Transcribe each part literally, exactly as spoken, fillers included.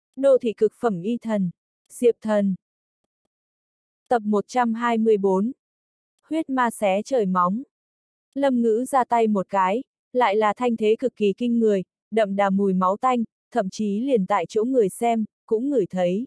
Đô thị cực phẩm y thần. Diệp Thần. Tập một trăm hai mươi bốn. Huyết ma xé trời móng. Lâm Ngữ ra tay một cái, lại là thanh thế cực kỳ kinh người, đậm đà mùi máu tanh, thậm chí liền tại chỗ người xem, cũng ngửi thấy.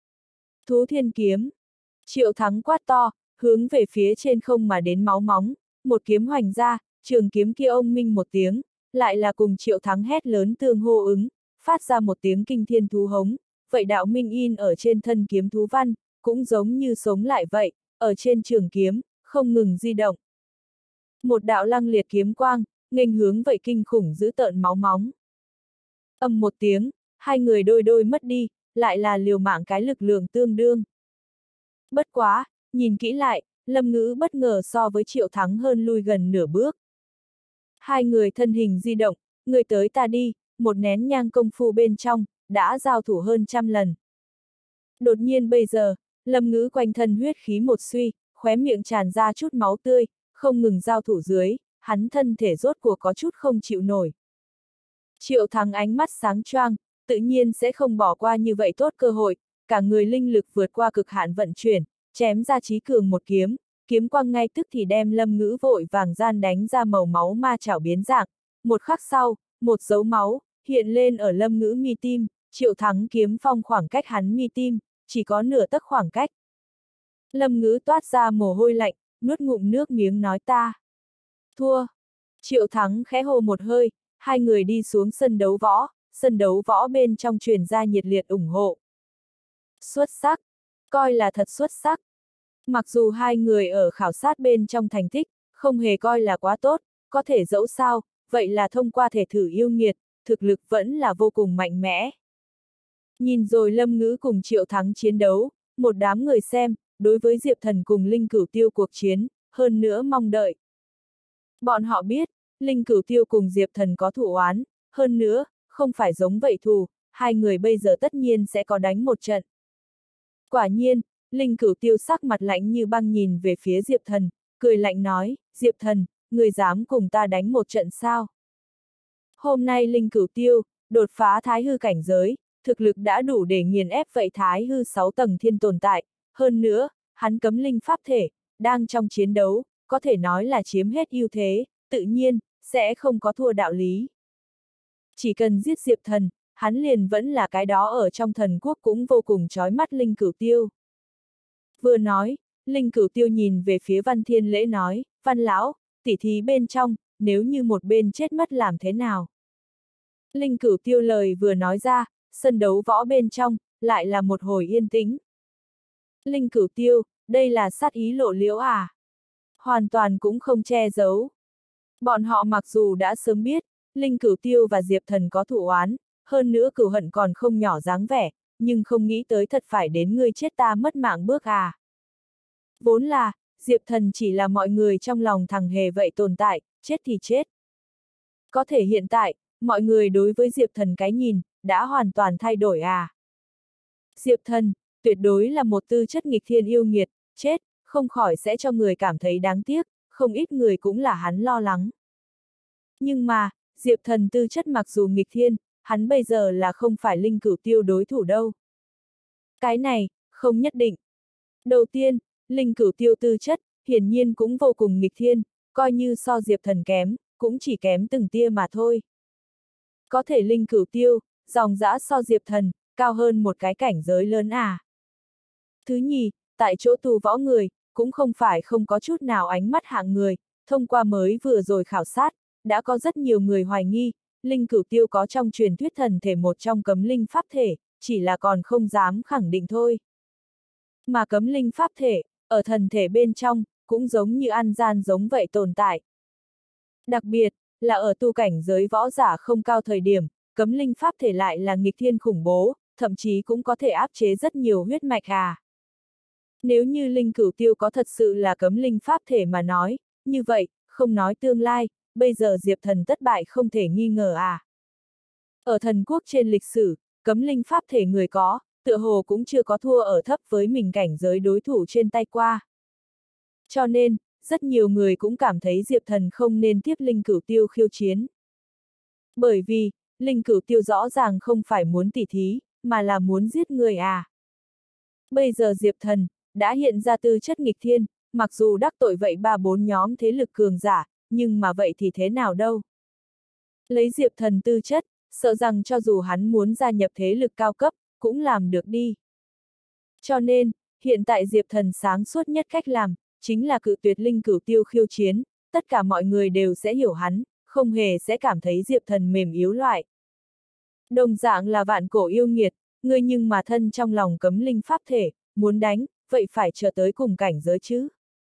Thú thiên kiếm. Triệu Thắng quát to, hướng về phía trên không mà đến máu móng, một kiếm hoành ra, trường kiếm kia ông minh một tiếng, lại là cùng Triệu Thắng hét lớn tương hô ứng, phát ra một tiếng kinh thiên thú hống, vậy đạo minh in ở trên thân kiếm thú văn, cũng giống như sống lại vậy, ở trên trường kiếm, không ngừng di động. Một đạo lăng liệt kiếm quang, nghênh hướng vậy kinh khủng giữ tợn máu móng. Ầm một tiếng, hai người đôi đôi mất đi, lại là liều mạng cái lực lượng tương đương. Bất quá, nhìn kỹ lại, Lâm Ngữ bất ngờ so với Triệu Thắng hơn lui gần nửa bước. Hai người thân hình di động, người tới ta đi, một nén nhang công phu bên trong, đã giao thủ hơn trăm lần. Đột nhiên bây giờ, Lâm Ngữ quanh thân huyết khí một suy, khóe miệng tràn ra chút máu tươi, không ngừng giao thủ dưới, hắn thân thể rốt cuộc có chút không chịu nổi. Triệu Thắng ánh mắt sáng choang, tự nhiên sẽ không bỏ qua như vậy tốt cơ hội, cả người linh lực vượt qua cực hạn vận chuyển, chém ra chí cường một kiếm, kiếm quang ngay tức thì đem Lâm Ngữ vội vàng gian đánh ra màu máu ma chảo biến dạng. Một khắc sau, một dấu máu hiện lên ở Lâm Ngữ mi tim, Triệu Thắng kiếm phong khoảng cách hắn mi tim, chỉ có nửa tấc khoảng cách. Lâm Ngữ toát ra mồ hôi lạnh, nuốt ngụm nước miếng nói ta. Thua. Triệu Thắng khẽ hô một hơi, hai người đi xuống sân đấu võ, sân đấu võ bên trong truyền ra nhiệt liệt ủng hộ. Xuất sắc. Coi là thật xuất sắc. Mặc dù hai người ở khảo sát bên trong thành tích, không hề coi là quá tốt, có thể dẫu sao, vậy là thông qua thể thử yêu nghiệt, thực lực vẫn là vô cùng mạnh mẽ. Nhìn rồi Lâm Ngữ cùng Triệu Thắng chiến đấu, một đám người xem, đối với Diệp Thần cùng Linh Cửu Tiêu cuộc chiến, hơn nữa mong đợi. Bọn họ biết, Linh Cửu Tiêu cùng Diệp Thần có thù oán, hơn nữa, không phải giống vậy thù, hai người bây giờ tất nhiên sẽ có đánh một trận. Quả nhiên, Linh Cửu Tiêu sắc mặt lạnh như băng nhìn về phía Diệp Thần, cười lạnh nói, Diệp Thần, người dám cùng ta đánh một trận sao? Hôm nay Linh Cửu Tiêu, đột phá thái hư cảnh giới, thực lực đã đủ để nghiền ép vậy thái hư sáu tầng thiên tồn tại, hơn nữa, hắn cấm linh pháp thể, đang trong chiến đấu, có thể nói là chiếm hết ưu thế, tự nhiên, sẽ không có thua đạo lý. Chỉ cần giết Diệp Thần, hắn liền vẫn là cái đó ở trong thần quốc cũng vô cùng chói mắt Linh Cửu Tiêu. Vừa nói, Linh Cửu Tiêu nhìn về phía Văn Thiên Lễ nói, Văn Lão, tỉ thí bên trong, nếu như một bên chết mất làm thế nào? Linh Cửu Tiêu lời vừa nói ra, sân đấu võ bên trong, lại là một hồi yên tĩnh. Linh Cửu Tiêu, đây là sát ý lộ liễu à? Hoàn toàn cũng không che giấu. Bọn họ mặc dù đã sớm biết, Linh Cửu Tiêu và Diệp Thần có thù oán, hơn nữa cửu hận còn không nhỏ dáng vẻ, nhưng không nghĩ tới thật phải đến ngươi chết ta mất mạng bước à. Vốn là, Diệp Thần chỉ là mọi người trong lòng thằng hề vậy tồn tại, chết thì chết. Có thể hiện tại, mọi người đối với Diệp Thần cái nhìn, đã hoàn toàn thay đổi à. Diệp Thần, tuyệt đối là một tư chất nghịch thiên yêu nghiệt, chết, không khỏi sẽ cho người cảm thấy đáng tiếc, không ít người cũng là hắn lo lắng. Nhưng mà, Diệp Thần tư chất mặc dù nghịch thiên, hắn bây giờ là không phải Linh Cửu Tiêu đối thủ đâu. Cái này, không nhất định. Đầu tiên, Linh Cửu Tiêu tư chất, hiển nhiên cũng vô cùng nghịch thiên, coi như so Diệp Thần kém, cũng chỉ kém từng tia mà thôi. Có thể Linh Cửu Tiêu, dòng dã so Diệp Thần, cao hơn một cái cảnh giới lớn à. Thứ nhì, tại chỗ tù võ người, cũng không phải không có chút nào ánh mắt hạng người, thông qua mới vừa rồi khảo sát, đã có rất nhiều người hoài nghi, Linh Cửu Tiêu có trong truyền thuyết thần thể một trong cấm linh pháp thể, chỉ là còn không dám khẳng định thôi. Mà cấm linh pháp thể, ở thần thể bên trong, cũng giống như ăn gian giống vậy tồn tại. Đặc biệt, là ở tu cảnh giới võ giả không cao thời điểm, cấm linh pháp thể lại là nghịch thiên khủng bố, thậm chí cũng có thể áp chế rất nhiều huyết mạch à. Nếu như Linh Cửu Tiêu có thật sự là cấm linh pháp thể mà nói, như vậy, không nói tương lai, bây giờ Diệp Thần thất bại không thể nghi ngờ à. Ở thần quốc trên lịch sử, cấm linh pháp thể người có, tựa hồ cũng chưa có thua ở thấp với mình cảnh giới đối thủ trên tay qua. Cho nên, rất nhiều người cũng cảm thấy Diệp Thần không nên tiếp Linh Cửu Tiêu khiêu chiến. Bởi vì, Linh Cửu Tiêu rõ ràng không phải muốn tỉ thí, mà là muốn giết người à. Bây giờ Diệp Thần đã hiện ra tư chất nghịch thiên, mặc dù đắc tội vậy ba bốn nhóm thế lực cường giả, nhưng mà vậy thì thế nào đâu. Lấy Diệp Thần tư chất, sợ rằng cho dù hắn muốn gia nhập thế lực cao cấp, cũng làm được đi. Cho nên, hiện tại Diệp Thần sáng suốt nhất cách làm, chính là cự tuyệt Linh Cửu Tiêu khiêu chiến, tất cả mọi người đều sẽ hiểu hắn, không hề sẽ cảm thấy Diệp Thần mềm yếu loại. Đồng dạng là vạn cổ yêu nghiệt, ngươi nhưng mà thân trong lòng cấm linh pháp thể, muốn đánh, vậy phải chờ tới cùng cảnh giới chứ.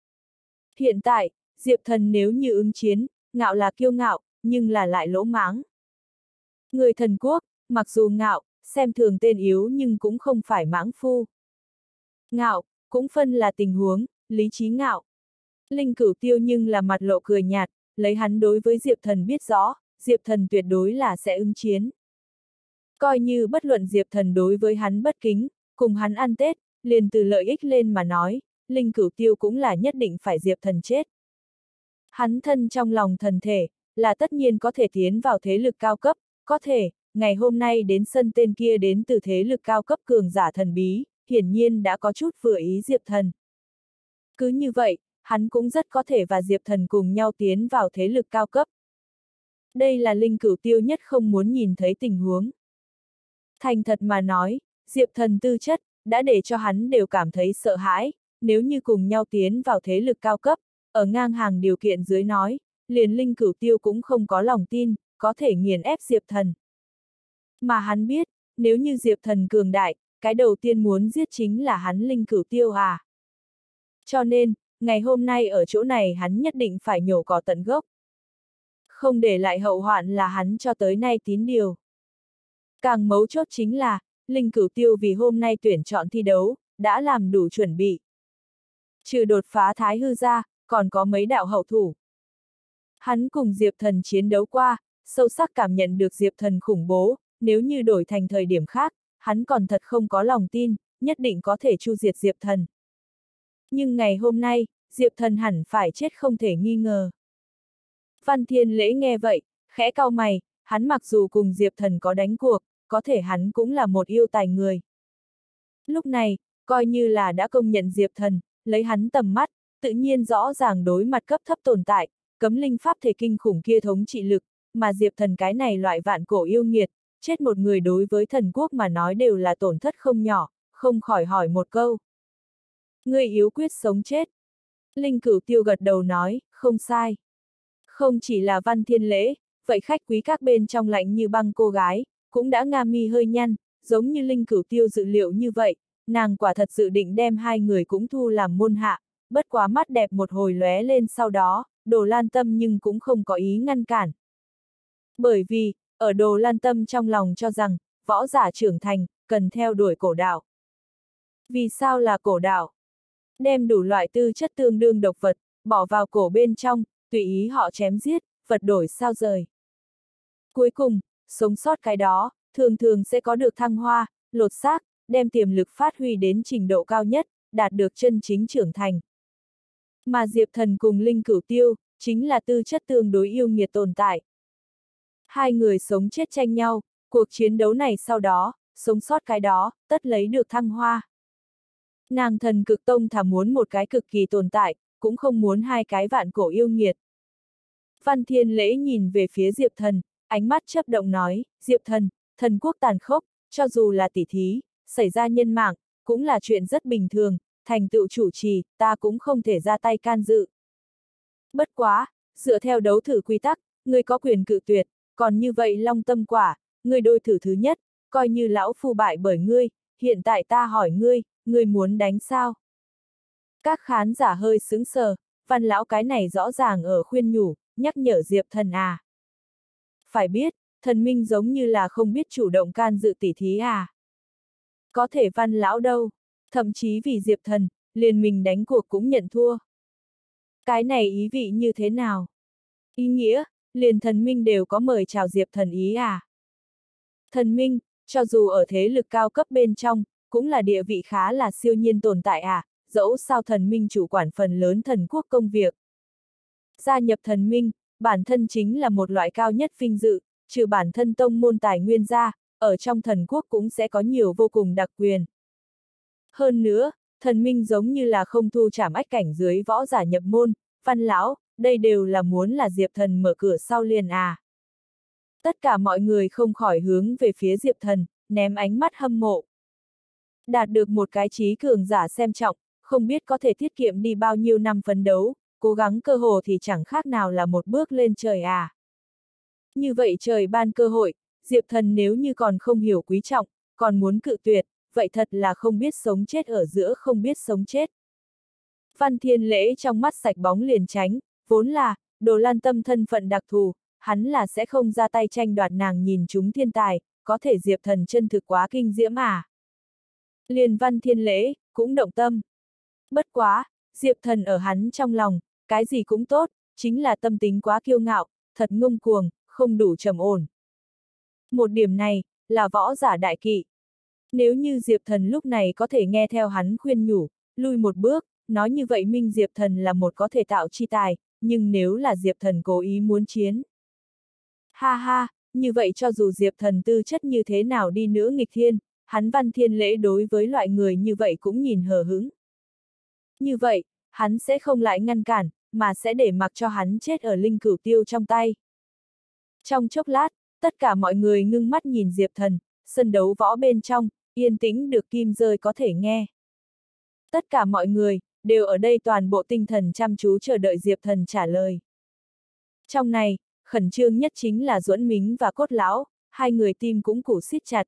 Hiện tại, Diệp Thần nếu như ứng chiến, ngạo là kiêu ngạo, nhưng là lại lỗ mãng. Người thần quốc, mặc dù ngạo, xem thường tên yếu nhưng cũng không phải mãng phu. Ngạo, cũng phân là tình huống, lý trí ngạo. Linh Cửu Tiêu nhưng là mặt lộ cười nhạt, lấy hắn đối với Diệp Thần biết rõ, Diệp Thần tuyệt đối là sẽ ứng chiến. Coi như bất luận Diệp Thần đối với hắn bất kính, cùng hắn ăn Tết, liền từ lợi ích lên mà nói, Linh Cửu Tiêu cũng là nhất định phải Diệp Thần chết. Hắn thân trong lòng thần thể, là tất nhiên có thể tiến vào thế lực cao cấp, có thể, ngày hôm nay đến sân tên kia đến từ thế lực cao cấp cường giả thần bí, hiển nhiên đã có chút vừa ý Diệp Thần. Cứ như vậy, hắn cũng rất có thể và Diệp Thần cùng nhau tiến vào thế lực cao cấp. Đây là Linh Cửu Tiêu nhất không muốn nhìn thấy tình huống. Thành thật mà nói, Diệp Thần tư chất, đã để cho hắn đều cảm thấy sợ hãi, nếu như cùng nhau tiến vào thế lực cao cấp, ở ngang hàng điều kiện dưới nói, liền Linh Cửu Tiêu cũng không có lòng tin, có thể nghiền ép Diệp Thần. Mà hắn biết, nếu như Diệp Thần cường đại, cái đầu tiên muốn giết chính là hắn Linh Cửu Tiêu à. Cho nên, ngày hôm nay ở chỗ này hắn nhất định phải nhổ cỏ tận gốc. Không để lại hậu hoạn là hắn cho tới nay tín điều. Càng mấu chốt chính là, Linh Cửu Tiêu vì hôm nay tuyển chọn thi đấu, đã làm đủ chuẩn bị. Trừ đột phá thái hư ra, còn có mấy đạo hậu thủ. Hắn cùng Diệp Thần chiến đấu qua, sâu sắc cảm nhận được Diệp Thần khủng bố, nếu như đổi thành thời điểm khác, hắn còn thật không có lòng tin, nhất định có thể chu diệt Diệp Thần. Nhưng ngày hôm nay, Diệp Thần hẳn phải chết không thể nghi ngờ. Văn Thiên Lễ nghe vậy, khẽ cau mày, hắn mặc dù cùng Diệp Thần có đánh cuộc, có thể hắn cũng là một yêu tài người. Lúc này, coi như là đã công nhận Diệp Thần, lấy hắn tầm mắt, tự nhiên rõ ràng đối mặt cấp thấp tồn tại, cấm linh pháp thể kinh khủng kia thống trị lực, mà Diệp Thần cái này loại vạn cổ yêu nghiệt, chết một người đối với thần quốc mà nói đều là tổn thất không nhỏ, không khỏi hỏi một câu. Ngươi yếu quyết sống chết. Linh Cửu Tiêu gật đầu nói, không sai. Không chỉ là Văn Thiên Lễ, vậy khách quý các bên trong lạnh như băng cô gái, cũng đã nga mi hơi nhăn, giống như Linh Cửu Tiêu dự liệu như vậy, nàng quả thật dự định đem hai người cũng thu làm môn hạ, bất quá mắt đẹp một hồi lóe lên sau đó, Đồ Lan Tâm nhưng cũng không có ý ngăn cản. Bởi vì, ở Đồ Lan Tâm trong lòng cho rằng, võ giả trưởng thành, cần theo đuổi cổ đạo. Vì sao là cổ đạo? Đem đủ loại tư chất tương đương độc vật, bỏ vào cổ bên trong, tùy ý họ chém giết, vật đổi sao rời. Cuối cùng, sống sót cái đó, thường thường sẽ có được thăng hoa, lột xác, đem tiềm lực phát huy đến trình độ cao nhất, đạt được chân chính trưởng thành. Mà Diệp Thần cùng Linh Cửu Tiêu, chính là tư chất tương đối yêu nghiệt tồn tại. Hai người sống chết tranh nhau, cuộc chiến đấu này sau đó, sống sót cái đó, tất lấy được thăng hoa. Nàng Thần Cực Tông thà muốn một cái cực kỳ tồn tại, cũng không muốn hai cái vạn cổ yêu nghiệt. Văn Thiên Lễ nhìn về phía Diệp Thần, ánh mắt chớp động nói, Diệp Thần, thần quốc tàn khốc, cho dù là tỷ thí, xảy ra nhân mạng, cũng là chuyện rất bình thường, thành tựu chủ trì, ta cũng không thể ra tay can dự. Bất quá, dựa theo đấu thử quy tắc, ngươi có quyền cự tuyệt, còn như vậy long tâm quả, ngươi đôi thử thứ nhất, coi như lão phu bại bởi ngươi, hiện tại ta hỏi ngươi, ngươi muốn đánh sao? Các khán giả hơi sững sờ, Văn lão cái này rõ ràng ở khuyên nhủ, nhắc nhở Diệp Thần à. Phải biết, thần minh giống như là không biết chủ động can dự tỷ thí à. Có thể Văn lão đâu, thậm chí vì Diệp Thần, liền mình đánh cuộc cũng nhận thua. Cái này ý vị như thế nào? Ý nghĩa, liền thần minh đều có mời chào Diệp Thần ý à. Thần minh, cho dù ở thế lực cao cấp bên trong, cũng là địa vị khá là siêu nhiên tồn tại à, dẫu sao thần minh chủ quản phần lớn thần quốc công việc. Gia nhập thần minh, bản thân chính là một loại cao nhất vinh dự, trừ bản thân tông môn tài nguyên ra, ở trong thần quốc cũng sẽ có nhiều vô cùng đặc quyền. Hơn nữa, thần minh giống như là không thu trảm ách cảnh dưới võ giả nhập môn, Văn lão, đây đều là muốn là Diệp Thần mở cửa sau liền à. Tất cả mọi người không khỏi hướng về phía Diệp Thần, ném ánh mắt hâm mộ. Đạt được một cái trí cường giả xem trọng, không biết có thể tiết kiệm đi bao nhiêu năm phấn đấu, cố gắng cơ hồ thì chẳng khác nào là một bước lên trời à. Như vậy trời ban cơ hội, Diệp Thần nếu như còn không hiểu quý trọng, còn muốn cự tuyệt, vậy thật là không biết sống chết ở giữa không biết sống chết. Văn Thiên Lễ trong mắt sạch bóng liền tránh, vốn là, Đồ Lan Tâm thân phận đặc thù, hắn là sẽ không ra tay tranh đoạt nàng nhìn chúng thiên tài, có thể Diệp Thần chân thực quá kinh diễm à. Liền Văn Thiên Lễ, cũng động tâm. Bất quá, Diệp Thần ở hắn trong lòng, cái gì cũng tốt, chính là tâm tính quá kiêu ngạo, thật ngông cuồng, không đủ trầm ổn. Một điểm này, là võ giả đại kỵ. Nếu như Diệp Thần lúc này có thể nghe theo hắn khuyên nhủ, lui một bước, nói như vậy minh Diệp Thần là một có thể tạo chi tài, nhưng nếu là Diệp Thần cố ý muốn chiến. Ha ha, như vậy cho dù Diệp Thần tư chất như thế nào đi nữa nghịch thiên, hắn Văn Thiên Lễ đối với loại người như vậy cũng nhìn hờ hững. Như vậy, hắn sẽ không lại ngăn cản, mà sẽ để mặc cho hắn chết ở linh cửu tiêu trong tay. Trong chốc lát, tất cả mọi người ngưng mắt nhìn Diệp Thần, sân đấu võ bên trong, yên tĩnh được kim rơi có thể nghe. Tất cả mọi người, đều ở đây toàn bộ tinh thần chăm chú chờ đợi Diệp Thần trả lời. Trong này, khẩn trương nhất chính là Duẫn Mính và Cốt Lão, hai người tim cũng củ siết chặt.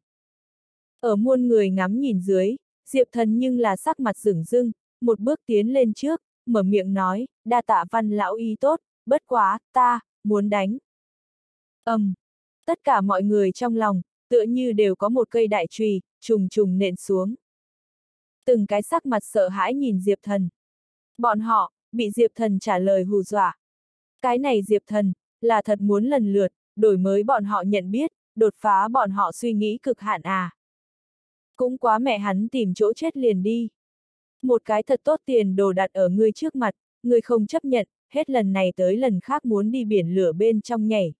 Ở muôn người ngắm nhìn dưới, Diệp Thần nhưng là sắc mặt sửng dưng, một bước tiến lên trước, mở miệng nói, đa tạ Văn lão ý tốt, bất quá, ta, muốn đánh. Ầm, um, tất cả mọi người trong lòng, tựa như đều có một cây đại chùy, trùng trùng nện xuống. Từng cái sắc mặt sợ hãi nhìn Diệp Thần. Bọn họ, bị Diệp Thần trả lời hù dọa. Cái này Diệp Thần, là thật muốn lần lượt, đổi mới bọn họ nhận biết, đột phá bọn họ suy nghĩ cực hạn à. Cũng quá mẹ hắn tìm chỗ chết liền đi. Một cái thật tốt tiền đồ đặt ở ngươi trước mặt, ngươi không chấp nhận, hết lần này tới lần khác muốn đi biển lửa bên trong nhảy.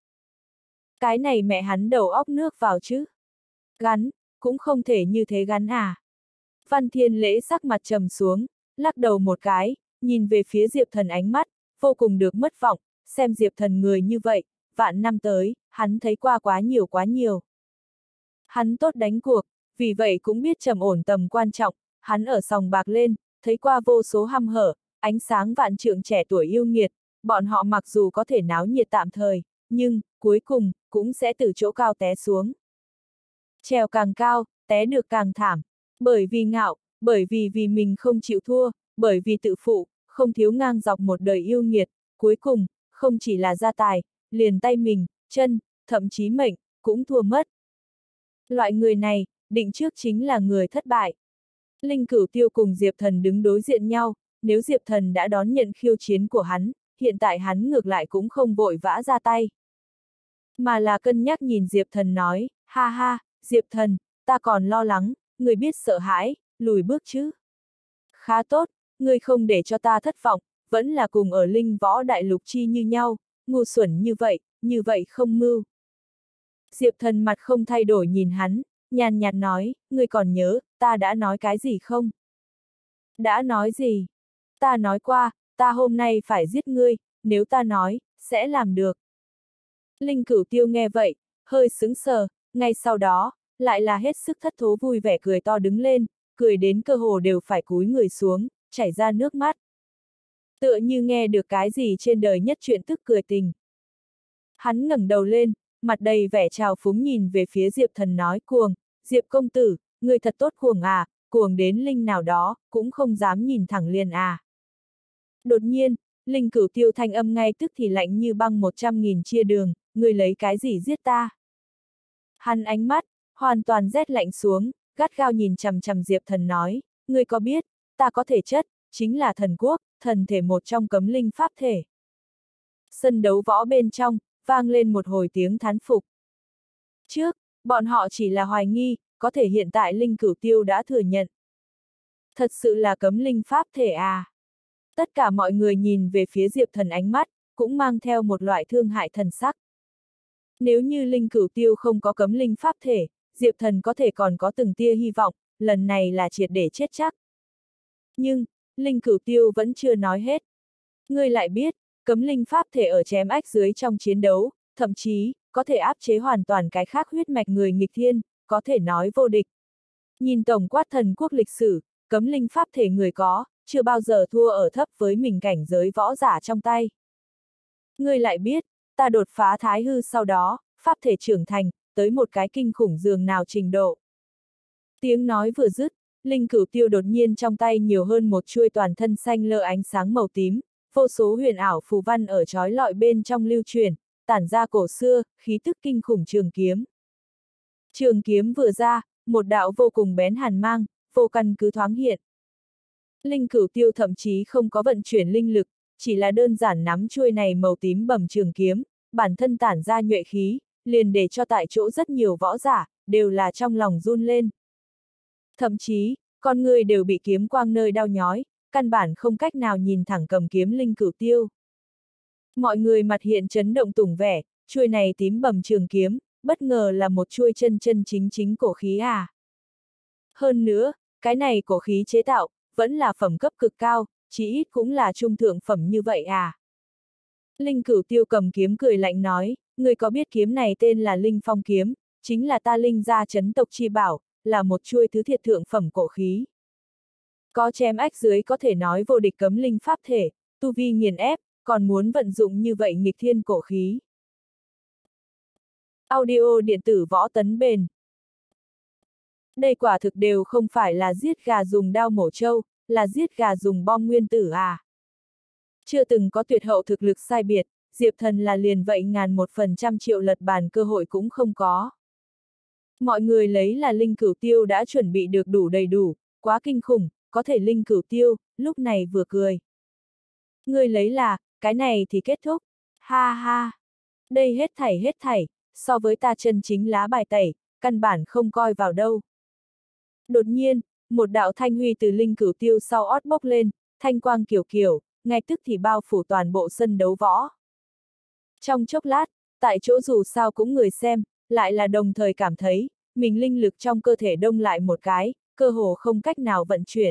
Cái này mẹ hắn đầu óc nước vào chứ. Gắn, cũng không thể như thế gắn à. Văn Thiên Lễ sắc mặt trầm xuống, lắc đầu một cái, nhìn về phía Diệp Thần ánh mắt, vô cùng được mất vọng, xem Diệp Thần người như vậy, vạn năm tới, hắn thấy qua quá nhiều quá nhiều. Hắn tốt đánh cuộc, vì vậy cũng biết trầm ổn tầm quan trọng, hắn ở sòng bạc lên, thấy qua vô số hăm hở, ánh sáng vạn trượng trẻ tuổi yêu nghiệt, bọn họ mặc dù có thể náo nhiệt tạm thời, nhưng, cuối cùng, cũng sẽ từ chỗ cao té xuống. Trèo càng cao, té được càng thảm, bởi vì ngạo, bởi vì vì mình không chịu thua, bởi vì tự phụ, không thiếu ngang dọc một đời yêu nghiệt, cuối cùng, không chỉ là gia tài, liền tay mình, chân, thậm chí mệnh, cũng thua mất. Loại người này, định trước chính là người thất bại. Linh Cửu Tiêu cùng Diệp Thần đứng đối diện nhau, nếu Diệp Thần đã đón nhận khiêu chiến của hắn, hiện tại hắn ngược lại cũng không vội vã ra tay. Mà là cân nhắc nhìn Diệp Thần nói, ha ha, Diệp Thần, ta còn lo lắng, người biết sợ hãi, lùi bước chứ. Khá tốt, người không để cho ta thất vọng, vẫn là cùng ở Linh Võ Đại Lục chi như nhau, ngu xuẩn như vậy, như vậy không mưu. Diệp Thần mặt không thay đổi nhìn hắn, nhàn nhạt nói, ngươi còn nhớ, ta đã nói cái gì không? Đã nói gì? Ta nói qua, ta hôm nay phải giết ngươi, nếu ta nói, sẽ làm được. Linh Cửu Tiêu nghe vậy, hơi sững sờ, ngay sau đó, lại là hết sức thất thố vui vẻ cười to đứng lên, cười đến cơ hồ đều phải cúi người xuống, chảy ra nước mắt. Tựa như nghe được cái gì trên đời nhất chuyện tức cười tình. Hắn ngẩng đầu lên, mặt đầy vẻ trào phúng nhìn về phía Diệp Thần nói cuồng, Diệp công tử, người thật tốt cuồng à, cuồng đến Linh nào đó, cũng không dám nhìn thẳng liền à. Đột nhiên, Linh Cửu Tiêu thanh âm ngay tức thì lạnh như băng một trăm nghìn chia đường, người lấy cái gì giết ta? Hắn ánh mắt, hoàn toàn rét lạnh xuống, gắt gao nhìn chằm chằm Diệp Thần nói, ngươi có biết, ta có thể chất, chính là thần quốc, thần thể một trong cấm linh pháp thể. Sân đấu võ bên trong, vang lên một hồi tiếng thán phục. Trước, bọn họ chỉ là hoài nghi, có thể hiện tại Linh Cửu Tiêu đã thừa nhận. Thật sự là cấm linh pháp thể à? Tất cả mọi người nhìn về phía Diệp Thần ánh mắt, cũng mang theo một loại thương hại thần sắc. Nếu như Linh Cửu Tiêu không có cấm linh pháp thể, Diệp Thần có thể còn có từng tia hy vọng, lần này là triệt để chết chắc. Nhưng, Linh Cửu Tiêu vẫn chưa nói hết. Ngươi lại biết, cấm linh pháp thể ở chém ách dưới trong chiến đấu, thậm chí, có thể áp chế hoàn toàn cái khác huyết mạch người nghịch thiên, có thể nói vô địch. Nhìn tổng quát thần quốc lịch sử, cấm linh pháp thể người có, chưa bao giờ thua ở thấp với mình cảnh giới võ giả trong tay. Ngươi lại biết, ta đột phá thái hư sau đó, pháp thể trưởng thành, tới một cái kinh khủng dường nào trình độ. Tiếng nói vừa dứt, Linh Cửu Tiêu đột nhiên trong tay nhiều hơn một chuôi toàn thân xanh lơ ánh sáng màu tím, vô số huyền ảo phù văn ở trói lọi bên trong lưu truyền, tản ra cổ xưa, khí tức kinh khủng trường kiếm. Trường kiếm vừa ra, một đạo vô cùng bén hàn mang, vô căn cứ thoáng hiện. Linh Cửu Tiêu thậm chí không có vận chuyển linh lực, chỉ là đơn giản nắm chuôi này màu tím bầm trường kiếm, bản thân tản ra nhuệ khí, liền để cho tại chỗ rất nhiều võ giả, đều là trong lòng run lên. Thậm chí, con người đều bị kiếm quang nơi đau nhói, căn bản không cách nào nhìn thẳng cầm kiếm Linh Cửu Tiêu. Mọi người mặt hiện chấn động tủng vẻ, chuôi này tím bầm trường kiếm, bất ngờ là một chuôi chân chân chính chính cổ khí à. Hơn nữa, cái này cổ khí chế tạo, vẫn là phẩm cấp cực cao, chí ít cũng là trung thượng phẩm như vậy à. Linh Cửu Tiêu cầm kiếm cười lạnh nói, người có biết kiếm này tên là Linh Phong kiếm, chính là ta Linh gia chấn tộc chi bảo, là một chuôi thứ thiệt thượng phẩm cổ khí. Có chém ách dưới có thể nói vô địch cấm linh pháp thể, tu vi nghiền ép, còn muốn vận dụng như vậy nghịch thiên cổ khí. Audio điện tử võ tấn bền. Đây quả thực đều không phải là giết gà dùng đao mổ trâu, là giết gà dùng bom nguyên tử à. Chưa từng có tuyệt hậu thực lực sai biệt, Diệp Thần là liền vậy ngàn một phần trăm triệu lật bàn cơ hội cũng không có. Mọi người lấy là Linh Cửu Tiêu đã chuẩn bị được đủ đầy đủ, quá kinh khủng, có thể Linh Cửu Tiêu, lúc này vừa cười. Người lấy là, cái này thì kết thúc, ha ha. Đây hết thảy hết thảy, so với ta chân chính lá bài tẩy, căn bản không coi vào đâu. Đột nhiên, một đạo thanh huy từ Linh Cửu Tiêu sau ót bốc lên, thanh quang kiểu kiểu, ngay tức thì bao phủ toàn bộ sân đấu võ. Trong chốc lát, tại chỗ dù sao cũng người xem, lại là đồng thời cảm thấy, mình linh lực trong cơ thể đông lại một cái, cơ hồ không cách nào vận chuyển.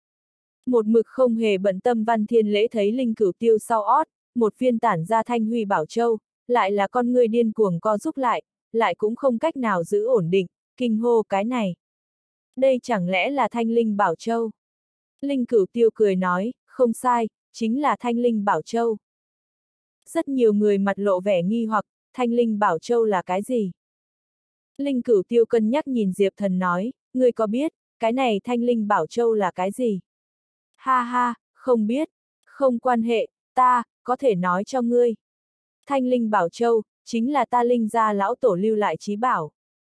Một mực không hề bận tâm Văn Thiên Lễ thấy Linh Cửu Tiêu sau ót, một viên tản ra thanh huy bảo châu, lại là con người điên cuồng co rút lại, lại cũng không cách nào giữ ổn định, kinh hô cái này. Đây chẳng lẽ là thanh linh bảo châu? Linh Cửu Tiêu cười nói, không sai, chính là thanh linh bảo châu. Rất nhiều người mặt lộ vẻ nghi hoặc, thanh linh bảo châu là cái gì? Linh Cửu Tiêu cân nhắc nhìn Diệp Thần nói, ngươi có biết, cái này thanh linh bảo châu là cái gì? Ha ha, không biết, không quan hệ, ta, có thể nói cho ngươi. Thanh linh bảo châu, chính là ta Linh gia lão tổ lưu lại chí bảo.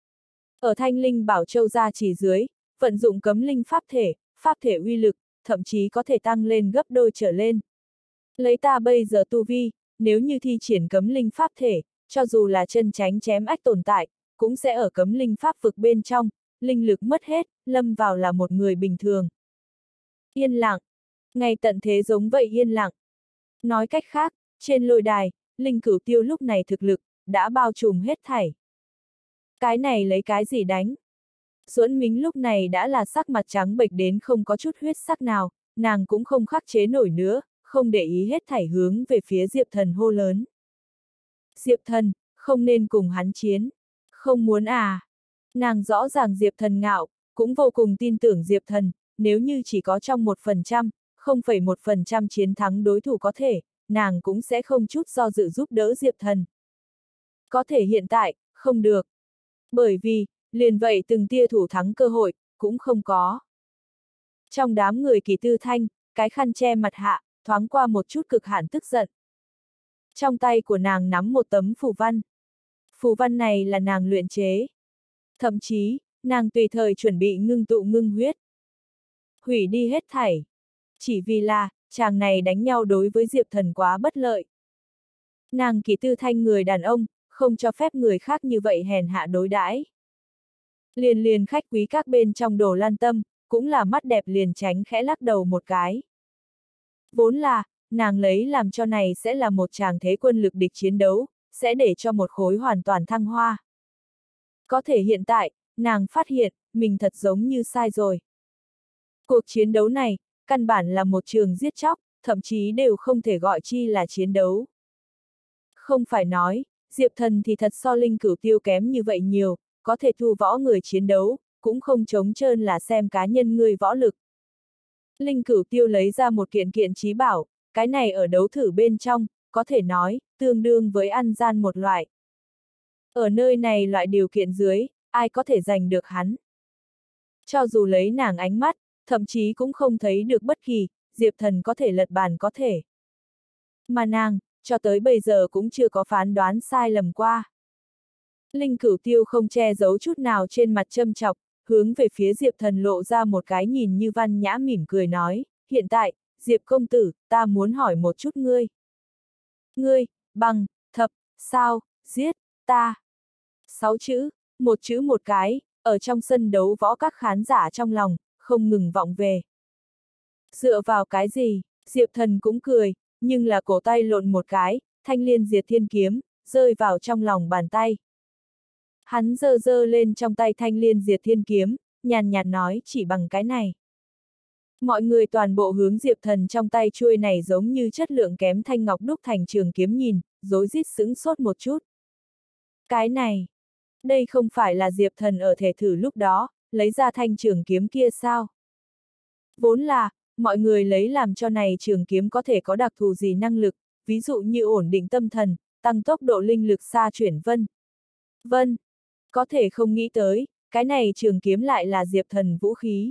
Ở thanh linh bảo châu gia chỉ dưới, vận dụng cấm linh pháp thể, pháp thể uy lực, thậm chí có thể tăng lên gấp đôi trở lên. Lấy ta bây giờ tu vi, nếu như thi triển cấm linh pháp thể, cho dù là chân tránh chém ách tồn tại, cũng sẽ ở cấm linh pháp vực bên trong, linh lực mất hết, lâm vào là một người bình thường. Yên lặng. Ngày tận thế giống vậy yên lặng. Nói cách khác, trên lôi đài, Linh Cửu Tiêu lúc này thực lực, đã bao trùm hết thảy. Cái này lấy cái gì đánh? Duẫn Mính lúc này đã là sắc mặt trắng bệch đến không có chút huyết sắc nào, nàng cũng không khắc chế nổi nữa, không để ý hết thảy hướng về phía Diệp Thần hô lớn. Diệp Thần, không nên cùng hắn chiến. Không muốn à? Nàng rõ ràng Diệp Thần ngạo, cũng vô cùng tin tưởng Diệp Thần, nếu như chỉ có trong một phần trăm, không phẩy một phần trăm chiến thắng đối thủ có thể, nàng cũng sẽ không chút do dự giúp đỡ Diệp Thần. Có thể hiện tại, không được. Bởi vì, liền vậy từng tia thủ thắng cơ hội, cũng không có. Trong đám người Kỳ Tư Thanh, cái khăn che mặt hạ, thoáng qua một chút cực hạn tức giận. Trong tay của nàng nắm một tấm phù văn. Phù văn này là nàng luyện chế. Thậm chí, nàng tùy thời chuẩn bị ngưng tụ ngưng huyết. Hủy đi hết thảy. Chỉ vì là, chàng này đánh nhau đối với Diệp Thần quá bất lợi. Nàng Kỳ Tư Thanh người đàn ông, không cho phép người khác như vậy hèn hạ đối đãi. Liền liền khách quý các bên trong Đồ Lan Tâm, cũng là mắt đẹp liền tránh khẽ lắc đầu một cái. Vốn là, nàng lấy làm cho này sẽ là một chàng thế quân lực địch chiến đấu, sẽ để cho một khối hoàn toàn thăng hoa. Có thể hiện tại, nàng phát hiện, mình thật giống như sai rồi. Cuộc chiến đấu này, căn bản là một trường giết chóc, thậm chí đều không thể gọi chi là chiến đấu. Không phải nói, Diệp Thần thì thật so Linh Cửu Tiêu kém như vậy nhiều, có thể thu võ người chiến đấu, cũng không trống trơn là xem cá nhân người võ lực. Linh Cửu Tiêu lấy ra một kiện kiện trí bảo, cái này ở đấu thử bên trong, có thể nói, tương đương với ăn gian một loại. Ở nơi này loại điều kiện dưới, ai có thể giành được hắn. Cho dù lấy nàng ánh mắt, thậm chí cũng không thấy được bất kỳ, Diệp Thần có thể lật bàn có thể. Mà nàng, cho tới bây giờ cũng chưa có phán đoán sai lầm qua. Linh Cửu Tiêu không che giấu chút nào trên mặt châm chọc, hướng về phía Diệp Thần lộ ra một cái nhìn như văn nhã mỉm cười nói, hiện tại, Diệp công tử, ta muốn hỏi một chút ngươi. Ngươi, bằng, thập, sao, giết, ta. Sáu chữ, một chữ một cái, ở trong sân đấu võ các khán giả trong lòng, không ngừng vọng về. Dựa vào cái gì, Diệp Thần cũng cười, nhưng là cổ tay lộn một cái, thanh liên diệt thiên kiếm, rơi vào trong lòng bàn tay. Hắn giơ giơ lên trong tay thanh liên diệt thiên kiếm, nhàn nhạt nói chỉ bằng cái này. Mọi người toàn bộ hướng Diệp Thần trong tay chuôi này giống như chất lượng kém thanh ngọc đúc thành trường kiếm nhìn, rối rít sững sốt một chút. Cái này, đây không phải là Diệp Thần ở thể thử lúc đó, lấy ra thanh trường kiếm kia sao? Vốn là, mọi người lấy làm cho này trường kiếm có thể có đặc thù gì năng lực, ví dụ như ổn định tâm thần, tăng tốc độ linh lực xa chuyển vân. Vân, có thể không nghĩ tới, cái này trường kiếm lại là Diệp Thần vũ khí.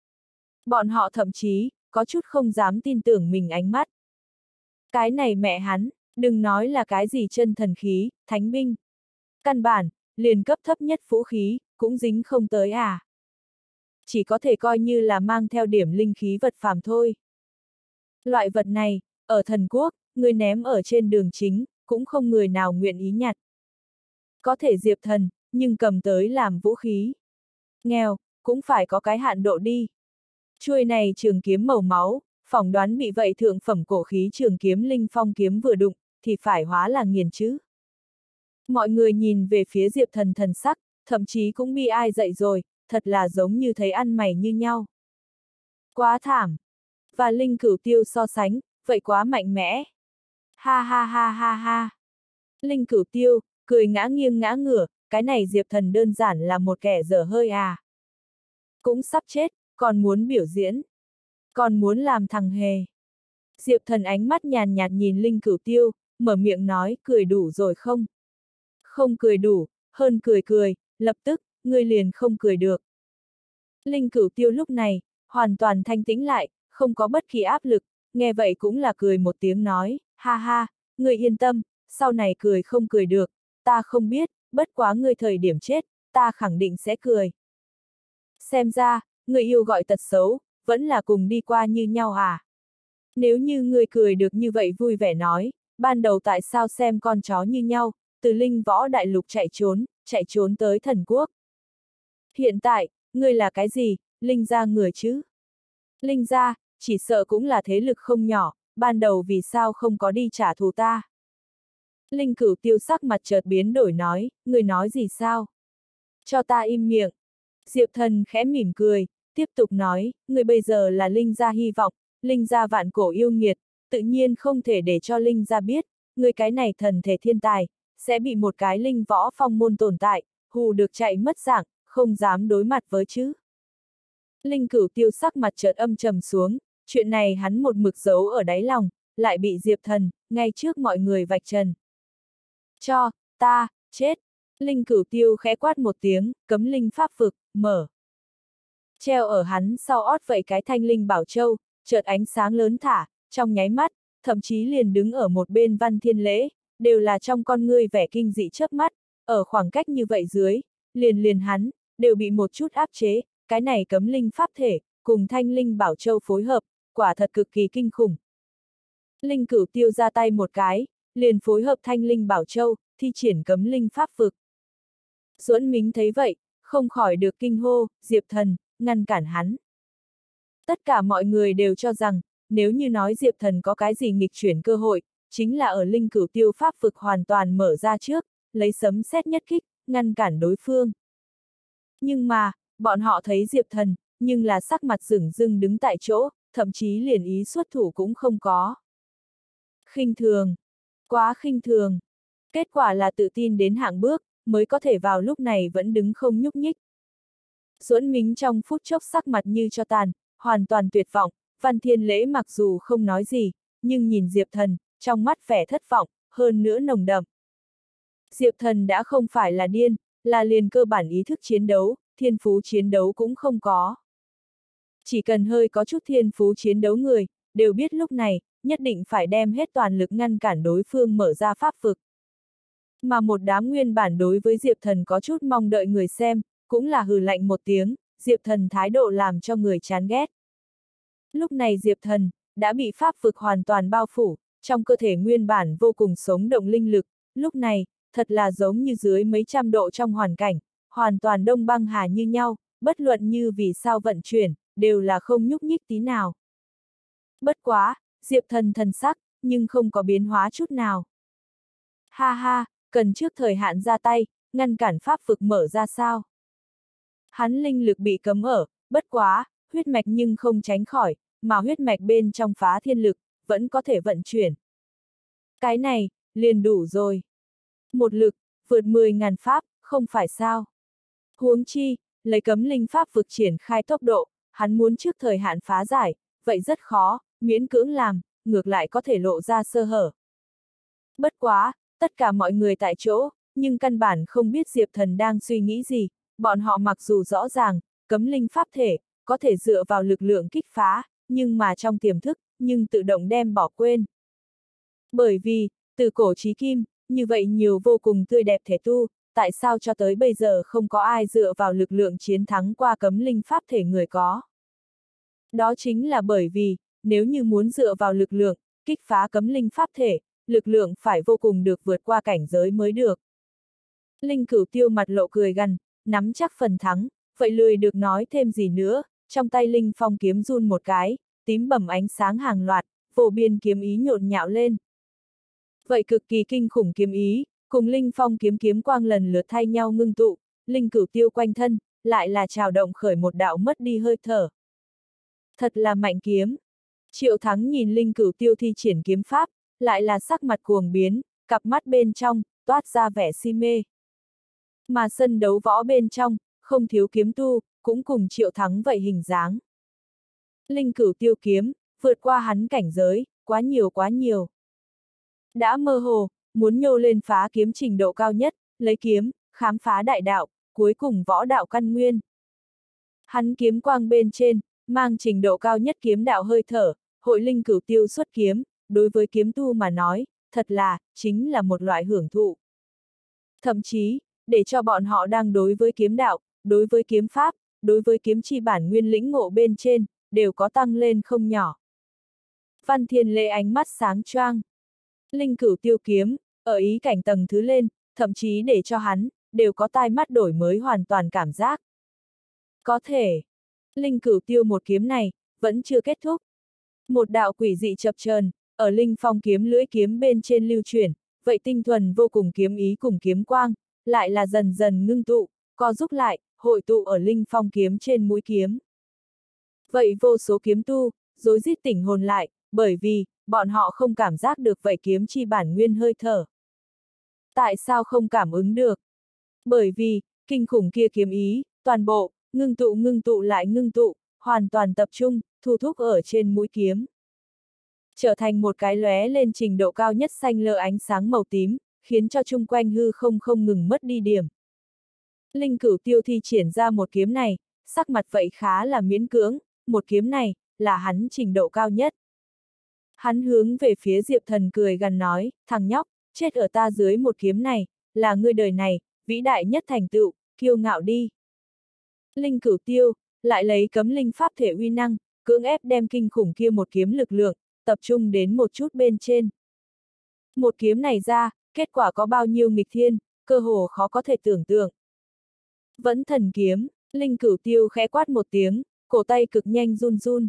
Bọn họ thậm chí, có chút không dám tin tưởng mình ánh mắt. Cái này mẹ hắn, đừng nói là cái gì chân thần khí, thánh binh. Căn bản, liền cấp thấp nhất vũ khí, cũng dính không tới à. Chỉ có thể coi như là mang theo điểm linh khí vật phàm thôi. Loại vật này, ở thần quốc, người ném ở trên đường chính, cũng không người nào nguyện ý nhặt. Có thể Diệp Thần, nhưng cầm tới làm vũ khí. Nghèo, cũng phải có cái hạn độ đi. Chuôi này trường kiếm màu máu, phỏng đoán bị vậy thượng phẩm cổ khí trường kiếm linh phong kiếm vừa đụng, thì phải hóa là nghiền chứ. Mọi người nhìn về phía Diệp Thần thần sắc, thậm chí cũng bi ai dậy rồi, thật là giống như thấy ăn mày như nhau. Quá thảm. Và Linh Cửu Tiêu so sánh, vậy quá mạnh mẽ. Ha ha ha ha ha. Linh Cửu Tiêu, cười ngã nghiêng ngã ngửa, cái này Diệp Thần đơn giản là một kẻ dở hơi à. Cũng sắp chết, còn muốn biểu diễn. Còn muốn làm thằng hề. Diệp Thần ánh mắt nhàn nhạt nhìn Linh Cửu Tiêu, mở miệng nói, cười đủ rồi không? Không cười đủ, hơn cười cười, lập tức, ngươi liền không cười được. Linh Cửu Tiêu lúc này, hoàn toàn thanh tĩnh lại, không có bất kỳ áp lực, nghe vậy cũng là cười một tiếng nói, ha ha, ngươi yên tâm, sau này cười không cười được, ta không biết, bất quá ngươi thời điểm chết, ta khẳng định sẽ cười. Xem ra, người yêu gọi tật xấu, vẫn là cùng đi qua như nhau à? Nếu như người cười được như vậy vui vẻ nói, ban đầu tại sao xem con chó như nhau, từ linh võ đại lục chạy trốn, chạy trốn tới thần quốc. Hiện tại, người là cái gì, linh gia người chứ? Linh gia, chỉ sợ cũng là thế lực không nhỏ, ban đầu vì sao không có đi trả thù ta? Linh Cửu Tiêu sắc mặt chợt biến đổi nói, người nói gì sao? Cho ta im miệng. Diệp Thần khẽ mỉm cười, tiếp tục nói, người bây giờ là Linh gia hy vọng, Linh gia vạn cổ yêu nghiệt, tự nhiên không thể để cho Linh gia biết, người cái này thần thể thiên tài, sẽ bị một cái linh võ phong môn tồn tại, hù được chạy mất dạng, không dám đối mặt với chứ. Linh Cửu Tiêu sắc mặt chợt âm trầm xuống, chuyện này hắn một mực giấu ở đáy lòng, lại bị Diệp Thần, ngay trước mọi người vạch trần. Cho, ta, chết. Linh Cửu Tiêu khẽ quát một tiếng, cấm linh pháp vực, mở. Treo ở hắn sau ót vậy cái thanh linh bảo châu, chợt ánh sáng lớn thả, trong nháy mắt, thậm chí liền đứng ở một bên Văn Thiên Lễ, đều là trong con ngươi vẻ kinh dị chớp mắt, ở khoảng cách như vậy dưới, liền liền hắn, đều bị một chút áp chế, cái này cấm linh pháp thể, cùng thanh linh bảo châu phối hợp, quả thật cực kỳ kinh khủng. Linh Cửu Tiêu ra tay một cái, liền phối hợp thanh linh bảo châu, thi triển cấm linh pháp vực. Duẫn Mính thấy vậy, không khỏi được kinh hô, Diệp Thần, ngăn cản hắn. Tất cả mọi người đều cho rằng, nếu như nói Diệp Thần có cái gì nghịch chuyển cơ hội, chính là ở Linh Cửu Tiêu pháp vực hoàn toàn mở ra trước, lấy sấm sét nhất kích, ngăn cản đối phương. Nhưng mà, bọn họ thấy Diệp Thần, nhưng là sắc mặt dửng dưng đứng tại chỗ, thậm chí liền ý xuất thủ cũng không có. Khinh thường, quá khinh thường. Kết quả là tự tin đến hạng bước, mới có thể vào lúc này vẫn đứng không nhúc nhích. Duẫn Mính trong phút chốc sắc mặt như cho tàn, hoàn toàn tuyệt vọng, Văn Thiên Lễ mặc dù không nói gì, nhưng nhìn Diệp Thần, trong mắt vẻ thất vọng, hơn nữa nồng đậm. Diệp Thần đã không phải là điên, là liền cơ bản ý thức chiến đấu, thiên phú chiến đấu cũng không có. Chỉ cần hơi có chút thiên phú chiến đấu người, đều biết lúc này, nhất định phải đem hết toàn lực ngăn cản đối phương mở ra pháp vực. Mà một đám nguyên bản đối với Diệp Thần có chút mong đợi người xem, cũng là hừ lạnh một tiếng, Diệp Thần thái độ làm cho người chán ghét. Lúc này Diệp Thần, đã bị pháp vực hoàn toàn bao phủ, trong cơ thể nguyên bản vô cùng sống động linh lực, lúc này, thật là giống như dưới mấy trăm độ trong hoàn cảnh, hoàn toàn đông băng hà như nhau, bất luận như vì sao vận chuyển, đều là không nhúc nhích tí nào. Bất quá, Diệp Thần thần sắc, nhưng không có biến hóa chút nào. Ha ha, cần trước thời hạn ra tay, ngăn cản pháp vực mở ra sao? Hắn linh lực bị cấm ở, bất quá, huyết mạch nhưng không tránh khỏi, mà huyết mạch bên trong phá thiên lực, vẫn có thể vận chuyển. Cái này, liền đủ rồi. Một lực, vượt mười ngàn pháp, không phải sao. Huống chi, lấy cấm linh pháp vực triển khai tốc độ, hắn muốn trước thời hạn phá giải, vậy rất khó, miễn cưỡng làm, ngược lại có thể lộ ra sơ hở. Bất quá, tất cả mọi người tại chỗ, nhưng căn bản không biết Diệp Thần đang suy nghĩ gì, bọn họ mặc dù rõ ràng, cấm linh pháp thể, có thể dựa vào lực lượng kích phá, nhưng mà trong tiềm thức, nhưng tự động đem bỏ quên. Bởi vì, từ cổ chí kim, như vậy nhiều vô cùng tươi đẹp thể tu, tại sao cho tới bây giờ không có ai dựa vào lực lượng chiến thắng qua cấm linh pháp thể người có. Đó chính là bởi vì, nếu như muốn dựa vào lực lượng, kích phá cấm linh pháp thể, lực lượng phải vô cùng được vượt qua cảnh giới mới được. Linh Cửu Tiêu mặt lộ cười gằn, nắm chắc phần thắng, vậy lười được nói thêm gì nữa, trong tay Linh Phong kiếm run một cái, tím bầm ánh sáng hàng loạt, vô biên kiếm ý nhộn nhạo lên. Vậy cực kỳ kinh khủng kiếm ý, cùng Linh Phong kiếm kiếm quang lần lượt thay nhau ngưng tụ, Linh Cửu Tiêu quanh thân, lại là trào động khởi một đạo mất đi hơi thở. Thật là mạnh kiếm. Triệu Thắng nhìn Linh Cửu Tiêu thi triển kiếm pháp, lại là sắc mặt cuồng biến, cặp mắt bên trong, toát ra vẻ si mê. Mà sân đấu võ bên trong, không thiếu kiếm tu, cũng cùng Triệu Thắng vậy hình dáng. Linh Cửu Tiêu kiếm, vượt qua hắn cảnh giới, quá nhiều quá nhiều. Đã mơ hồ, muốn nhô lên phá kiếm trình độ cao nhất, lấy kiếm, khám phá đại đạo, cuối cùng võ đạo căn nguyên. Hắn kiếm quang bên trên, mang trình độ cao nhất kiếm đạo hơi thở, hội Linh Cửu Tiêu xuất kiếm, đối với kiếm tu mà nói, thật là, chính là một loại hưởng thụ. Thậm chí, để cho bọn họ đang đối với kiếm đạo, đối với kiếm pháp, đối với kiếm chi bản nguyên lĩnh ngộ bên trên, đều có tăng lên không nhỏ. Văn Thiên Lễ ánh mắt sáng choang. Linh Cửu Tiêu kiếm, ở ý cảnh tầng thứ lên, thậm chí để cho hắn, đều có tai mắt đổi mới hoàn toàn cảm giác. Có thể, Linh Cửu Tiêu một kiếm này, vẫn chưa kết thúc. Một đạo quỷ dị chập chờn ở Linh Phong kiếm lưỡi kiếm bên trên lưu chuyển, vậy tinh thuần vô cùng kiếm ý cùng kiếm quang, lại là dần dần ngưng tụ, co giúp lại, hội tụ ở Linh Phong kiếm trên mũi kiếm. Vậy vô số kiếm tu, rối rít tỉnh hồn lại, bởi vì, bọn họ không cảm giác được vậy kiếm chi bản nguyên hơi thở. Tại sao không cảm ứng được? Bởi vì, kinh khủng kia kiếm ý, toàn bộ, ngưng tụ ngưng tụ lại ngưng tụ, hoàn toàn tập trung, thu thúc ở trên mũi kiếm. Trở thành một cái lóe lên trình độ cao nhất xanh lơ ánh sáng màu tím, khiến cho chung quanh hư không không ngừng mất đi điểm. Linh Cửu Tiêu thi triển ra một kiếm này, sắc mặt vậy khá là miễn cưỡng, một kiếm này, là hắn trình độ cao nhất. Hắn hướng về phía Diệp Thần cười gằn nói, thằng nhóc, chết ở ta dưới một kiếm này, là ngươi đời này, vĩ đại nhất thành tựu, kiêu ngạo đi. Linh Cửu Tiêu, lại lấy cấm linh pháp thể uy năng, cưỡng ép đem kinh khủng kia một kiếm lực lượng, tập trung đến một chút bên trên. Một kiếm này ra, kết quả có bao nhiêu nghịch thiên, cơ hồ khó có thể tưởng tượng. Vẫn thần kiếm, Linh Cửu Tiêu khẽ quát một tiếng, cổ tay cực nhanh run run.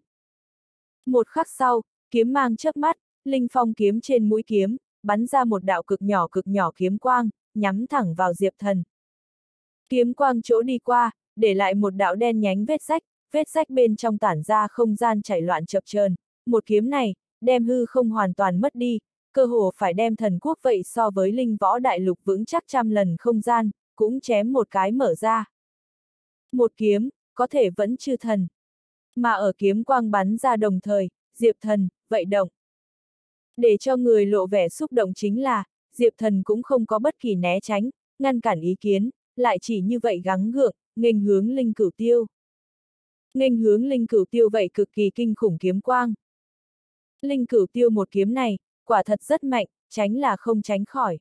Một khắc sau, kiếm mang chớp mắt, Linh Phong kiếm trên mũi kiếm, bắn ra một đạo cực nhỏ cực nhỏ kiếm quang, nhắm thẳng vào Diệp Thần. Kiếm quang chỗ đi qua, để lại một đạo đen nhánh vết rách, vết rách bên trong tản ra không gian chảy loạn chập chờn. Một kiếm này, đem hư không hoàn toàn mất đi, cơ hồ phải đem thần quốc vậy so với linh võ đại lục vững chắc trăm lần không gian, cũng chém một cái mở ra. Một kiếm, có thể vẫn chư thần. Mà ở kiếm quang bắn ra đồng thời, Diệp Thần, vậy động. Để cho người lộ vẻ xúc động chính là, Diệp Thần cũng không có bất kỳ né tránh, ngăn cản ý kiến, lại chỉ như vậy gắng gượng, nghênh hướng linh cửu tiêu. Nghênh hướng linh cửu tiêu vậy cực kỳ kinh khủng kiếm quang. Linh cửu tiêu một kiếm này, quả thật rất mạnh, tránh là không tránh khỏi.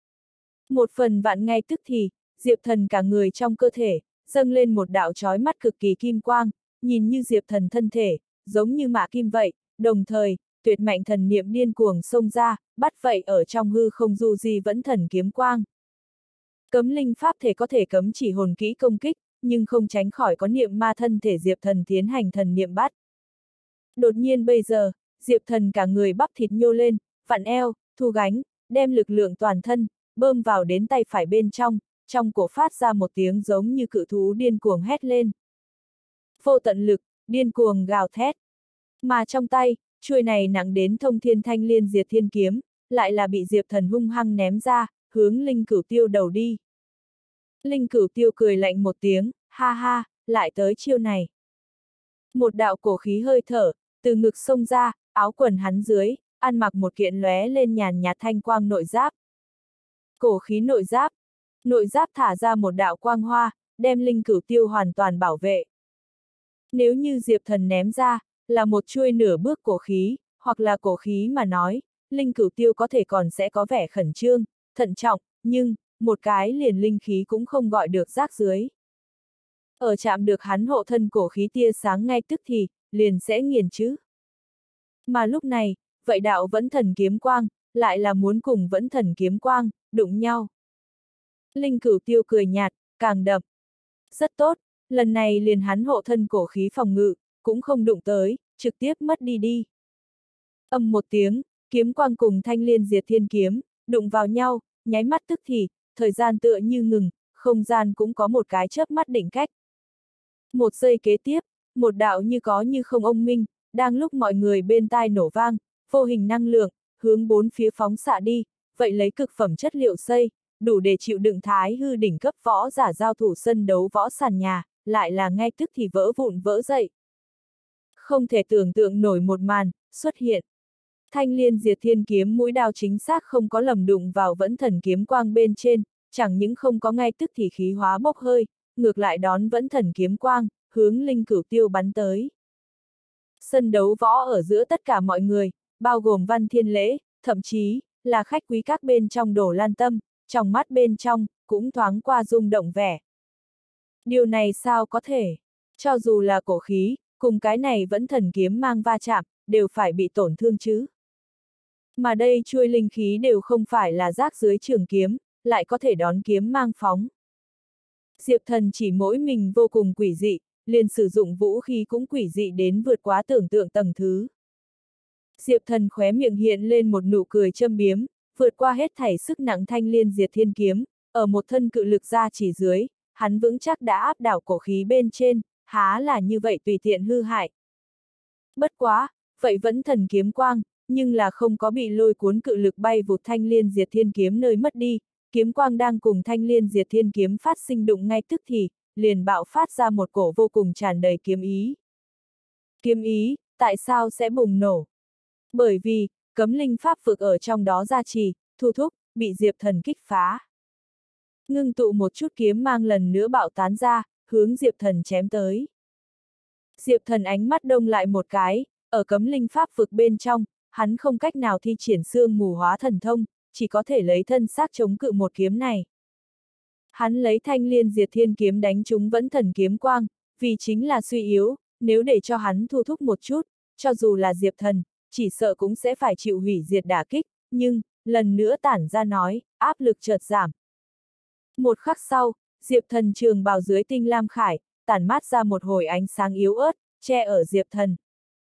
Một phần vạn ngay tức thì, Diệp Thần cả người trong cơ thể, dâng lên một đạo chói mắt cực kỳ kim quang, nhìn như Diệp Thần thân thể, giống như mạ kim vậy, đồng thời, tuyệt mạnh thần niệm điên cuồng xông ra, bắt vậy ở trong hư không du di vẫn thần kiếm quang. Cấm linh pháp thể có thể cấm chỉ hồn kỹ công kích, nhưng không tránh khỏi có niệm ma thân thể Diệp Thần tiến hành thần niệm bắt. Đột nhiên bây giờ, Diệp Thần cả người bắp thịt nhô lên, vặn eo, thu gánh, đem lực lượng toàn thân, bơm vào đến tay phải bên trong, trong cổ phát ra một tiếng giống như cự thú điên cuồng hét lên. Vô tận lực, điên cuồng gào thét. Mà trong tay, chuôi này nặng đến thông thiên thanh liên diệt thiên kiếm, lại là bị Diệp Thần hung hăng ném ra, hướng linh cửu tiêu đầu đi. Linh cửu tiêu cười lạnh một tiếng, ha ha, lại tới chiêu này. Một đạo cổ khí hơi thở, từ ngực xông ra, áo quần hắn dưới, ăn mặc một kiện lóe lên nhàn nhạt thanh quang nội giáp. Cổ khí nội giáp, nội giáp thả ra một đạo quang hoa, đem linh cửu tiêu hoàn toàn bảo vệ. Nếu như Diệp Thần ném ra, là một chuôi nửa bước cổ khí, hoặc là cổ khí mà nói, linh cửu tiêu có thể còn sẽ có vẻ khẩn trương, thận trọng, nhưng, một cái liền linh khí cũng không gọi được rác dưới. Ở chạm được hắn hộ thân cổ khí tia sáng ngay tức thì, liền sẽ nghiền chứ. Mà lúc này, vậy đạo vẫn thần kiếm quang, lại là muốn cùng vẫn thần kiếm quang, đụng nhau. Linh cửu tiêu cười nhạt, càng đậm. Rất tốt, lần này liền hắn hộ thân cổ khí phòng ngự, cũng không đụng tới, trực tiếp mất đi đi. Âm một tiếng, kiếm quang cùng thanh liên diệt thiên kiếm, đụng vào nhau, nháy mắt tức thì, thời gian tựa như ngừng, không gian cũng có một cái chớp mắt định cách. Một giây kế tiếp, một đạo như có như không ông minh, đang lúc mọi người bên tai nổ vang, vô hình năng lượng, hướng bốn phía phóng xạ đi, vậy lấy cực phẩm chất liệu xây, đủ để chịu đựng thái hư đỉnh cấp võ giả giao thủ sân đấu võ sàn nhà, lại là ngay tức thì vỡ vụn vỡ dậy. Không thể tưởng tượng nổi một màn, xuất hiện. Thanh liên diệt thiên kiếm mũi đao chính xác không có lầm đụng vào vẫn thần kiếm quang bên trên, chẳng những không có ngay tức thì khí hóa bốc hơi, ngược lại đón vẫn thần kiếm quang, hướng linh cửu tiêu bắn tới. Sân đấu võ ở giữa tất cả mọi người, bao gồm Văn Thiên Lễ, thậm chí, là khách quý các bên trong Đồ Lan Tâm, trong mắt bên trong, cũng thoáng qua rung động vẻ. Điều này sao có thể? Cho dù là cổ khí, cùng cái này vẫn thần kiếm mang va chạm, đều phải bị tổn thương chứ. Mà đây chuôi linh khí đều không phải là rác dưới trường kiếm, lại có thể đón kiếm mang phóng. Diệp Thần chỉ mỗi mình vô cùng quỷ dị, liền sử dụng vũ khí cũng quỷ dị đến vượt quá tưởng tượng tầng thứ. Diệp Thần khóe miệng hiện lên một nụ cười châm biếm, vượt qua hết thảy sức nặng thanh liên diệt thiên kiếm, ở một thân cự lực ra chỉ dưới, hắn vững chắc đã áp đảo cổ khí bên trên, há là như vậy tùy tiện hư hại. Bất quá, vậy vẫn thần kiếm quang, nhưng là không có bị lôi cuốn cự lực bay vụt thanh liên diệt thiên kiếm nơi mất đi, kiếm quang đang cùng thanh liên diệt thiên kiếm phát sinh đụng ngay tức thì, liền bạo phát ra một cổ vô cùng tràn đầy kiếm ý. Kiếm ý, tại sao sẽ bùng nổ? Bởi vì, cấm linh pháp vực ở trong đó gia trì, thu thúc, bị Diệp Thần kích phá. Ngưng tụ một chút kiếm mang lần nữa bạo tán ra, hướng Diệp Thần chém tới. Diệp Thần ánh mắt đông lại một cái, ở cấm linh pháp vực bên trong, hắn không cách nào thi triển xương mù hóa thần thông, chỉ có thể lấy thân xác chống cự một kiếm này. Hắn lấy thanh liên diệt thiên kiếm đánh trúng vẫn thần kiếm quang, vì chính là suy yếu, nếu để cho hắn thu thúc một chút, cho dù là Diệp Thần, chỉ sợ cũng sẽ phải chịu hủy diệt đả kích, nhưng, lần nữa tản ra nói, áp lực chợt giảm. Một khắc sau, Diệp Thần trường bào dưới tinh lam khải, tản mát ra một hồi ánh sáng yếu ớt, che ở Diệp Thần.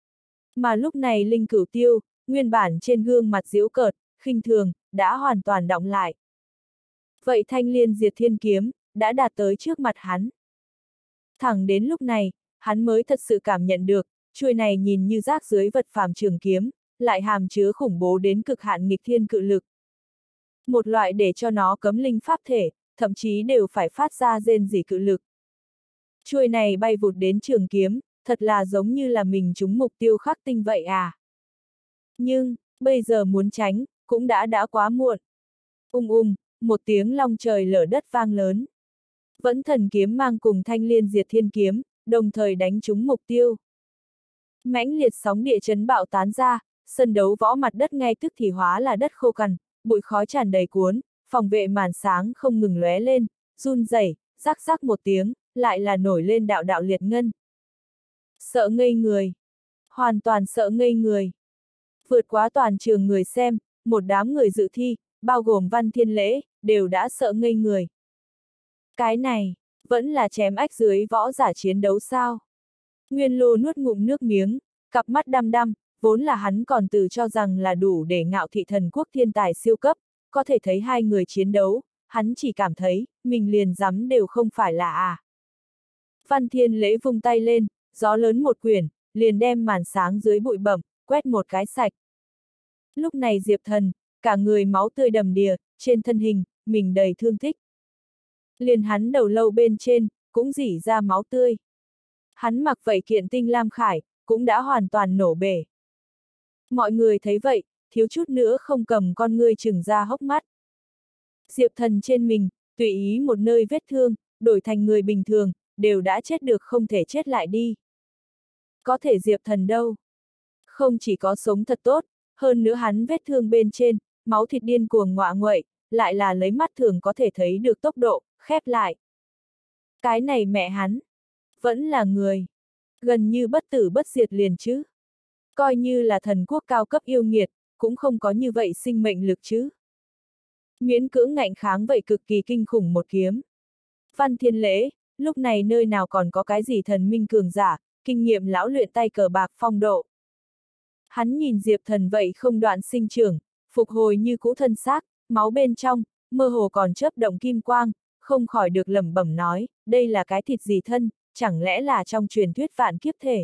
Mà lúc này linh cửu tiêu, nguyên bản trên gương mặt giễu cợt, khinh thường, đã hoàn toàn đọng lại. Vậy thanh liên diệt thiên kiếm, đã đạt tới trước mặt hắn. Thẳng đến lúc này, hắn mới thật sự cảm nhận được, chuôi này nhìn như rác dưới vật phàm trường kiếm, lại hàm chứa khủng bố đến cực hạn nghịch thiên cự lực. Một loại để cho nó cấm linh pháp thể, thậm chí đều phải phát ra rên rỉ cự lực. Chuôi này bay vụt đến trường kiếm, thật là giống như là mình trúng mục tiêu khắc tinh vậy à. Nhưng, bây giờ muốn tránh, cũng đã đã quá muộn. Ung ung, một tiếng long trời lở đất vang lớn. Vẫn thần kiếm mang cùng thanh liên diệt thiên kiếm, đồng thời đánh trúng mục tiêu. Mãnh liệt sóng địa chấn bạo tán ra, sân đấu võ mặt đất ngay tức thì hóa là đất khô cằn, bụi khói tràn đầy cuốn, phòng vệ màn sáng không ngừng lóe lên, run rẩy, rắc rắc một tiếng, lại là nổi lên đạo đạo liệt ngân. Sợ ngây người. Hoàn toàn sợ ngây người. Vượt quá toàn trường người xem, một đám người dự thi, bao gồm Văn Thiên Lễ, đều đã sợ ngây người. Cái này, vẫn là chém ách dưới võ giả chiến đấu sao? Nguyên Lô nuốt ngụm nước miếng, cặp mắt đăm đăm, vốn là hắn còn tự cho rằng là đủ để ngạo thị thần quốc thiên tài siêu cấp, có thể thấy hai người chiến đấu, hắn chỉ cảm thấy, mình liền dám đều không phải là à. Văn Thiên Lễ vung tay lên, gió lớn một quyển, liền đem màn sáng dưới bụi bẩm, quét một cái sạch. Lúc này Diệp Thần, cả người máu tươi đầm đìa, trên thân hình, mình đầy thương tích. Liền hắn đầu lâu bên trên, cũng rỉ ra máu tươi. Hắn mặc vậy kiện tinh lam khải, cũng đã hoàn toàn nổ bể. Mọi người thấy vậy, thiếu chút nữa không cầm con ngươi trừng ra hốc mắt. Diệp Thần trên mình, tùy ý một nơi vết thương, đổi thành người bình thường, đều đã chết được không thể chết lại đi. Có thể Diệp Thần đâu? Không chỉ có sống thật tốt, hơn nữa hắn vết thương bên trên, máu thịt điên cuồng ngọa nguậy, lại là lấy mắt thường có thể thấy được tốc độ, khép lại. Cái này mẹ hắn, vẫn là người, gần như bất tử bất diệt liền chứ. Coi như là thần quốc cao cấp yêu nghiệt, cũng không có như vậy sinh mệnh lực chứ. Miễn cưỡng ngạnh kháng vậy cực kỳ kinh khủng một kiếm. Văn Thiên Lễ, lúc này nơi nào còn có cái gì thần minh cường giả, kinh nghiệm lão luyện tay cờ bạc phong độ. Hắn nhìn Diệp Thần vậy không đoạn sinh trưởng, phục hồi như cũ thân xác, máu bên trong, mơ hồ còn chớp động kim quang, không khỏi được lẩm bẩm nói, đây là cái thịt gì thân, chẳng lẽ là trong truyền thuyết vạn kiếp thể.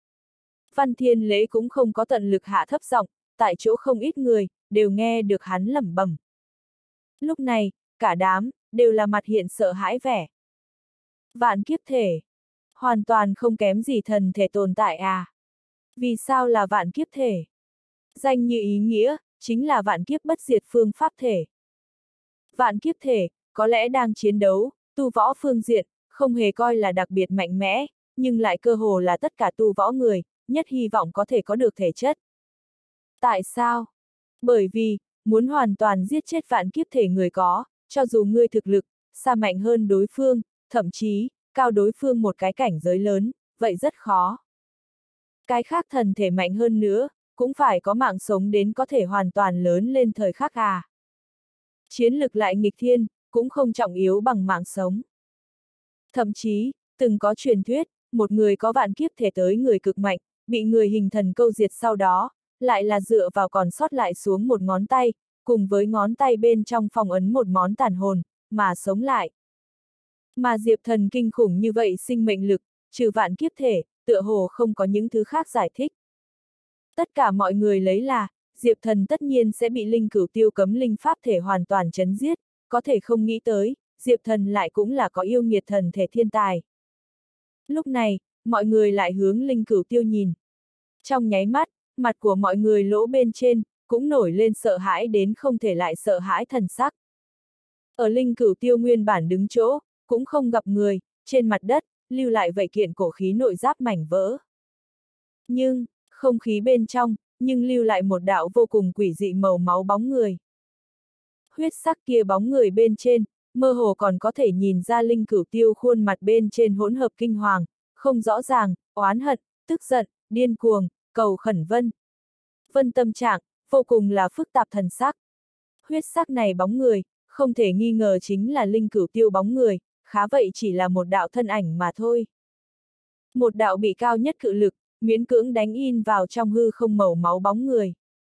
Văn Thiên Lễ cũng không có tận lực hạ thấp giọng, tại chỗ không ít người, đều nghe được hắn lẩm bẩm. Lúc này, cả đám, đều là mặt hiện sợ hãi vẻ. Vạn kiếp thể, hoàn toàn không kém gì thần thể tồn tại à. Vì sao là vạn kiếp thể? Danh như ý nghĩa, chính là vạn kiếp bất diệt phương pháp thể. Vạn kiếp thể, có lẽ đang chiến đấu, tu võ phương diện, không hề coi là đặc biệt mạnh mẽ, nhưng lại cơ hồ là tất cả tu võ người, nhất hy vọng có thể có được thể chất. Tại sao? Bởi vì, muốn hoàn toàn giết chết vạn kiếp thể người có, cho dù ngươi thực lực, xa mạnh hơn đối phương, thậm chí, cao đối phương một cái cảnh giới lớn, vậy rất khó. Cái khác thần thể mạnh hơn nữa, cũng phải có mạng sống đến có thể hoàn toàn lớn lên thời khắc à. Chiến lực lại nghịch thiên, cũng không trọng yếu bằng mạng sống. Thậm chí, từng có truyền thuyết, một người có vạn kiếp thể tới người cực mạnh, bị người hình thần câu diệt sau đó, lại là dựa vào còn sót lại xuống một ngón tay, cùng với ngón tay bên trong phong ấn một món tàn hồn, mà sống lại. Mà Diệp Thần kinh khủng như vậy sinh mệnh lực, trừ vạn kiếp thể, tựa hồ không có những thứ khác giải thích. Tất cả mọi người lấy là, Diệp Thần tất nhiên sẽ bị linh cửu tiêu cấm linh pháp thể hoàn toàn chấn giết, có thể không nghĩ tới, Diệp Thần lại cũng là có yêu nghiệt thần thể thiên tài. Lúc này, mọi người lại hướng linh cửu tiêu nhìn. Trong nháy mắt, mặt của mọi người lỗ bên trên, cũng nổi lên sợ hãi đến không thể lại sợ hãi thần sắc. Ở linh cửu tiêu nguyên bản đứng chỗ, cũng không gặp người, trên mặt đất, lưu lại vậy kiện cổ khí nội giáp mảnh vỡ. Nhưng, không khí bên trong, nhưng lưu lại một đạo vô cùng quỷ dị màu máu bóng người. Huyết sắc kia bóng người bên trên, mơ hồ còn có thể nhìn ra linh cửu tiêu khuôn mặt bên trên hỗn hợp kinh hoàng, không rõ ràng, oán hận, tức giận, điên cuồng, cầu khẩn vân. Vân tâm trạng, vô cùng là phức tạp thần sắc. Huyết sắc này bóng người, không thể nghi ngờ chính là linh cửu tiêu bóng người, khá vậy chỉ là một đạo thân ảnh mà thôi. Một đạo bị cao nhất cự lực, miễn cưỡng đánh in vào trong hư không màu máu bóng người.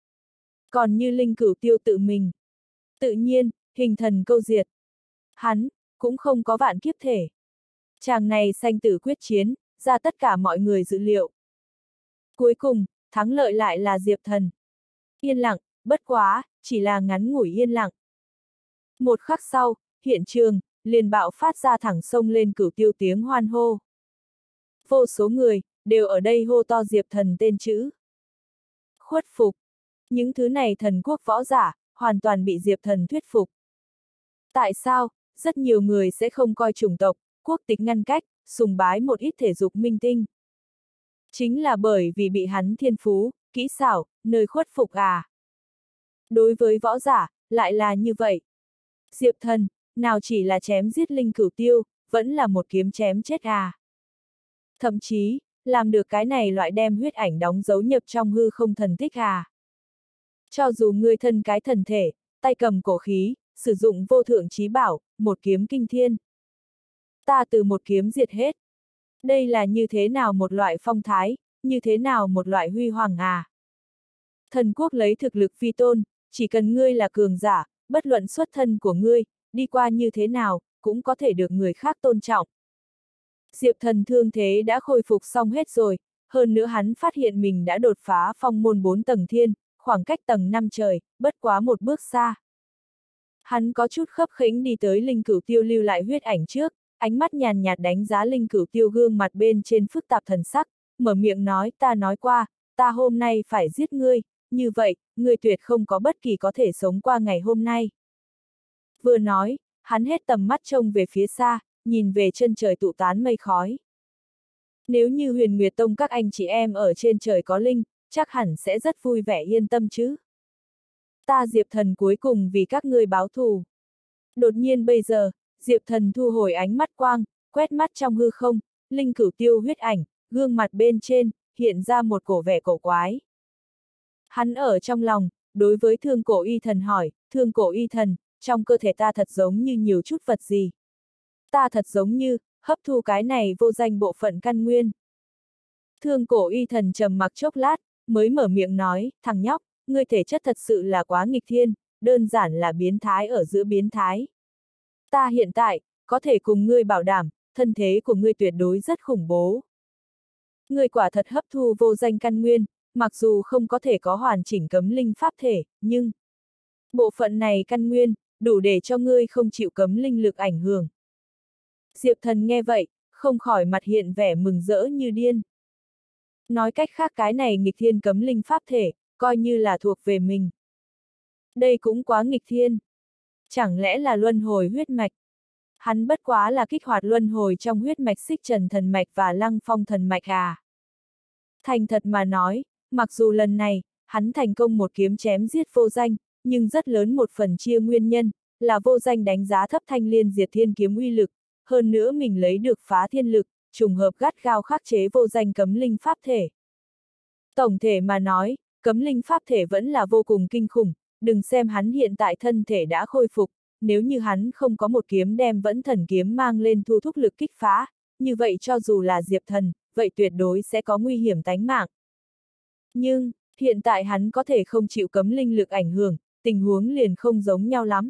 Còn như linh cửu tiêu tự mình, tự nhiên, hình thần câu diệt. Hắn, cũng không có vạn kiếp thể. Chàng này sanh tử quyết chiến, ra tất cả mọi người dự liệu. Cuối cùng, thắng lợi lại là Diệp Thần. Yên lặng, bất quá, chỉ là ngắn ngủi yên lặng. Một khắc sau, hiện trường, liền bạo phát ra thẳng sông lên cửu tiêu tiếng hoan hô. Vô số người, đều ở đây hô to Diệp Thần tên chữ. Khuất phục. Những thứ này thần quốc võ giả, hoàn toàn bị Diệp Thần thuyết phục. Tại sao, rất nhiều người sẽ không coi chủng tộc, quốc tịch ngăn cách, sùng bái một ít thể dục minh tinh. Chính là bởi vì bị hắn thiên phú, kỹ xảo, nơi khuất phục à. Đối với võ giả, lại là như vậy. Diệp Thần, nào chỉ là chém giết linh cửu tiêu, vẫn là một kiếm chém chết à. Thậm chí, làm được cái này loại đem huyết ảnh đóng dấu nhập trong hư không thần tích à. Cho dù ngươi thân cái thần thể, tay cầm cổ khí, sử dụng vô thượng chí bảo, một kiếm kinh thiên. Ta từ một kiếm diệt hết. Đây là như thế nào một loại phong thái, như thế nào một loại huy hoàng à. Thần quốc lấy thực lực vi tôn, chỉ cần ngươi là cường giả, bất luận xuất thân của ngươi, đi qua như thế nào, cũng có thể được người khác tôn trọng. Diệp Thần thương thế đã khôi phục xong hết rồi, hơn nữa hắn phát hiện mình đã đột phá phong môn bốn tầng thiên, khoảng cách tầng năm trời, bất quá một bước xa. Hắn có chút khấp khỉnh đi tới linh cửu tiêu lưu lại huyết ảnh trước, ánh mắt nhàn nhạt đánh giá linh cửu tiêu gương mặt bên trên phức tạp thần sắc, mở miệng nói ta nói qua, ta hôm nay phải giết ngươi, như vậy, ngươi tuyệt không có bất kỳ có thể sống qua ngày hôm nay. Vừa nói, hắn hết tầm mắt trông về phía xa, nhìn về chân trời tụ tán mây khói. Nếu như Huyền Nguyệt Tông các anh chị em ở trên trời có linh, chắc hẳn sẽ rất vui vẻ yên tâm chứ. Ta Diệp Thần cuối cùng vì các ngươi báo thù. Đột nhiên bây giờ, Diệp Thần thu hồi ánh mắt quang, quét mắt trong hư không, linh cửu tiêu huyết ảnh, gương mặt bên trên, hiện ra một cổ vẻ cổ quái. Hắn ở trong lòng, đối với thương cổ y thần hỏi, thương cổ y thần, trong cơ thể ta thật giống như nhiều chút vật gì. Ta thật giống như, hấp thu cái này vô danh bộ phận căn nguyên. Thương cổ y thần trầm mặc chốc lát, mới mở miệng nói, thằng nhóc, ngươi thể chất thật sự là quá nghịch thiên, đơn giản là biến thái ở giữa biến thái. Ta hiện tại, có thể cùng ngươi bảo đảm, thân thế của ngươi tuyệt đối rất khủng bố. Ngươi quả thật hấp thu vô danh căn nguyên, mặc dù không có thể có hoàn chỉnh cấm linh pháp thể, nhưng bộ phận này căn nguyên, đủ để cho ngươi không chịu cấm linh lực ảnh hưởng. Diệp Thần nghe vậy, không khỏi mặt hiện vẻ mừng rỡ như điên. Nói cách khác cái này nghịch thiên cấm linh pháp thể, coi như là thuộc về mình. Đây cũng quá nghịch thiên. Chẳng lẽ là luân hồi huyết mạch? Hắn bất quá là kích hoạt luân hồi trong huyết mạch xích trần thần mạch và lăng phong thần mạch à. Thành thật mà nói, mặc dù lần này, hắn thành công một kiếm chém giết vô danh, nhưng rất lớn một phần chia nguyên nhân, là vô danh đánh giá thấp thanh liên diệt thiên kiếm uy lực, hơn nữa mình lấy được phá thiên lực, trùng hợp gắt gao khắc chế vô danh cấm linh pháp thể. Tổng thể mà nói, cấm linh pháp thể vẫn là vô cùng kinh khủng, đừng xem hắn hiện tại thân thể đã khôi phục, nếu như hắn không có một kiếm đem vẫn thần kiếm mang lên thu thúc lực kích phá, như vậy cho dù là Diệp Thần, vậy tuyệt đối sẽ có nguy hiểm tánh mạng. Nhưng, hiện tại hắn có thể không chịu cấm linh lực ảnh hưởng, tình huống liền không giống nhau lắm.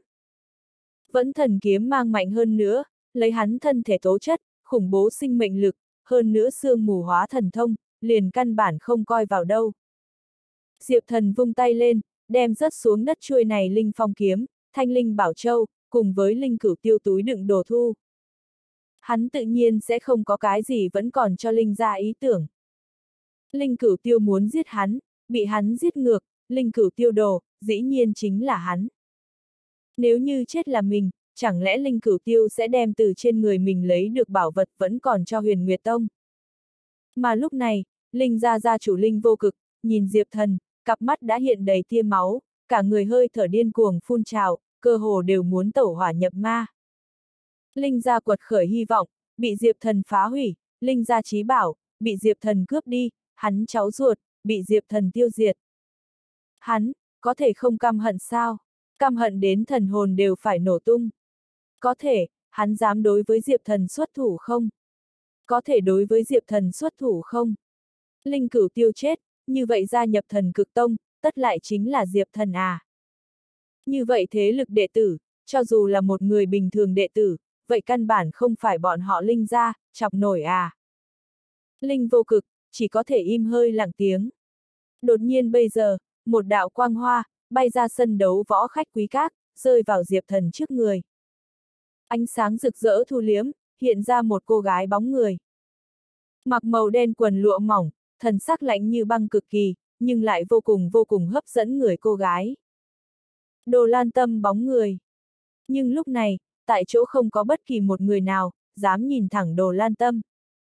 Vẫn thần kiếm mang mạnh hơn nữa, lấy hắn thân thể tố chất, khủng bố sinh mệnh lực, hơn nữa xương mù hóa thần thông, liền căn bản không coi vào đâu. Diệp Thần vung tay lên, đem rớt xuống đất chuôi này linh phong kiếm, thanh linh bảo châu, cùng với linh cửu tiêu túi đựng đồ thu. Hắn tự nhiên sẽ không có cái gì vẫn còn cho linh ra ý tưởng. Linh cửu tiêu muốn giết hắn, bị hắn giết ngược, linh cửu tiêu đồ, dĩ nhiên chính là hắn. Nếu như chết là mình, chẳng lẽ linh cửu tiêu sẽ đem từ trên người mình lấy được bảo vật vẫn còn cho Huyền Nguyệt Tông? Mà lúc này, linh gia gia chủ Linh Vô Cực, nhìn Diệp Thần, cặp mắt đã hiện đầy tia máu, cả người hơi thở điên cuồng phun trào, cơ hồ đều muốn tẩu hỏa nhập ma. Linh gia quật khởi hy vọng, bị Diệp Thần phá hủy, Linh gia chí bảo, bị Diệp Thần cướp đi, hắn cháu ruột, bị Diệp Thần tiêu diệt. Hắn, có thể không căm hận sao? Căm hận đến thần hồn đều phải nổ tung. Có thể, hắn dám đối với Diệp Thần xuất thủ không? Có thể đối với Diệp Thần xuất thủ không? Linh cửu tiêu chết, như vậy gia nhập Thần Cực Tông, tất lại chính là Diệp Thần à. Như vậy thế lực đệ tử, cho dù là một người bình thường đệ tử, vậy căn bản không phải bọn họ Linh gia, chọc nổi à. Linh vô cực, chỉ có thể im hơi lặng tiếng. Đột nhiên bây giờ, một đạo quang hoa, bay ra sân đấu võ khách quý các, rơi vào Diệp Thần trước người. Ánh sáng rực rỡ thu liếm, hiện ra một cô gái bóng người. Mặc màu đen quần lụa mỏng, thần sắc lạnh như băng cực kỳ, nhưng lại vô cùng vô cùng hấp dẫn người cô gái. Đồ Lan Tâm bóng người. Nhưng lúc này, tại chỗ không có bất kỳ một người nào, dám nhìn thẳng Đồ Lan Tâm.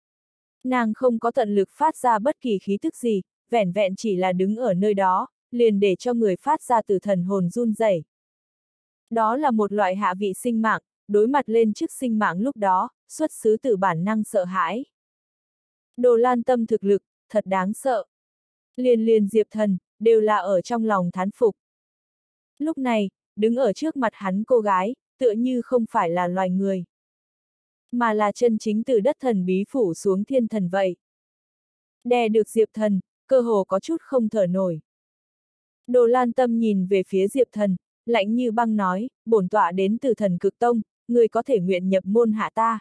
Nàng không có tận lực phát ra bất kỳ khí tức gì, vẻn vẹn chỉ là đứng ở nơi đó, liền để cho người phát ra từ thần hồn run rẩy. Đó là một loại hạ vị sinh mạng, đối mặt lên trước sinh mạng lúc đó, xuất xứ từ bản năng sợ hãi. Đồ Lan Tâm thực lực, thật đáng sợ. Liền liền Diệp Thần, đều là ở trong lòng thán phục. Lúc này, đứng ở trước mặt hắn cô gái, tựa như không phải là loài người, mà là chân chính từ đất thần bí phủ xuống thiên thần vậy. Đè được Diệp Thần, cơ hồ có chút không thở nổi. Đồ Lan Tâm nhìn về phía Diệp Thần, lạnh như băng nói, bổn tọa đến từ Thần Cực Tông, người có thể nguyện nhập môn hạ ta.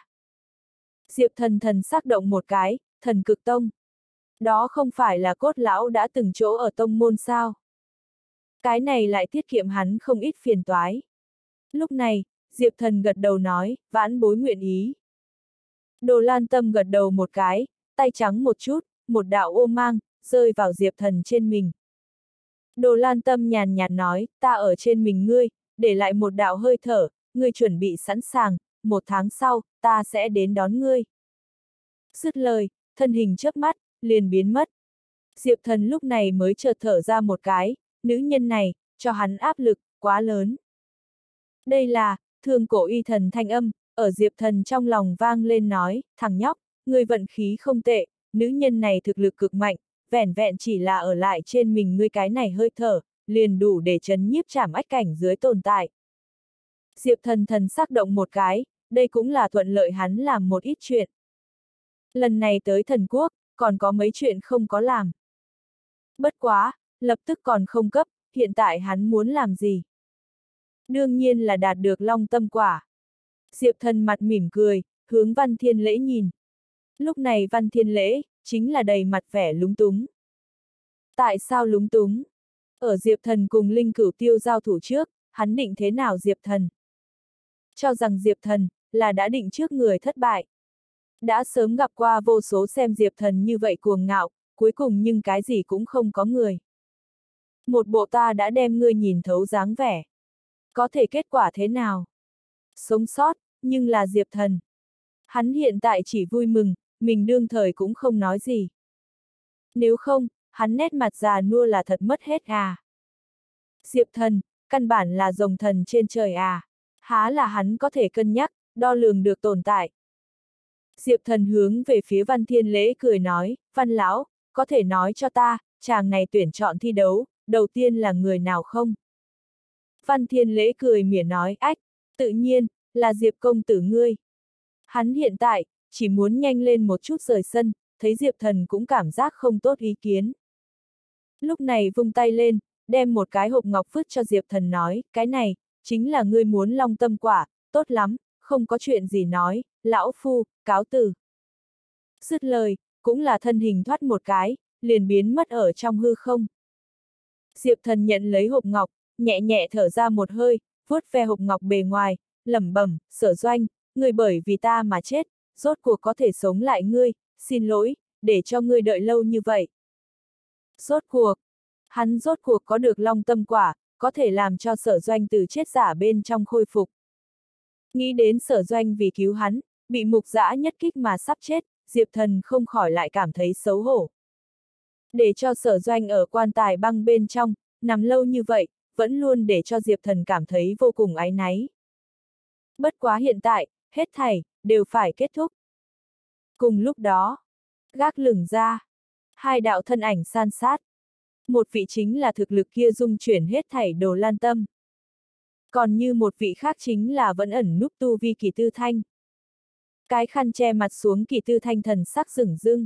Diệp Thần thần sắc động một cái, Thần Cực Tông. Đó không phải là cốt lão đã từng chỗ ở tông môn sao? Cái này lại tiết kiệm hắn không ít phiền toái. Lúc này, Diệp Thần gật đầu nói, vãn bối nguyện ý. Đồ Lan Tâm gật đầu một cái, tay trắng một chút, một đạo ô mang, rơi vào Diệp Thần trên mình. Đồ Lan Tâm nhàn nhạt nói, ta ở trên mình ngươi, để lại một đạo hơi thở, ngươi chuẩn bị sẵn sàng, một tháng sau, ta sẽ đến đón ngươi. Dứt lời, thân hình chớp mắt, liền biến mất. Diệp Thần lúc này mới chợt thở ra một cái, nữ nhân này, cho hắn áp lực, quá lớn. Đây là, thương cổ y thần thanh âm, ở Diệp Thần trong lòng vang lên nói, thằng nhóc, ngươi vận khí không tệ, nữ nhân này thực lực cực mạnh, vẻn vẹn chỉ là ở lại trên mình ngươi cái này hơi thở, liền đủ để chấn nhiếp trảm ách cảnh dưới tồn tại. Diệp Thần thần sắc động một cái, đây cũng là thuận lợi hắn làm một ít chuyện. Lần này tới thần quốc, còn có mấy chuyện không có làm. Bất quá, lập tức còn không cấp, hiện tại hắn muốn làm gì? Đương nhiên là đạt được long tâm quả. Diệp Thần mặt mỉm cười, hướng Văn Thiên Lễ nhìn. Lúc này Văn Thiên Lễ, chính là đầy mặt vẻ lúng túng. Tại sao lúng túng? Ở Diệp Thần cùng Linh Cửu Tiêu giao thủ trước, hắn định thế nào Diệp Thần? Cho rằng Diệp Thần, là đã định trước người thất bại. Đã sớm gặp qua vô số xem Diệp Thần như vậy cuồng ngạo, cuối cùng nhưng cái gì cũng không có người. Một bộ ta đã đem ngươi nhìn thấu dáng vẻ. Có thể kết quả thế nào? Sống sót, nhưng là Diệp Thần. Hắn hiện tại chỉ vui mừng, mình đương thời cũng không nói gì. Nếu không, hắn nét mặt già nua là thật mất hết à. Diệp Thần, căn bản là rồng thần trên trời à. Há là hắn có thể cân nhắc, đo lường được tồn tại. Diệp Thần hướng về phía Văn Thiên Lễ cười nói, Văn lão, có thể nói cho ta, chàng này tuyển chọn thi đấu, đầu tiên là người nào không? Văn Thiên Lễ cười mỉa nói, ách, tự nhiên, là Diệp công tử ngươi. Hắn hiện tại, chỉ muốn nhanh lên một chút rời sân, thấy Diệp Thần cũng cảm giác không tốt ý kiến. Lúc này vung tay lên, đem một cái hộp ngọc vứt cho Diệp Thần nói, cái này, chính là ngươi muốn long tâm quả, tốt lắm, không có chuyện gì nói, lão phu, cáo từ. Dứt lời, cũng là thân hình thoát một cái, liền biến mất ở trong hư không. Diệp Thần nhận lấy hộp ngọc, nhẹ nhẹ thở ra một hơi, vuốt ve hộp ngọc bề ngoài, lẩm bẩm, Sở Doanh, ngươi bởi vì ta mà chết, rốt cuộc có thể sống lại ngươi, xin lỗi, để cho ngươi đợi lâu như vậy. Rốt cuộc, hắn rốt cuộc có được long tâm quả, có thể làm cho Sở Doanh từ chết giả bên trong khôi phục. Nghĩ đến Sở Doanh vì cứu hắn, bị mục dã nhất kích mà sắp chết, Diệp Thần không khỏi lại cảm thấy xấu hổ. Để cho Sở Doanh ở quan tài băng bên trong, nằm lâu như vậy, vẫn luôn để cho Diệp Thần cảm thấy vô cùng áy náy. Bất quá hiện tại, hết thảy, đều phải kết thúc. Cùng lúc đó, gác lửng ra, hai đạo thân ảnh san sát. Một vị chính là thực lực kia dung chuyển hết thảy Đồ Lan Tâm. Còn như một vị khác chính là vẫn ẩn núp tu vi Kỳ Tư Thanh. Cái khăn che mặt xuống Kỳ Tư Thanh thần sắc rửng rưng.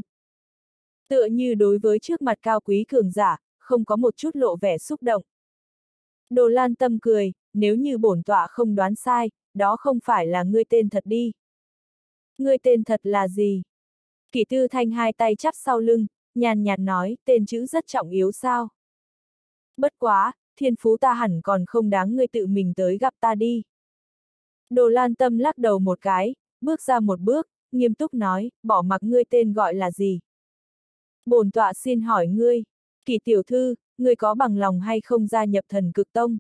Tựa như đối với trước mặt cao quý cường giả, không có một chút lộ vẻ xúc động. Đồ Lan Tâm cười, nếu như bổn tọa không đoán sai, đó không phải là ngươi tên thật đi. Ngươi tên thật là gì? Kỷ Tư Thanh hai tay chắp sau lưng, nhàn nhạt nói, tên chữ rất trọng yếu sao? Bất quá, thiên phú ta hẳn còn không đáng ngươi tự mình tới gặp ta đi. Đồ Lan Tâm lắc đầu một cái, bước ra một bước, nghiêm túc nói, bỏ mặc ngươi tên gọi là gì? Bổn tọa xin hỏi ngươi, Kỷ tiểu thư, ngươi có bằng lòng hay không gia nhập Thần Cực Tông?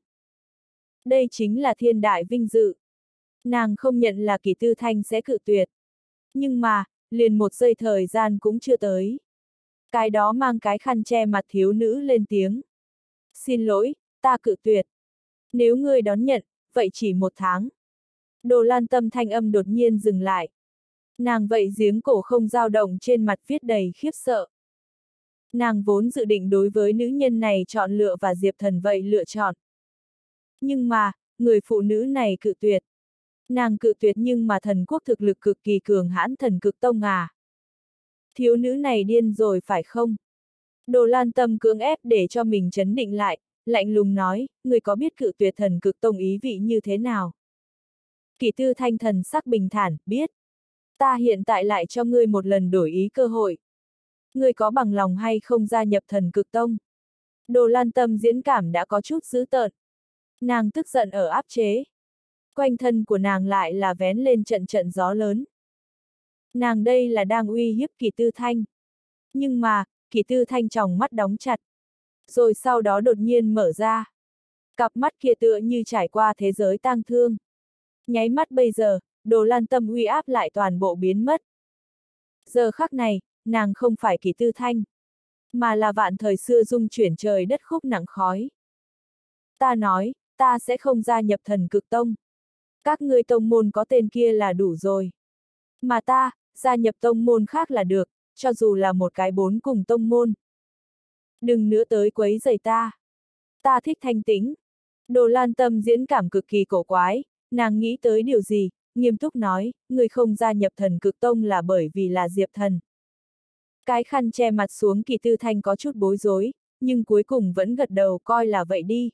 Đây chính là thiên đại vinh dự. Nàng không nhận là Kỷ Tư Thanh sẽ cự tuyệt. Nhưng mà, liền một giây thời gian cũng chưa tới. Cái đó mang cái khăn che mặt thiếu nữ lên tiếng. Xin lỗi, ta cự tuyệt. Nếu ngươi đón nhận, vậy chỉ một tháng. Đồ Lan Tâm thanh âm đột nhiên dừng lại. Nàng vậy giếng cổ không dao động trên mặt viết đầy khiếp sợ. Nàng vốn dự định đối với nữ nhân này chọn lựa và Diệp Thần vậy lựa chọn. Nhưng mà, người phụ nữ này cự tuyệt. Nàng cự tuyệt nhưng mà thần quốc thực lực cực kỳ cường hãn Thần Cực Tông à. Thiếu nữ này điên rồi phải không? Đồ Lan Tâm cưỡng ép để cho mình trấn định lại, lạnh lùng nói, người có biết cự tuyệt Thần Cực Tông ý vị như thế nào? Kỷ Tư Thanh thần sắc bình thản, biết. Ta hiện tại lại cho ngươi một lần đổi ý cơ hội. Ngươi có bằng lòng hay không gia nhập Thần Cực Tông? Đồ Lan Tâm diễn cảm đã có chút dữ tợn. Nàng tức giận ở áp chế. Quanh thân của nàng lại là vén lên trận trận gió lớn. Nàng đây là đang uy hiếp Kỷ Tư Thanh. Nhưng mà, Kỷ Tư Thanh tròng mắt đóng chặt. Rồi sau đó đột nhiên mở ra. Cặp mắt kia tựa như trải qua thế giới tang thương. Nháy mắt bây giờ, Đồ Lan Tâm uy áp lại toàn bộ biến mất. Giờ khắc này, nàng không phải Kỷ Tư Thanh, mà là vạn thời xưa dung chuyển trời đất khúc nặng khói. Ta nói, ta sẽ không gia nhập Thần Cực Tông. Các ngươi tông môn có tên kia là đủ rồi. Mà ta, gia nhập tông môn khác là được, cho dù là một cái bốn cùng tông môn. Đừng nữa tới quấy rầy ta. Ta thích thanh tĩnh. Đồ Lan Tâm diễn cảm cực kỳ cổ quái, nàng nghĩ tới điều gì, nghiêm túc nói, người không gia nhập Thần Cực Tông là bởi vì là Diệp Thần. Cái khăn che mặt xuống Kỷ Tư Thanh có chút bối rối, nhưng cuối cùng vẫn gật đầu coi là vậy đi.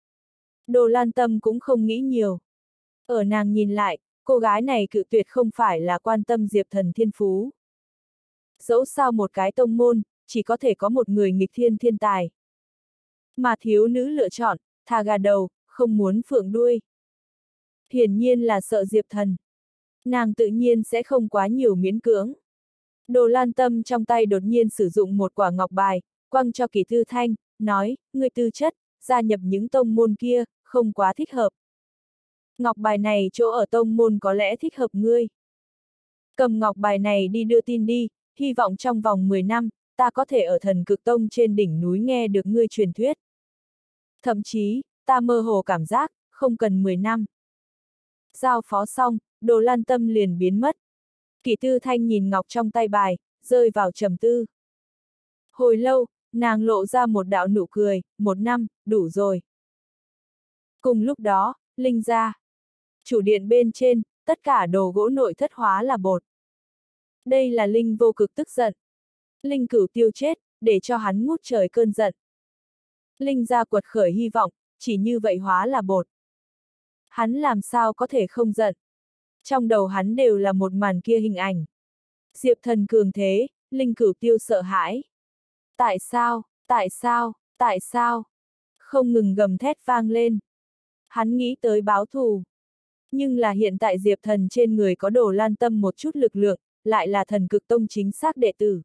Đồ Lan Tâm cũng không nghĩ nhiều. Ở nàng nhìn lại, cô gái này cự tuyệt không phải là quan tâm Diệp Thần thiên phú. Dẫu sao một cái tông môn, chỉ có thể có một người nghịch thiên thiên tài. Mà thiếu nữ lựa chọn, thà gà đầu, không muốn phượng đuôi. Hiển nhiên là sợ Diệp Thần. Nàng tự nhiên sẽ không quá nhiều miễn cưỡng. Đồ Lan Tâm trong tay đột nhiên sử dụng một quả ngọc bài, quăng cho Kỷ Tư Thanh, nói, ngươi tư chất, gia nhập những tông môn kia, không quá thích hợp. Ngọc bài này chỗ ở tông môn có lẽ thích hợp ngươi. Cầm ngọc bài này đi đưa tin đi, hy vọng trong vòng mười năm, ta có thể ở Thần Cực Tông trên đỉnh núi nghe được ngươi truyền thuyết. Thậm chí, ta mơ hồ cảm giác, không cần mười năm. Giao phó xong, Đồ Lan Tâm liền biến mất. Kỷ Tư Thanh nhìn ngọc trong tay bài, rơi vào trầm tư. Hồi lâu, nàng lộ ra một đạo nụ cười, một năm, đủ rồi. Cùng lúc đó, Linh gia. Chủ điện bên trên, tất cả đồ gỗ nội thất hóa là bột. Đây là Linh vô cực tức giận. Linh Cửu Tiêu chết, để cho hắn ngút trời cơn giận. Linh gia quật khởi hy vọng, chỉ như vậy hóa là bột. Hắn làm sao có thể không giận. Trong đầu hắn đều là một màn kia hình ảnh. Diệp Thần cường thế, Linh Cửu Tiêu sợ hãi. Tại sao, tại sao, tại sao? Không ngừng gầm thét vang lên. Hắn nghĩ tới báo thù. Nhưng là hiện tại Diệp Thần trên người có Đồ Lan Tâm một chút lực lượng, lại là Thần Cực Tông chính xác đệ tử.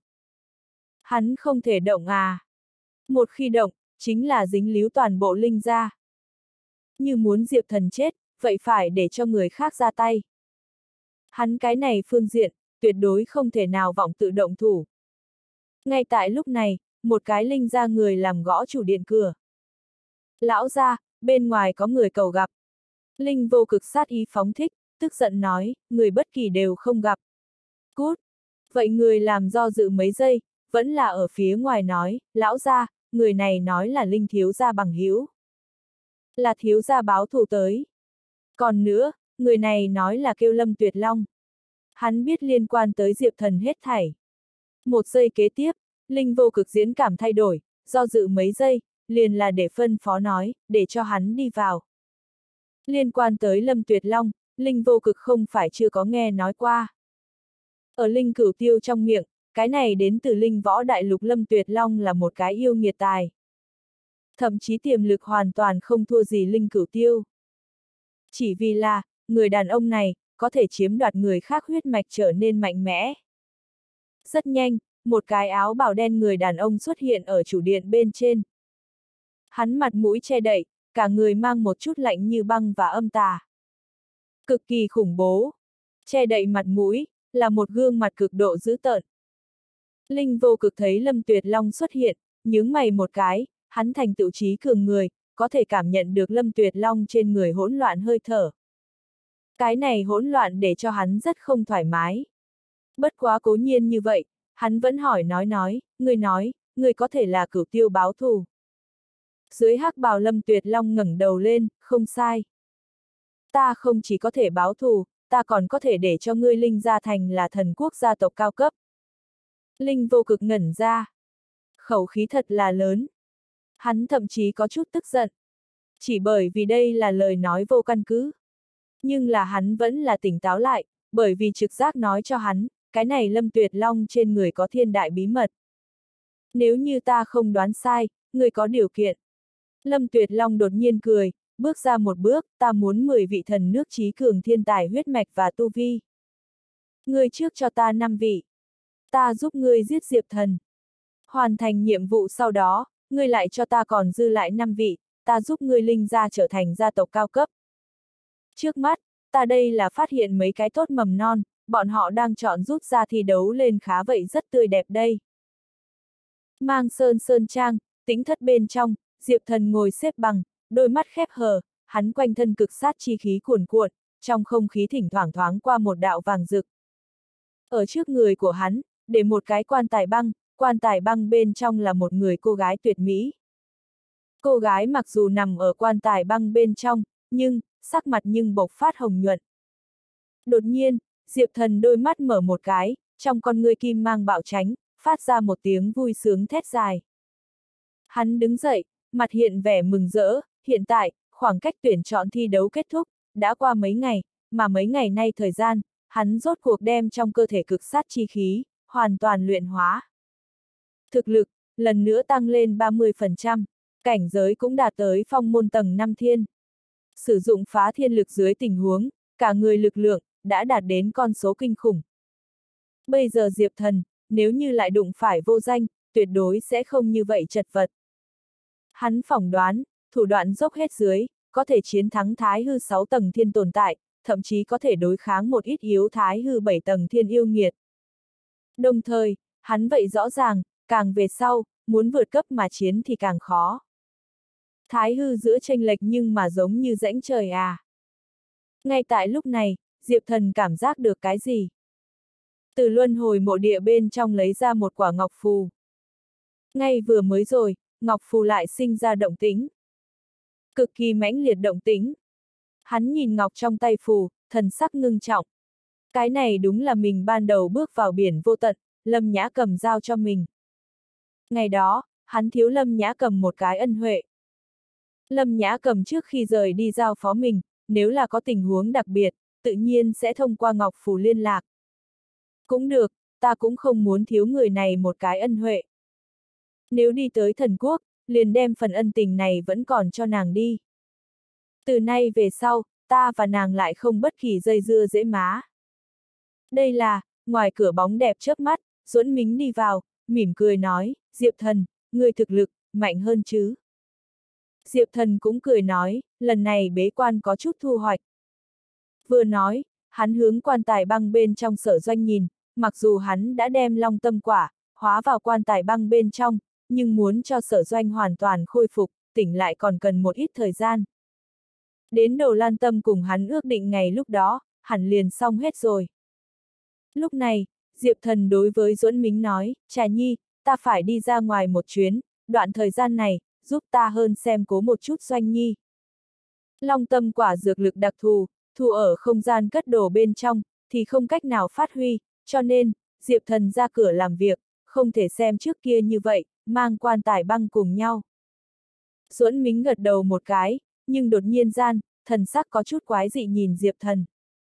Hắn không thể động à. Một khi động, chính là dính líu toàn bộ Linh gia. Như muốn Diệp Thần chết, vậy phải để cho người khác ra tay. Hắn cái này phương diện, tuyệt đối không thể nào vọng tự động thủ. Ngay tại lúc này, một cái Linh gia người làm gõ chủ điện cửa. Lão gia, bên ngoài có người cầu gặp. Linh vô cực sát ý phóng thích, tức giận nói, người bất kỳ đều không gặp. Cút! Vậy người làm do dự mấy giây, vẫn là ở phía ngoài nói, lão gia, người này nói là Linh thiếu gia bằng hữu. Là thiếu gia báo thù tới. Còn nữa, người này nói là kêu Lâm Tuyệt Long. Hắn biết liên quan tới Diệp Thần hết thảy. Một giây kế tiếp, Linh vô cực diễn cảm thay đổi, do dự mấy giây, liền là để phân phó nói, để cho hắn đi vào. Liên quan tới Lâm Tuyệt Long, Linh Vô Cực không phải chưa có nghe nói qua. Ở Linh Cửu Tiêu trong miệng, cái này đến từ Linh Võ Đại Lục Lâm Tuyệt Long là một cái yêu nghiệt tài. Thậm chí tiềm lực hoàn toàn không thua gì Linh Cửu Tiêu. Chỉ vì là, người đàn ông này, có thể chiếm đoạt người khác huyết mạch trở nên mạnh mẽ. Rất nhanh, một cái áo bào đen người đàn ông xuất hiện ở chủ điện bên trên. Hắn mặt mũi che đậy, cả người mang một chút lạnh như băng và âm tà. Cực kỳ khủng bố. Che đậy mặt mũi, là một gương mặt cực độ dữ tợn. Linh Vô Cực thấy Lâm Tuyệt Long xuất hiện, nhướng mày một cái, hắn thành tựu trí cường người, có thể cảm nhận được Lâm Tuyệt Long trên người hỗn loạn hơi thở. Cái này hỗn loạn để cho hắn rất không thoải mái. Bất quá cố nhiên như vậy, hắn vẫn hỏi nói nói, người nói, người có thể là Cửu Tiêu báo thù. Dưới hắc bào Lâm Tuyệt Long ngẩng đầu lên, không sai. Ta không chỉ có thể báo thù, ta còn có thể để cho ngươi Linh gia thành là thần quốc gia tộc cao cấp. Linh Vô Cực ngẩn ra. Khẩu khí thật là lớn. Hắn thậm chí có chút tức giận. Chỉ bởi vì đây là lời nói vô căn cứ. Nhưng là hắn vẫn là tỉnh táo lại, bởi vì trực giác nói cho hắn, cái này Lâm Tuyệt Long trên người có thiên đại bí mật. Nếu như ta không đoán sai, người có điều kiện. Lâm Tuyệt Long đột nhiên cười, bước ra một bước, ta muốn mười vị thần nước trí cường thiên tài huyết mạch và tu vi. Ngươi trước cho ta năm vị. Ta giúp ngươi giết Diệp Thần. Hoàn thành nhiệm vụ sau đó, ngươi lại cho ta còn dư lại năm vị, ta giúp ngươi Linh gia trở thành gia tộc cao cấp. Trước mắt, ta đây là phát hiện mấy cái tốt mầm non, bọn họ đang chọn rút ra thi đấu lên khá vậy rất tươi đẹp đây. Mang sơn sơn trang, tĩnh thất bên trong, Diệp Thần ngồi xếp bằng, đôi mắt khép hờ, hắn quanh thân cực sát chi khí cuồn cuộn, trong không khí thỉnh thoảng thoáng qua một đạo vàng rực. Ở trước người của hắn, để một cái quan tài băng, quan tài băng bên trong là một người cô gái tuyệt mỹ. Cô gái mặc dù nằm ở quan tài băng bên trong, nhưng, sắc mặt nhưng bộc phát hồng nhuận. Đột nhiên, Diệp Thần đôi mắt mở một cái, trong con ngươi kim mang bạo tránh, phát ra một tiếng vui sướng thét dài. Hắn đứng dậy, mặt hiện vẻ mừng rỡ, hiện tại, khoảng cách tuyển chọn thi đấu kết thúc, đã qua mấy ngày, mà mấy ngày nay thời gian, hắn rốt cuộc đem trong cơ thể cực sát chi khí, hoàn toàn luyện hóa. Thực lực, lần nữa tăng lên ba mươi phần trăm, cảnh giới cũng đạt tới phong môn tầng năm thiên. Sử dụng phá thiên lực dưới tình huống, cả người lực lượng, đã đạt đến con số kinh khủng. Bây giờ Diệp Thần, nếu như lại đụng phải vô danh, tuyệt đối sẽ không như vậy chật vật. Hắn phỏng đoán, thủ đoạn dốc hết dưới, có thể chiến thắng Thái hư sáu tầng thiên tồn tại, thậm chí có thể đối kháng một ít yếu Thái hư bảy tầng thiên yêu nghiệt. Đồng thời, hắn vậy rõ ràng, càng về sau, muốn vượt cấp mà chiến thì càng khó. Thái hư giữa chênh lệch nhưng mà giống như rãnh trời à. Ngay tại lúc này, Diệp Thần cảm giác được cái gì? Từ luân hồi mộ địa bên trong lấy ra một quả ngọc phù. Ngay vừa mới rồi, ngọc phù lại sinh ra động tĩnh. Cực kỳ mãnh liệt động tĩnh. Hắn nhìn ngọc trong tay phù, thần sắc ngưng trọng. Cái này đúng là mình ban đầu bước vào biển vô tận, Lâm Nhã Cầm giao cho mình. Ngày đó, hắn thiếu Lâm Nhã Cầm một cái ân huệ. Lâm Nhã Cầm trước khi rời đi giao phó mình, nếu là có tình huống đặc biệt, tự nhiên sẽ thông qua ngọc phù liên lạc. Cũng được, ta cũng không muốn thiếu người này một cái ân huệ. Nếu đi tới thần quốc, liền đem phần ân tình này vẫn còn cho nàng đi. Từ nay về sau, ta và nàng lại không bất kỳ dây dưa dễ má. Đây là, ngoài cửa bóng đẹp chớp mắt, Duẫn Mính đi vào, mỉm cười nói, Diệp Thần, người thực lực, mạnh hơn chứ. Diệp Thần cũng cười nói, lần này bế quan có chút thu hoạch. Vừa nói, hắn hướng quan tài băng bên trong Sở Doanh nhìn, mặc dù hắn đã đem long tâm quả, hóa vào quan tài băng bên trong, nhưng muốn cho Sở Doanh hoàn toàn khôi phục, tỉnh lại còn cần một ít thời gian. Đến Đồ Lan Tâm cùng hắn ước định ngày lúc đó, hẳn liền xong hết rồi. Lúc này, Diệp Thần đối với Duẫn Mính nói, Trà Nhi, ta phải đi ra ngoài một chuyến, đoạn thời gian này, giúp ta hơn xem cố một chút Doanh Nhi. Long tâm quả dược lực đặc thù, thu ở không gian cất đồ bên trong, thì không cách nào phát huy, cho nên, Diệp Thần ra cửa làm việc, không thể xem trước kia như vậy, mang quan tài băng cùng nhau. Duẫn Mính gật đầu một cái, nhưng đột nhiên gian, thần sắc có chút quái dị nhìn Diệp Thần.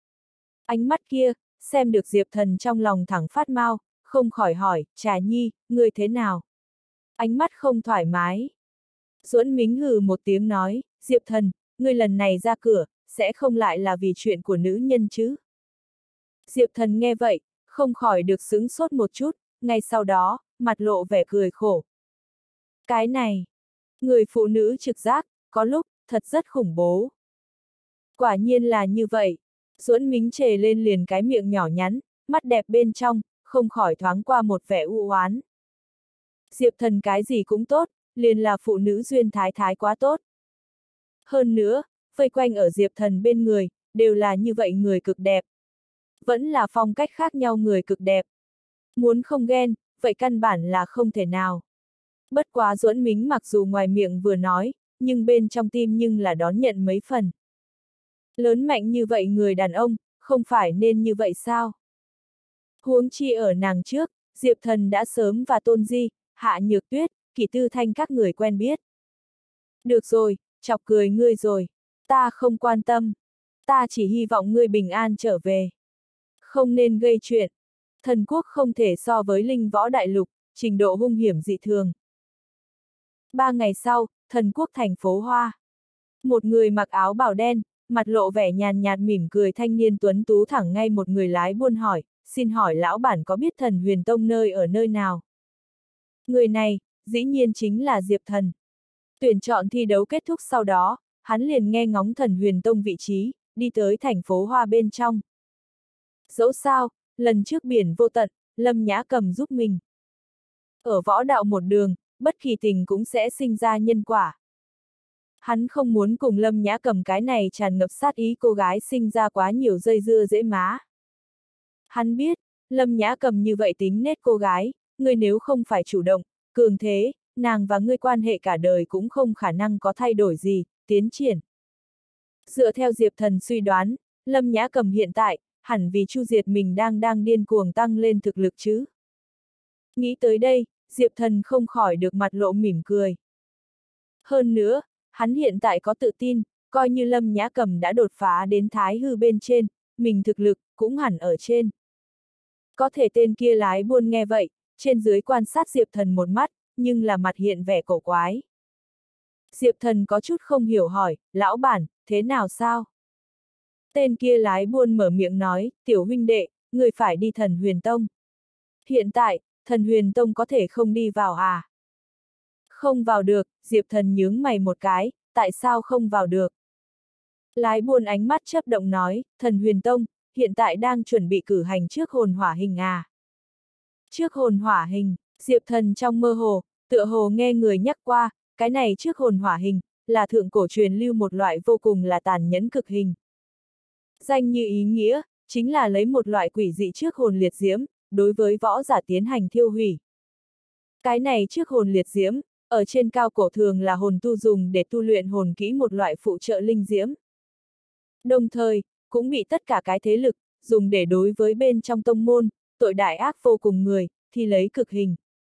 Ánh mắt kia, xem được Diệp Thần trong lòng thẳng phát mau, không khỏi hỏi, Trà Nhi, người thế nào? Ánh mắt không thoải mái. Duẫn Mính hừ một tiếng nói, Diệp Thần, ngươi lần này ra cửa, sẽ không lại là vì chuyện của nữ nhân chứ? Diệp Thần nghe vậy, không khỏi được sững sốt một chút, ngay sau đó, mặt lộ vẻ cười khổ. Cái này, người phụ nữ trực giác, có lúc, thật rất khủng bố. Quả nhiên là như vậy. Duẫn Mính trề lên liền cái miệng nhỏ nhắn, mắt đẹp bên trong, không khỏi thoáng qua một vẻ u oán. Diệp Thần cái gì cũng tốt, liền là phụ nữ duyên thái thái quá tốt. Hơn nữa, vây quanh ở Diệp Thần bên người, đều là như vậy người cực đẹp. Vẫn là phong cách khác nhau người cực đẹp. Muốn không ghen, vậy căn bản là không thể nào. Bất quá Duẫn Mính mặc dù ngoài miệng vừa nói, nhưng bên trong tim nhưng là đón nhận mấy phần. Lớn mạnh như vậy người đàn ông, không phải nên như vậy sao? Huống chi ở nàng trước, Diệp Thần đã sớm và Tôn Di, Hạ Nhược Tuyết, Kỷ Tư Thanh các người quen biết. Được rồi, chọc cười ngươi rồi. Ta không quan tâm. Ta chỉ hy vọng ngươi bình an trở về. Không nên gây chuyện. Thần quốc không thể so với linh võ đại lục, trình độ hung hiểm dị thường. Ba ngày sau, thần quốc thành phố Hoa. Một người mặc áo bào đen, mặt lộ vẻ nhàn nhạt mỉm cười thanh niên tuấn tú thẳng ngay một người lái buôn hỏi, xin hỏi lão bản có biết Thần Huyền Tông nơi ở nơi nào? Người này, dĩ nhiên chính là Diệp Thần. Tuyển chọn thi đấu kết thúc sau đó, hắn liền nghe ngóng Thần Huyền Tông vị trí, đi tới thành phố Hoa bên trong. Dẫu sao, lần trước biển vô tận, Lâm Nhã Cầm giúp mình. Ở võ đạo một đường, bất kỳ tình cũng sẽ sinh ra nhân quả. Hắn không muốn cùng Lâm Nhã Cầm cái này tràn ngập sát ý cô gái sinh ra quá nhiều dây dưa dễ má. Hắn biết, Lâm Nhã Cầm như vậy tính nết cô gái, ngươi nếu không phải chủ động, cường thế, nàng và ngươi quan hệ cả đời cũng không khả năng có thay đổi gì, tiến triển. Dựa theo Diệp Thần suy đoán, Lâm Nhã Cầm hiện tại, hẳn vì chu diệt mình đang đang điên cuồng tăng lên thực lực chứ. Nghĩ tới đây, Diệp Thần không khỏi được mặt lộ mỉm cười. Hơn nữa, hắn hiện tại có tự tin, coi như Lâm Nhã Cầm đã đột phá đến thái hư bên trên, mình thực lực cũng hẳn ở trên. Có thể tên kia lái buôn nghe vậy, trên dưới quan sát Diệp Thần một mắt, nhưng là mặt hiện vẻ cổ quái. Diệp Thần có chút không hiểu hỏi, lão bản, thế nào sao? Tên kia lái buôn mở miệng nói, tiểu huynh đệ, người phải đi Thần Huyền Tông. Hiện tại, Thần Huyền Tông có thể không đi vào à? Không vào được, Diệp Thần nhướng mày một cái, tại sao không vào được? Lái buôn ánh mắt chớp động nói, Thần Huyền Tông, hiện tại đang chuẩn bị cử hành trước hồn hỏa hình à? Trước hồn hỏa hình, Diệp Thần trong mơ hồ, tựa hồ nghe người nhắc qua, cái này trước hồn hỏa hình, là thượng cổ truyền lưu một loại vô cùng là tàn nhẫn cực hình. Danh như ý nghĩa, chính là lấy một loại quỷ dị trước hồn liệt diễm, đối với võ giả tiến hành thiêu hủy. Cái này trước hồn liệt diễm, ở trên cao cổ thường là hồn tu dùng để tu luyện hồn kỹ một loại phụ trợ linh diễm. Đồng thời, cũng bị tất cả cái thế lực, dùng để đối với bên trong tông môn, tội đại ác vô cùng người, thì lấy cực hình.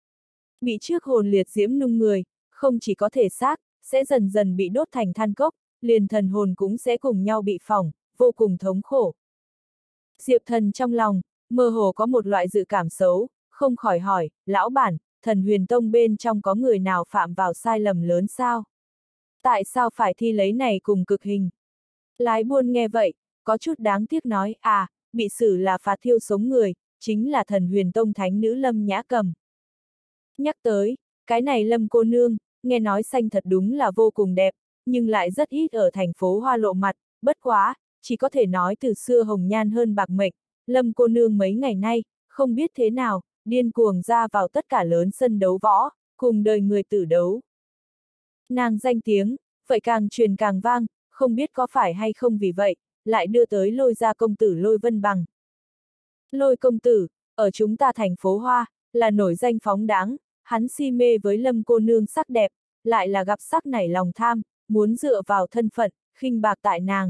Bị trước hồn liệt diễm nung người, không chỉ có thể xác, sẽ dần dần bị đốt thành than cốc, liền thần hồn cũng sẽ cùng nhau bị phỏng, vô cùng thống khổ. Diệp Thần trong lòng, mơ hồ có một loại dự cảm xấu, không khỏi hỏi, lão bản, Thần Huyền Tông bên trong có người nào phạm vào sai lầm lớn sao? Tại sao phải thi lấy này cùng cực hình? Lái buôn nghe vậy, có chút đáng tiếc nói, à, bị xử là phạt thiêu sống người, chính là Thần Huyền Tông thánh nữ Lâm Nhã Cầm. Nhắc tới, cái này Lâm cô nương, nghe nói xanh thật đúng là vô cùng đẹp, nhưng lại rất ít ở thành phố Hoa lộ mặt, bất quá, chỉ có thể nói từ xưa hồng nhan hơn bạc mệnh, Lâm cô nương mấy ngày nay, không biết thế nào, điên cuồng ra vào tất cả lớn sân đấu võ, cùng đời người tử đấu. Nàng danh tiếng, vậy càng truyền càng vang, không biết có phải hay không vì vậy, lại đưa tới Lôi gia công tử Lôi Vân Bằng. Lôi công tử, ở chúng ta thành phố Hoa, là nổi danh phóng đáng, hắn si mê với Lâm cô nương sắc đẹp, lại là gặp sắc nảy lòng tham, muốn dựa vào thân phận, khinh bạc tại nàng.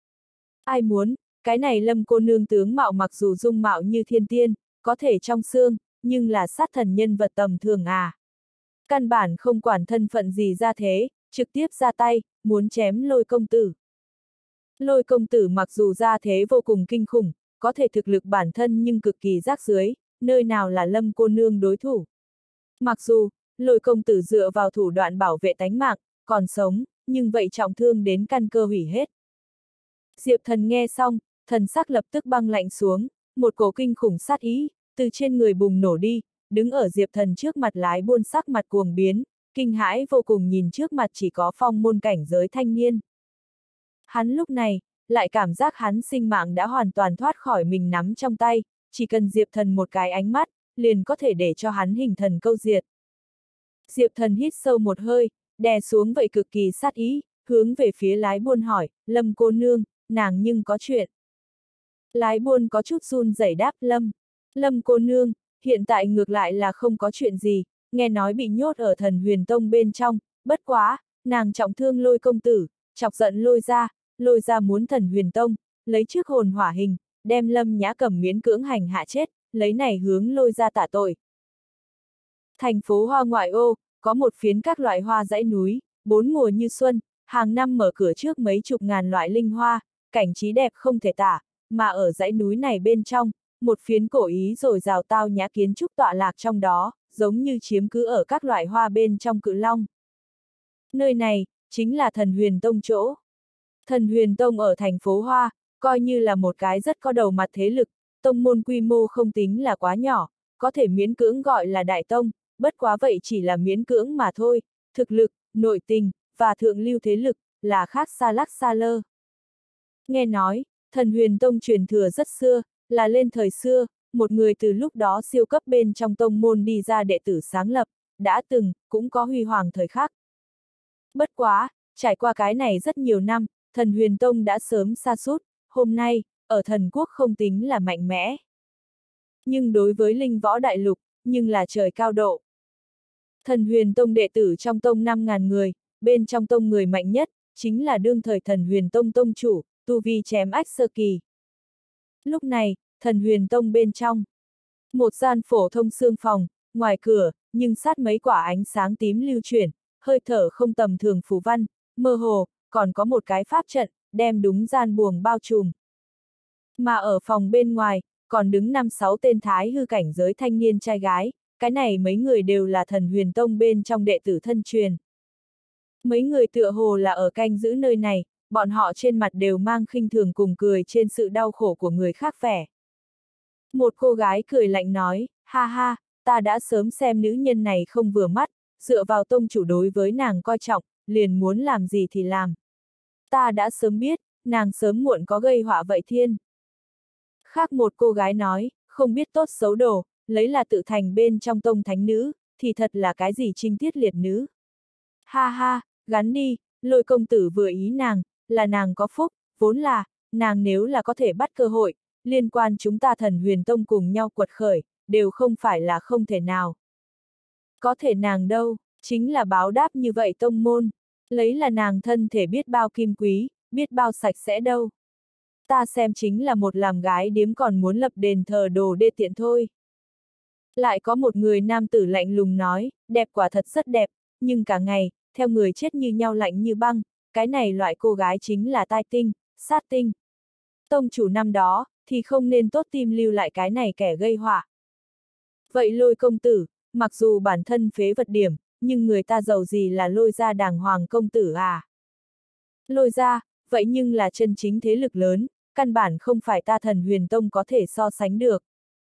Ai muốn, cái này Lâm cô nương tướng mạo mặc dù dung mạo như thiên tiên, có thể trong xương, nhưng là sát thần nhân vật tầm thường à. Căn bản không quản thân phận gì ra thế, trực tiếp ra tay, muốn chém Lôi công tử. Lôi công tử mặc dù ra thế vô cùng kinh khủng, có thể thực lực bản thân nhưng cực kỳ rác rưới, nơi nào là Lâm cô nương đối thủ. Mặc dù, Lôi công tử dựa vào thủ đoạn bảo vệ tánh mạng, còn sống, nhưng vậy trọng thương đến căn cơ hủy hết. Diệp Thần nghe xong, thần sắc lập tức băng lạnh xuống, một cổ kinh khủng sát ý, từ trên người bùng nổ đi, đứng ở Diệp Thần trước mặt lái buôn sắc mặt cuồng biến, kinh hãi vô cùng nhìn trước mặt chỉ có phong môn cảnh giới thanh niên. Hắn lúc này, lại cảm giác hắn sinh mạng đã hoàn toàn thoát khỏi mình nắm trong tay, chỉ cần Diệp Thần một cái ánh mắt, liền có thể để cho hắn hình thần câu diệt. Diệp Thần hít sâu một hơi, đè xuống vậy cực kỳ sát ý, hướng về phía lái buôn hỏi, Lâm cô nương, nàng nhưng có chuyện. Lái buôn có chút run rẩy đáp Lâm. Lâm cô nương, hiện tại ngược lại là không có chuyện gì, nghe nói bị nhốt ở Thần Huyền Tông bên trong, bất quá, nàng trọng thương Lôi công tử, chọc giận Lôi ra, Lôi ra muốn Thần Huyền Tông, lấy trước hồn hỏa hình, đem Lâm Nhã Cầm miễn cưỡng hành hạ chết, lấy này hướng Lôi ra tạ tội. Thành phố Hoa ngoại ô, có một phiến các loại hoa dãy núi, bốn mùa như xuân, hàng năm mở cửa trước mấy chục ngàn loại linh hoa, cảnh trí đẹp không thể tả, mà ở dãy núi này bên trong, một phiến cổ ý rồi rào tao nhã kiến trúc tọa lạc trong đó, giống như chiếm cứ ở các loại hoa bên trong Cự Long. Nơi này, chính là Thần Huyền Tông chỗ. Thần Huyền Tông ở thành phố Hoa, coi như là một cái rất có đầu mặt thế lực, tông môn quy mô không tính là quá nhỏ, có thể miễn cưỡng gọi là đại tông, bất quá vậy chỉ là miễn cưỡng mà thôi, thực lực, nội tình, và thượng lưu thế lực, là khác xa lắc xa lơ. Nghe nói, Thần Huyền Tông truyền thừa rất xưa, là lên thời xưa, một người từ lúc đó siêu cấp bên trong tông môn đi ra đệ tử sáng lập, đã từng, cũng có huy hoàng thời khắc. Bất quá, trải qua cái này rất nhiều năm, Thần Huyền Tông đã sớm sa sút, hôm nay, ở thần quốc không tính là mạnh mẽ. Nhưng đối với linh võ đại lục, nhưng là trời cao độ. Thần Huyền Tông đệ tử trong tông năm ngàn người, bên trong tông người mạnh nhất, chính là đương thời Thần Huyền Tông tông chủ, tu vi chém ách sơ kỳ. Lúc này, Thần Huyền Tông bên trong, một gian phổ thông xương phòng, ngoài cửa, nhưng sát mấy quả ánh sáng tím lưu chuyển, hơi thở không tầm thường phù văn, mơ hồ, còn có một cái pháp trận, đem đúng gian buồng bao trùm. Mà ở phòng bên ngoài, còn đứng năm sáu tên thái hư cảnh giới thanh niên trai gái, cái này mấy người đều là Thần Huyền Tông bên trong đệ tử thân truyền. Mấy người tựa hồ là ở canh giữ nơi này, bọn họ trên mặt đều mang khinh thường cùng cười trên sự đau khổ của người khác vẻ. Một cô gái cười lạnh nói, ha ha, ta đã sớm xem nữ nhân này không vừa mắt, dựa vào tông chủ đối với nàng coi trọng, liền muốn làm gì thì làm. Ta đã sớm biết, nàng sớm muộn có gây họa vậy thiên. Khác một cô gái nói, không biết tốt xấu đồ, lấy là tự thành bên trong tông thánh nữ, thì thật là cái gì trinh tiết liệt nữ. Ha ha, gắn đi, Lôi công tử vừa ý nàng, là nàng có phúc, vốn là, nàng nếu là có thể bắt cơ hội, liên quan chúng ta Thần Huyền Tông cùng nhau quật khởi, đều không phải là không thể nào. Có thể nàng đâu, chính là báo đáp như vậy tông môn, lấy là nàng thân thể biết bao kim quý, biết bao sạch sẽ đâu. Ta xem chính là một làm gái điếm còn muốn lập đền thờ đồ đê tiện thôi. Lại có một người nam tử lạnh lùng nói, đẹp quả thật rất đẹp, nhưng cả ngày, theo người chết như nhau lạnh như băng, cái này loại cô gái chính là tai tinh, sát tinh. Tông chủ năm đó, thì không nên tốt tim lưu lại cái này kẻ gây họa. Vậy Lôi công tử, mặc dù bản thân phế vật điểm, nhưng người ta giàu gì là Lôi gia đàng hoàng công tử à? Lôi gia, vậy nhưng là chân chính thế lực lớn, căn bản không phải ta Thần Huyền Tông có thể so sánh được.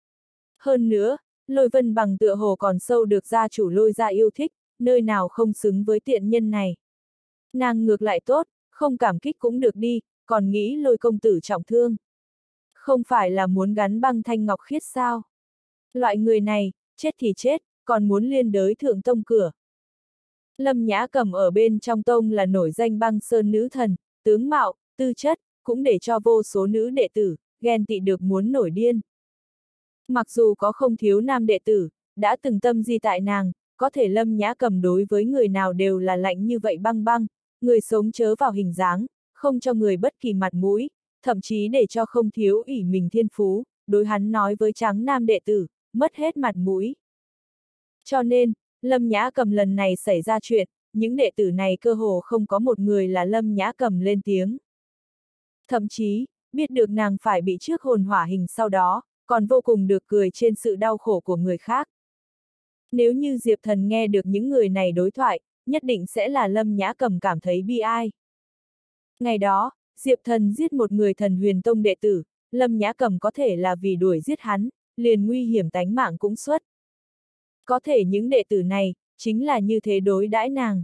Hơn nữa, Lôi Vân Bằng tựa hồ còn sâu được gia chủ Lôi gia yêu thích, nơi nào không xứng với tiện nhân này. Nàng ngược lại tốt, không cảm kích cũng được đi, còn nghĩ Lôi công tử trọng thương. Không phải là muốn gắn băng thanh ngọc khiết sao? Loại người này, chết thì chết, còn muốn liên đới thượng tông cửa. Lâm Nhã Cầm ở bên trong tông là nổi danh băng sơn nữ thần, tướng mạo, tư chất, cũng để cho vô số nữ đệ tử, ghen tị được muốn nổi điên. Mặc dù có không thiếu nam đệ tử, đã từng tâm di tại nàng, có thể Lâm Nhã Cầm đối với người nào đều là lạnh như vậy băng băng, người sống chớ vào hình dáng, không cho người bất kỳ mặt mũi, thậm chí để cho không thiếu ỷ mình thiên phú, đối hắn nói với trắng nam đệ tử, mất hết mặt mũi. Cho nên, Lâm Nhã Cầm lần này xảy ra chuyện, những đệ tử này cơ hồ không có một người là Lâm Nhã Cầm lên tiếng. Thậm chí, biết được nàng phải bị trước hồn hỏa hình sau đó, còn vô cùng được cười trên sự đau khổ của người khác. Nếu như Diệp Thần nghe được những người này đối thoại, nhất định sẽ là Lâm Nhã Cầm cảm thấy bi ai. Ngày đó, Diệp Thần giết một người Thần Huyền Tông đệ tử, Lâm Nhã Cầm có thể là vì đuổi giết hắn, liền nguy hiểm tánh mạng cũng xuất. Có thể những đệ tử này, chính là như thế đối đãi nàng.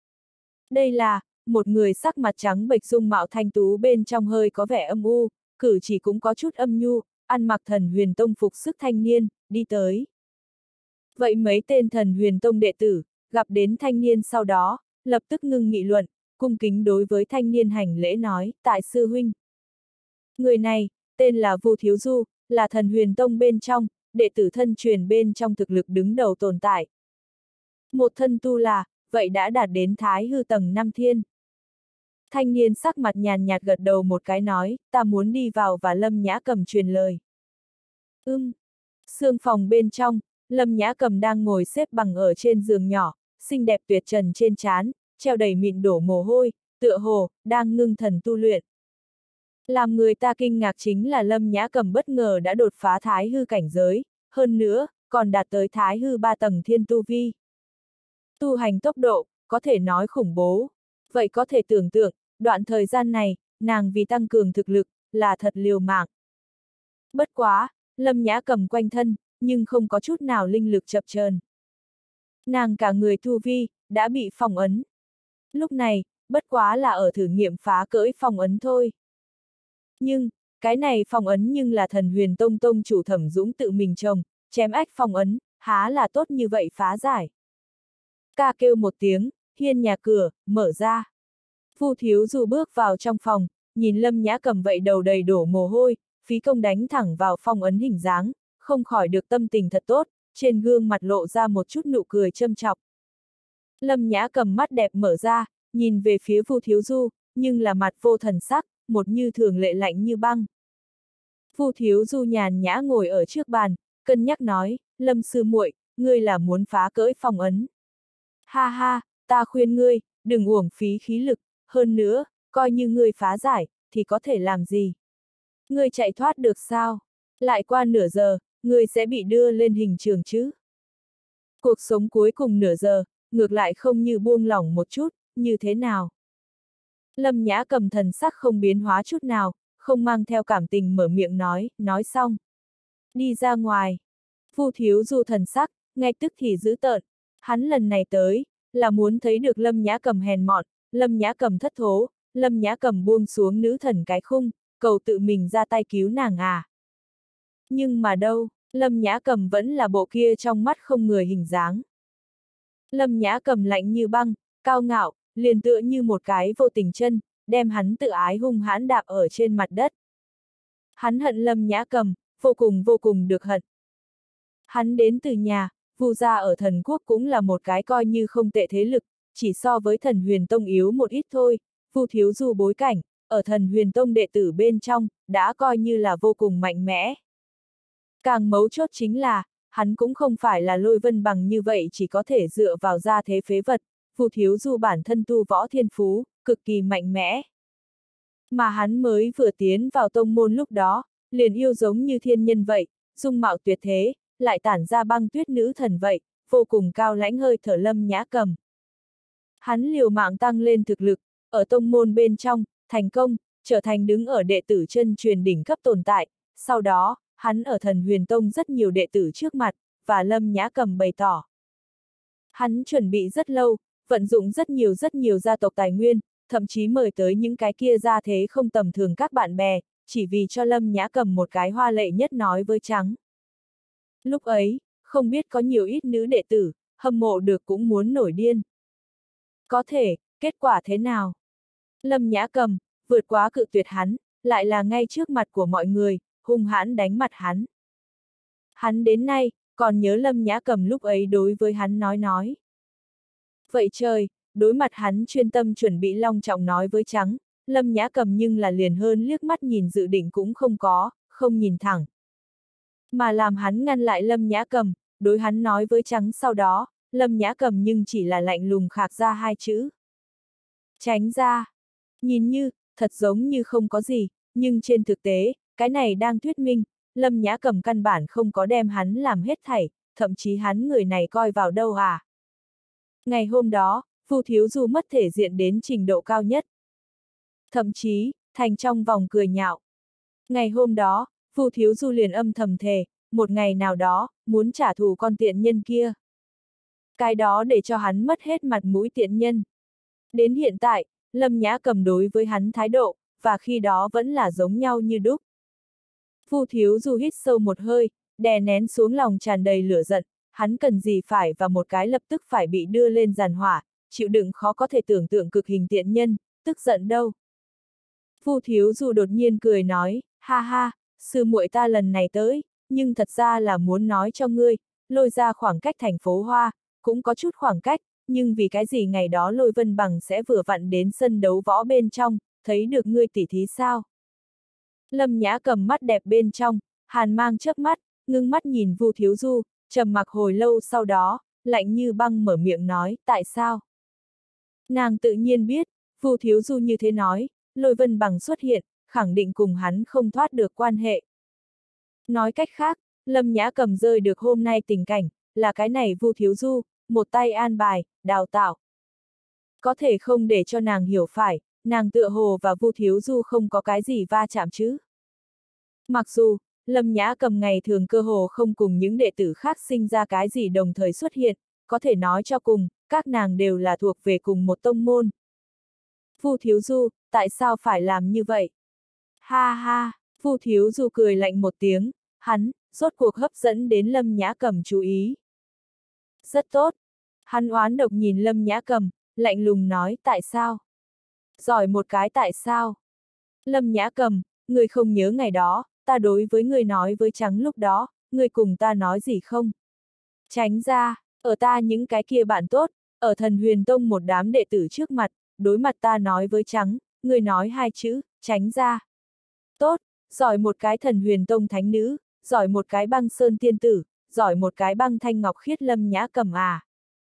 Đây là, một người sắc mặt trắng bệch dung mạo thanh tú bên trong hơi có vẻ âm u, cử chỉ cũng có chút âm nhu, ăn mặc Thần Huyền Tông phục sức thanh niên, đi tới. Vậy mấy tên Thần Huyền Tông đệ tử, gặp đến thanh niên sau đó, lập tức ngưng nghị luận, cung kính đối với thanh niên hành lễ nói, tại sư huynh. Người này, tên là Vu Thiếu Du, là Thần Huyền Tông bên trong, đệ tử thân truyền bên trong thực lực đứng đầu tồn tại. Một thân tu là, vậy đã đạt đến Thái hư tầng năm thiên. Thanh niên sắc mặt nhàn nhạt gật đầu một cái nói, ta muốn đi vào và Lâm Nhã Cầm truyền lời. Ưm. Sương phòng bên trong, Lâm Nhã Cầm đang ngồi xếp bằng ở trên giường nhỏ, xinh đẹp tuyệt trần trên trán, treo đầy mịn đổ mồ hôi, tựa hồ, đang ngưng thần tu luyện. Làm người ta kinh ngạc chính là Lâm Nhã Cầm bất ngờ đã đột phá Thái hư cảnh giới, hơn nữa, còn đạt tới Thái hư ba tầng thiên tu vi. Tu hành tốc độ, có thể nói khủng bố. Vậy có thể tưởng tượng, đoạn thời gian này, nàng vì tăng cường thực lực, là thật liều mạng. Bất quá, Lâm Nhã Cầm quanh thân, nhưng không có chút nào linh lực chập chờn. Nàng cả người tu vi, đã bị phong ấn. Lúc này, bất quá là ở thử nghiệm phá cỡi phong ấn thôi. Nhưng, cái này phong ấn nhưng là Thần Huyền Tông tông chủ Thẩm Dũng tự mình trồng, chém ách phong ấn, há là tốt như vậy phá giải. Ca kêu một tiếng, hiên nhà cửa, mở ra. Vu Thiếu Du bước vào trong phòng, nhìn Lâm Nhã Cầm vậy đầu đầy đổ mồ hôi, phí công đánh thẳng vào phong ấn hình dáng, không khỏi được tâm tình thật tốt, trên gương mặt lộ ra một chút nụ cười châm chọc. Lâm Nhã Cầm mắt đẹp mở ra, nhìn về phía Vu Thiếu Du, nhưng là mặt vô thần sắc, một như thường lệ lạnh như băng. Vu Thiếu Du nhàn nhã ngồi ở trước bàn, cân nhắc nói, Lâm sư muội, ngươi là muốn phá cỡi phong ấn. Ha ha, ta khuyên ngươi, đừng uổng phí khí lực, hơn nữa, coi như ngươi phá giải, thì có thể làm gì? Ngươi chạy thoát được sao? Lại qua nửa giờ, ngươi sẽ bị đưa lên hình trường chứ? Cuộc sống cuối cùng nửa giờ, ngược lại không như buông lỏng một chút, như thế nào? Lâm Nhã Cầm thần sắc không biến hóa chút nào, không mang theo cảm tình mở miệng nói, nói xong. Đi ra ngoài. Vu Thiếu Du thần sắc, ngay tức thì giữ tợn. Hắn lần này tới, là muốn thấy được Lâm Nhã Cầm hèn mọn, Lâm Nhã Cầm thất thố, Lâm Nhã Cầm buông xuống nữ thần cái khung, cầu tự mình ra tay cứu nàng à. Nhưng mà đâu, Lâm Nhã Cầm vẫn là bộ kia trong mắt không người hình dáng. Lâm Nhã Cầm lạnh như băng, cao ngạo, liền tựa như một cái vô tình chân, đem hắn tự ái hung hãn đạp ở trên mặt đất. Hắn hận Lâm Nhã Cầm, vô cùng vô cùng được hận. Hắn đến từ nhà, Vu gia ở thần quốc cũng là một cái coi như không tệ thế lực, chỉ so với Thần Huyền Tông yếu một ít thôi, Vu Thiếu Du bối cảnh, ở Thần Huyền Tông đệ tử bên trong, đã coi như là vô cùng mạnh mẽ. Càng mấu chốt chính là, hắn cũng không phải là Lôi Vân Bằng như vậy chỉ có thể dựa vào gia thế phế vật, Vu Thiếu Du bản thân tu võ thiên phú, cực kỳ mạnh mẽ. Mà hắn mới vừa tiến vào tông môn lúc đó, liền yêu giống như thiên nhân vậy, dung mạo tuyệt thế, lại tản ra băng tuyết nữ thần vậy, vô cùng cao lãnh hơi thở Lâm Nhã Cầm. Hắn liều mạng tăng lên thực lực, ở tông môn bên trong, thành công, trở thành đứng ở đệ tử chân truyền đỉnh cấp tồn tại, sau đó, hắn ở Thần Huyền Tông rất nhiều đệ tử trước mặt, và Lâm Nhã Cầm bày tỏ. Hắn chuẩn bị rất lâu, vận dụng rất nhiều rất nhiều gia tộc tài nguyên, thậm chí mời tới những cái kia gia thế không tầm thường các bạn bè, chỉ vì cho Lâm Nhã Cầm một cái hoa lệ nhất nói với trắng. Lúc ấy, không biết có nhiều ít nữ đệ tử, hâm mộ được cũng muốn nổi điên. Có thể, kết quả thế nào? Lâm Nhã Cầm, vượt quá cự tuyệt hắn, lại là ngay trước mặt của mọi người, hung hãn đánh mặt hắn. Hắn đến nay, còn nhớ Lâm Nhã Cầm lúc ấy đối với hắn nói nói. Vậy trời, đối mặt hắn chuyên tâm chuẩn bị long trọng nói với trắng, Lâm Nhã Cầm nhưng là liền hơn liếc mắt nhìn dự định cũng không có, không nhìn thẳng. Mà làm hắn ngăn lại Lâm Nhã Cầm, đối hắn nói với trắng sau đó, Lâm Nhã Cầm nhưng chỉ là lạnh lùng khạc ra hai chữ. Tránh ra. Nhìn như, thật giống như không có gì, nhưng trên thực tế, cái này đang thuyết minh, Lâm Nhã Cầm căn bản không có đem hắn làm hết thảy, thậm chí hắn người này coi vào đâu à. Ngày hôm đó, Vu Thiếu Du mất thể diện đến trình độ cao nhất. Thậm chí, thành trong vòng cười nhạo. Ngày hôm đó, Vu Thiếu Du liền âm thầm thề, một ngày nào đó, muốn trả thù con tiện nhân kia. Cái đó để cho hắn mất hết mặt mũi tiện nhân. Đến hiện tại, Lâm Nhã Cầm đối với hắn thái độ, và khi đó vẫn là giống nhau như đúc. Vu Thiếu Du hít sâu một hơi, đè nén xuống lòng tràn đầy lửa giận, hắn cần gì phải và một cái lập tức phải bị đưa lên giàn hỏa, chịu đựng khó có thể tưởng tượng cực hình tiện nhân, tức giận đâu. Vu Thiếu Du đột nhiên cười nói, ha ha, sư muội ta lần này tới, nhưng thật ra là muốn nói cho ngươi, lôi ra khoảng cách thành phố Hoa, cũng có chút khoảng cách, nhưng vì cái gì ngày đó Lôi Vân Bằng sẽ vừa vặn đến sân đấu võ bên trong, thấy được ngươi tỉ thí sao? Lâm Nhã Cầm mắt đẹp bên trong, hàn mang chớp mắt, ngưng mắt nhìn Vu Thiếu Du, trầm mặc hồi lâu sau đó, lạnh như băng mở miệng nói, tại sao? Nàng tự nhiên biết, Vu Thiếu Du như thế nói, Lôi Vân Bằng xuất hiện, khẳng định cùng hắn không thoát được quan hệ. Nói cách khác, Lâm Nhã Cầm rơi được hôm nay tình cảnh, là cái này Vu Thiếu Du, một tay an bài, đào tạo. Có thể không để cho nàng hiểu phải, nàng tựa hồ và Vu Thiếu Du không có cái gì va chạm chứ. Mặc dù, Lâm Nhã Cầm ngày thường cơ hồ không cùng những đệ tử khác sinh ra cái gì đồng thời xuất hiện, có thể nói cho cùng, các nàng đều là thuộc về cùng một tông môn. Vu Thiếu Du, tại sao phải làm như vậy? Ha ha, Vu Thiếu Du cười lạnh một tiếng, hắn, rốt cuộc hấp dẫn đến Lâm Nhã Cầm chú ý. Rất tốt. Hắn oán độc nhìn Lâm Nhã Cầm, lạnh lùng nói, tại sao? Giỏi một cái tại sao? Lâm Nhã Cầm, người không nhớ ngày đó, ta đối với người nói với trắng lúc đó, người cùng ta nói gì không? Tránh ra, ở ta những cái kia bạn tốt, ở Thần Huyền Tông một đám đệ tử trước mặt, đối mặt ta nói với trắng, người nói hai chữ, tránh ra. Tốt, giỏi một cái Thần Huyền Tông thánh nữ, giỏi một cái Băng Sơn tiên tử, giỏi một cái Băng Thanh Ngọc Khiết Lâm Nhã Cầm à.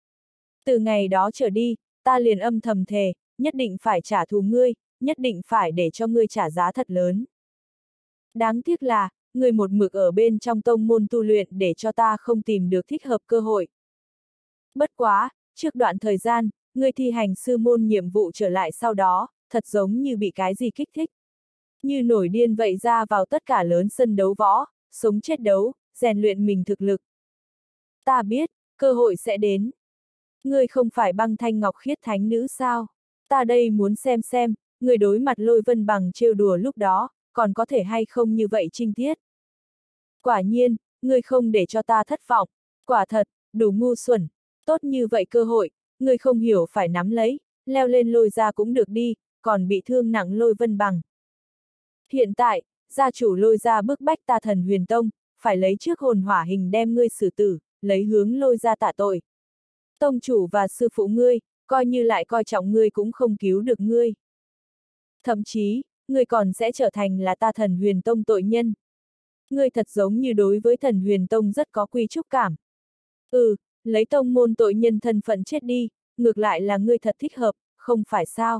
Từ ngày đó trở đi, ta liền âm thầm thề, nhất định phải trả thù ngươi, nhất định phải để cho ngươi trả giá thật lớn. Đáng tiếc là, ngươi một mực ở bên trong tông môn tu luyện để cho ta không tìm được thích hợp cơ hội. Bất quá, trước đoạn thời gian, ngươi thi hành sư môn nhiệm vụ trở lại sau đó, thật giống như bị cái gì kích thích. Như nổi điên vậy ra vào tất cả lớn sân đấu võ, sống chết đấu, rèn luyện mình thực lực. Ta biết, cơ hội sẽ đến. Ngươi không phải Băng Thanh Ngọc Khiết thánh nữ sao? Ta đây muốn xem xem, người đối mặt Lôi Vân Bằng trêu đùa lúc đó, còn có thể hay không như vậy trinh tiết. Quả nhiên, ngươi không để cho ta thất vọng, quả thật, đủ ngu xuẩn, tốt như vậy cơ hội, ngươi không hiểu phải nắm lấy, leo lên Lôi ra cũng được đi, còn bị thương nặng Lôi Vân Bằng. Hiện tại, gia chủ Lôi ra bức bách ta Thần Huyền Tông, phải lấy trước hồn hỏa hình đem ngươi xử tử, lấy hướng Lôi ra tạ tội. Tông chủ và sư phụ ngươi, coi như lại coi trọng ngươi cũng không cứu được ngươi. Thậm chí, ngươi còn sẽ trở thành là ta Thần Huyền Tông tội nhân. Ngươi thật giống như đối với Thần Huyền Tông rất có quy trúc cảm. Ừ, lấy tông môn tội nhân thân phận chết đi, ngược lại là ngươi thật thích hợp, không phải sao?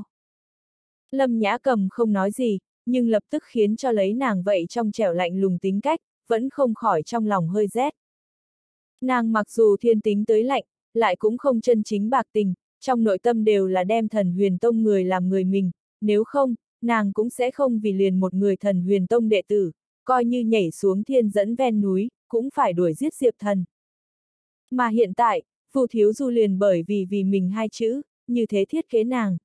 Lâm Nhã Cầm không nói gì, nhưng lập tức khiến cho lấy nàng vậy trong trẻo lạnh lùng tính cách, vẫn không khỏi trong lòng hơi rét. Nàng mặc dù thiên tính tới lạnh, lại cũng không chân chính bạc tình, trong nội tâm đều là đem Thần Huyền Tông người làm người mình, nếu không, nàng cũng sẽ không vì liền một người Thần Huyền Tông đệ tử, coi như nhảy xuống thiên dẫn ven núi, cũng phải đuổi giết Diệp Thần. Mà hiện tại, Vu Thiếu Du liền bởi vì vì mình hai chữ, như thế thiết kế nàng.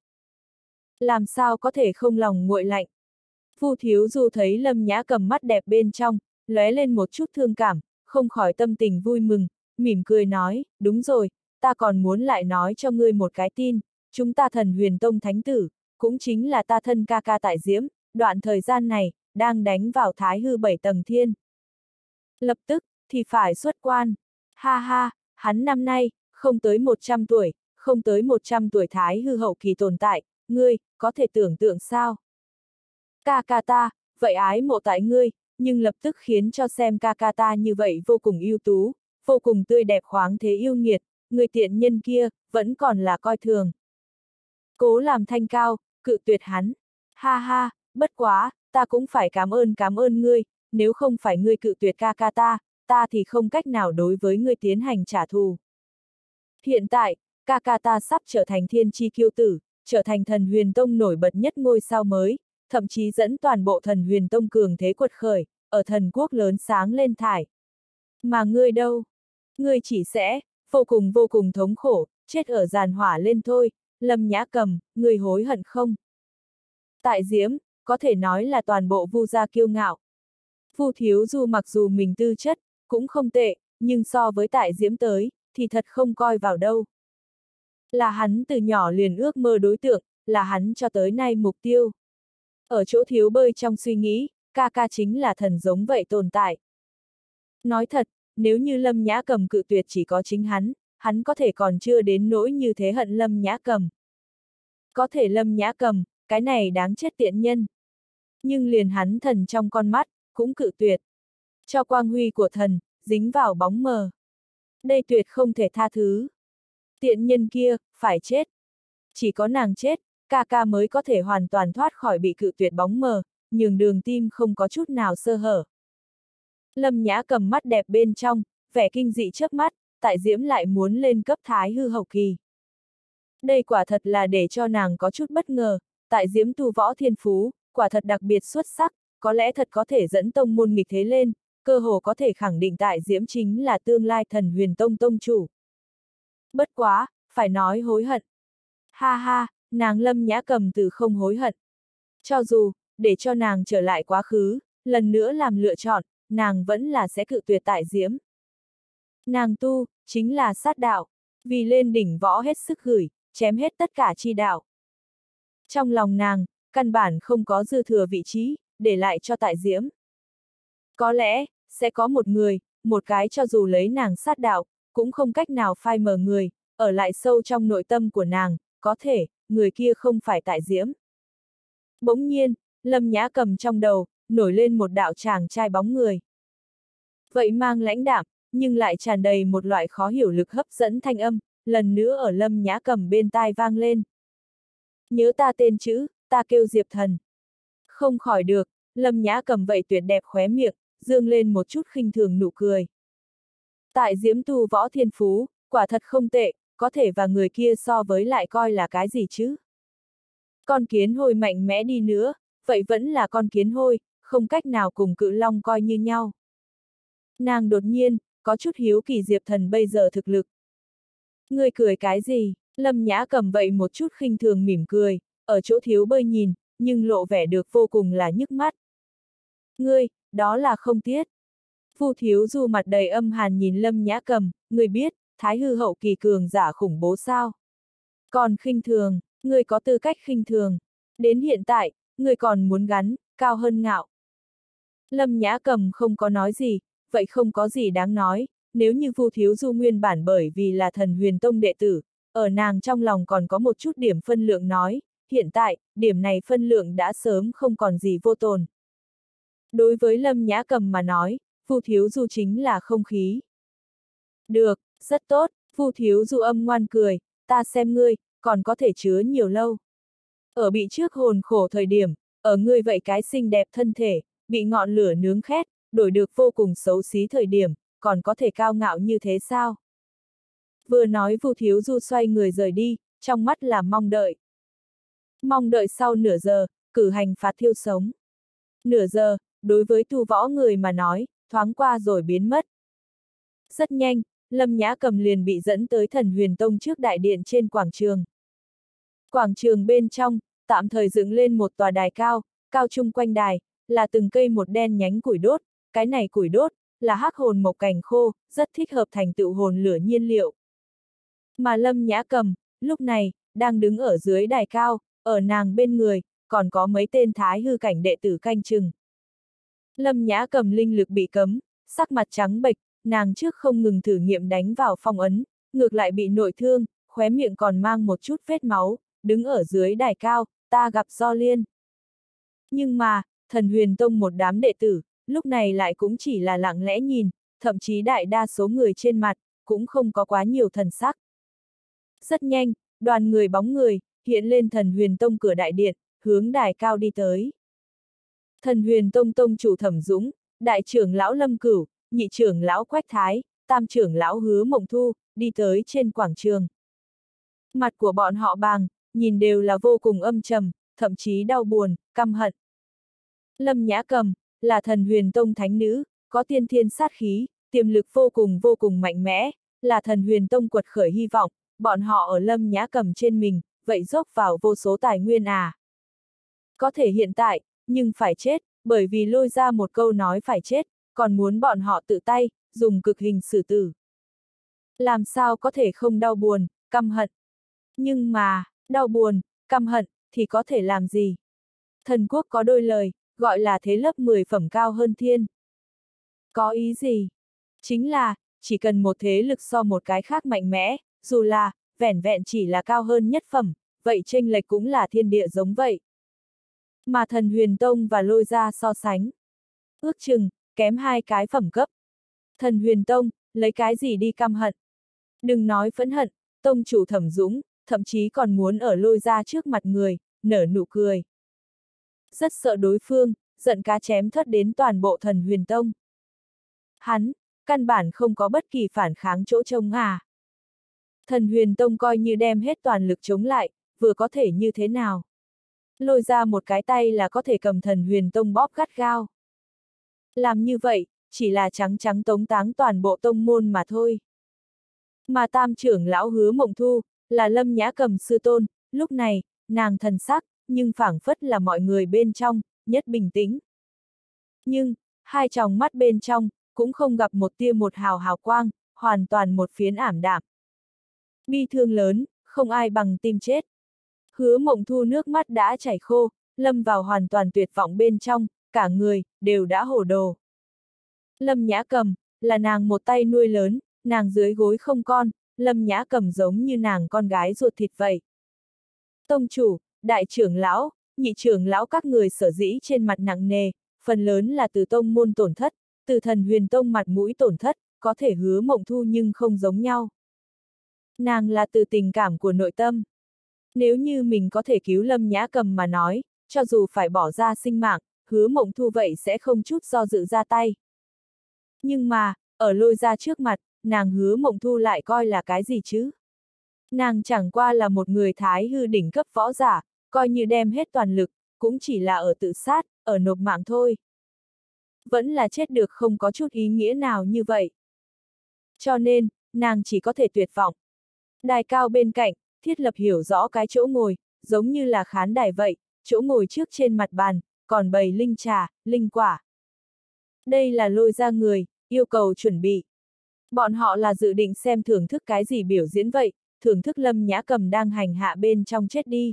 Làm sao có thể không lòng nguội lạnh. Vu Thiếu Du thấy Lâm Nhã Cầm mắt đẹp bên trong, lóe lên một chút thương cảm, không khỏi tâm tình vui mừng, mỉm cười nói, đúng rồi, ta còn muốn lại nói cho ngươi một cái tin, chúng ta Thần Huyền Tông thánh tử, cũng chính là ta thân ca ca tại Diễm, đoạn thời gian này, đang đánh vào Thái Hư bảy tầng thiên. Lập tức, thì phải xuất quan. Ha ha, hắn năm nay, không tới một trăm tuổi, không tới một trăm tuổi Thái Hư hậu kỳ tồn tại, ngươi, có thể tưởng tượng sao? Ca ca ta, vậy ái mộ tại ngươi, nhưng lập tức khiến cho xem ca ca ta như vậy vô cùng ưu tú, vô cùng tươi đẹp khoáng thế yêu nghiệt, người tiện nhân kia, vẫn còn là coi thường. Cố làm thanh cao, cự tuyệt hắn. Ha ha, bất quá, ta cũng phải cảm ơn cảm ơn ngươi, nếu không phải ngươi cự tuyệt ca ca ta, ta thì không cách nào đối với ngươi tiến hành trả thù. Hiện tại, ca ca ta sắp trở thành thiên chi kiêu tử, trở thành thần huyền tông nổi bật nhất ngôi sao mới, thậm chí dẫn toàn bộ thần huyền tông cường thế quật khởi, ở thần quốc lớn sáng lên thải. Mà ngươi đâu? Ngươi chỉ sẽ, vô cùng vô cùng thống khổ, chết ở giàn hỏa lên thôi, Lâm Nhã Cầm, ngươi hối hận không? Tại Diễm, có thể nói là toàn bộ Vu gia kiêu ngạo. Vu Thiếu Du mặc dù mình tư chất, cũng không tệ, nhưng so với Tại Diễm tới, thì thật không coi vào đâu. Là hắn từ nhỏ liền ước mơ đối tượng, là hắn cho tới nay mục tiêu. Ở chỗ Thiếu Bơi trong suy nghĩ, ca ca chính là thần giống vậy tồn tại. Nói thật, nếu như Lâm Nhã Cầm cự tuyệt chỉ có chính hắn, hắn có thể còn chưa đến nỗi như thế hận Lâm Nhã Cầm. Có thể Lâm Nhã Cầm, cái này đáng chết tiện nhân. Nhưng liền hắn thần trong con mắt, cũng cự tuyệt. Cho quang huy của thần, dính vào bóng mờ. Đây tuyệt không thể tha thứ. Tiện nhân kia, phải chết. Chỉ có nàng chết, ca ca mới có thể hoàn toàn thoát khỏi bị cự tuyệt bóng mờ, nhường đường tim không có chút nào sơ hở. Lâm Nhã Cầm mắt đẹp bên trong, vẻ kinh dị chớp mắt, Tại Diễm lại muốn lên cấp thái hư hậu kỳ. Đây quả thật là để cho nàng có chút bất ngờ, Tại Diễm tu võ thiên phú, quả thật đặc biệt xuất sắc, có lẽ thật có thể dẫn tông môn nghịch thế lên, cơ hồ có thể khẳng định Tại Diễm chính là tương lai thần huyền tông tông chủ. Bất quá, phải nói hối hận. Ha ha, nàng Lâm Nhã Cầm từ không hối hận. Cho dù, để cho nàng trở lại quá khứ, lần nữa làm lựa chọn, nàng vẫn là sẽ cự tuyệt Tại Diễm. Nàng tu, chính là sát đạo, vì lên đỉnh võ hết sức gửi, chém hết tất cả chi đạo. Trong lòng nàng, căn bản không có dư thừa vị trí, để lại cho Tại Diễm. Có lẽ, sẽ có một người, một cái cho dù lấy nàng sát đạo, cũng không cách nào phai mờ người, ở lại sâu trong nội tâm của nàng, có thể, người kia không phải Tại Diễm. Bỗng nhiên, Lâm Nhã Cầm trong đầu, nổi lên một đạo chàng trai bóng người. Vậy mang lãnh đạm, nhưng lại tràn đầy một loại khó hiểu lực hấp dẫn thanh âm, lần nữa ở Lâm Nhã Cầm bên tai vang lên. Nhớ ta tên chữ, ta kêu Diệp Thần. Không khỏi được, Lâm Nhã Cầm vậy tuyệt đẹp khóe miệng, dương lên một chút khinh thường nụ cười. Tại Diễm tu võ thiên phú, quả thật không tệ, có thể và người kia so với lại coi là cái gì chứ? Con kiến hôi mạnh mẽ đi nữa, vậy vẫn là con kiến hôi, không cách nào cùng cự long coi như nhau. Nàng đột nhiên, có chút hiếu kỳ Diệp Thần bây giờ thực lực. Ngươi cười cái gì? Lâm Nhã Cầm vậy một chút khinh thường mỉm cười, ở chỗ Thiếu Bơi nhìn, nhưng lộ vẻ được vô cùng là nhức mắt. Ngươi, đó là không tiết. Vu Thiếu Du mặt đầy âm hàn nhìn Lâm Nhã Cầm, ngươi biết, thái hư hậu kỳ cường giả khủng bố sao? Còn khinh thường, ngươi có tư cách khinh thường. Đến hiện tại, ngươi còn muốn gắn, cao hơn ngạo. Lâm Nhã Cầm không có nói gì, vậy không có gì đáng nói, nếu như Vu Thiếu Du nguyên bản bởi vì là thần huyền tông đệ tử, ở nàng trong lòng còn có một chút điểm phân lượng nói, hiện tại, điểm này phân lượng đã sớm không còn gì vô tồn. Đối với Lâm Nhã Cầm mà nói, Vu Thiếu Du chính là không khí. Được, rất tốt, Vu Thiếu Du âm ngoan cười, ta xem ngươi, còn có thể chứa nhiều lâu. Ở bị trước hồn khổ thời điểm, ở ngươi vậy cái xinh đẹp thân thể, bị ngọn lửa nướng khét, đổi được vô cùng xấu xí thời điểm, còn có thể cao ngạo như thế sao? Vừa nói Vu Thiếu Du xoay người rời đi, trong mắt là mong đợi. Mong đợi sau nửa giờ, cử hành phạt thiêu sống. Nửa giờ, đối với tu võ người mà nói, thoáng qua rồi biến mất. Rất nhanh, Lâm Nhã Cầm liền bị dẫn tới thần huyền tông trước đại điện trên quảng trường. Quảng trường bên trong, tạm thời dựng lên một tòa đài cao, cao chung quanh đài, là từng cây một đen nhánh củi đốt, cái này củi đốt, là hắc hồn mộc cành khô, rất thích hợp thành tựu hồn lửa nhiên liệu. Mà Lâm Nhã Cầm, lúc này, đang đứng ở dưới đài cao, ở nàng bên người, còn có mấy tên thái hư cảnh đệ tử canh chừng. Lâm Nhã Cầm linh lực bị cấm, sắc mặt trắng bệch, nàng trước không ngừng thử nghiệm đánh vào phong ấn, ngược lại bị nội thương, khóe miệng còn mang một chút vết máu, đứng ở dưới đài cao, ta gặp Do Liên. Nhưng mà, thần huyền tông một đám đệ tử, lúc này lại cũng chỉ là lặng lẽ nhìn, thậm chí đại đa số người trên mặt, cũng không có quá nhiều thần sắc. Rất nhanh, đoàn người bóng người, hiện lên thần huyền tông cửa đại điện, hướng đài cao đi tới. Thần Huyền Tông tông chủ Thẩm Dũng, đại trưởng lão Lâm Cửu, nhị trưởng lão Quách Thái, tam trưởng lão Hứa Mộng Thu, đi tới trên quảng trường. Mặt của bọn họ bàng, nhìn đều là vô cùng âm trầm, thậm chí đau buồn, căm hận. Lâm Nhã Cầm, là Thần Huyền Tông thánh nữ, có tiên thiên sát khí, tiềm lực vô cùng vô cùng mạnh mẽ, là Thần Huyền Tông quật khởi hy vọng, bọn họ ở Lâm Nhã Cầm trên mình, vậy dốc vào vô số tài nguyên à. Có thể hiện tại, nhưng phải chết, bởi vì lôi ra một câu nói phải chết, còn muốn bọn họ tự tay, dùng cực hình xử tử. Làm sao có thể không đau buồn, căm hận. Nhưng mà, đau buồn, căm hận, thì có thể làm gì? Thần quốc có đôi lời, gọi là thế lớp mười phẩm cao hơn thiên. Có ý gì? Chính là, chỉ cần một thế lực so một cái khác mạnh mẽ, dù là, vẻn vẹn chỉ là cao hơn nhất phẩm, vậy chênh lệch cũng là thiên địa giống vậy. Mà Thần Huyền Tông và lôi ra so sánh. Ước chừng, kém hai cái phẩm cấp. Thần Huyền Tông, lấy cái gì đi căm hận? Đừng nói phẫn hận, tông chủ Thẩm Dũng, thậm chí còn muốn ở lôi ra trước mặt người, nở nụ cười. Rất sợ đối phương, giận cá chém thất đến toàn bộ Thần Huyền Tông. Hắn, căn bản không có bất kỳ phản kháng chỗ trông à. Thần Huyền Tông coi như đem hết toàn lực chống lại, vừa có thể như thế nào. Lôi ra một cái tay là có thể cầm Thần Huyền Tông bóp gắt gao. Làm như vậy, chỉ là trắng trắng tống táng toàn bộ tông môn mà thôi. Mà tam trưởng lão Hứa Mộng Thu, là Lâm Nhã Cầm sư tôn, lúc này, nàng thần sắc, nhưng phảng phất là mọi người bên trong, nhất bình tĩnh. Nhưng, hai tròng mắt bên trong, cũng không gặp một tia một hào hào quang, hoàn toàn một phiến ảm đạm. Bi thương lớn, không ai bằng tim chết. Hứa Mộng Thu nước mắt đã chảy khô, lâm vào hoàn toàn tuyệt vọng bên trong, cả người, đều đã hồ đồ. Lâm Nhã Cầm, là nàng một tay nuôi lớn, nàng dưới gối không con, Lâm Nhã Cầm giống như nàng con gái ruột thịt vậy. Tông chủ, đại trưởng lão, nhị trưởng lão các người sở dĩ trên mặt nặng nề, phần lớn là từ tông môn tổn thất, từ Thần Huyền Tông mặt mũi tổn thất, có thể Hứa Mộng Thu nhưng không giống nhau. Nàng là từ tình cảm của nội tâm. Nếu như mình có thể cứu Lâm Nhã Cầm mà nói, cho dù phải bỏ ra sinh mạng, Hứa Mộng Thu vậy sẽ không chút do dự ra tay. Nhưng mà, ở lôi ra trước mặt, nàng Hứa Mộng Thu lại coi là cái gì chứ? Nàng chẳng qua là một người thái hư đỉnh cấp võ giả, coi như đem hết toàn lực, cũng chỉ là ở tự sát, ở nộp mạng thôi. Vẫn là chết được không có chút ý nghĩa nào như vậy. Cho nên, nàng chỉ có thể tuyệt vọng. Đài cao bên cạnh, thiết lập hiểu rõ cái chỗ ngồi, giống như là khán đài vậy, chỗ ngồi trước trên mặt bàn, còn bày linh trà, linh quả. Đây là lôi ra người, yêu cầu chuẩn bị. Bọn họ là dự định xem thưởng thức cái gì biểu diễn vậy, thưởng thức Lâm Nhã Cầm đang hành hạ bên trong chết đi.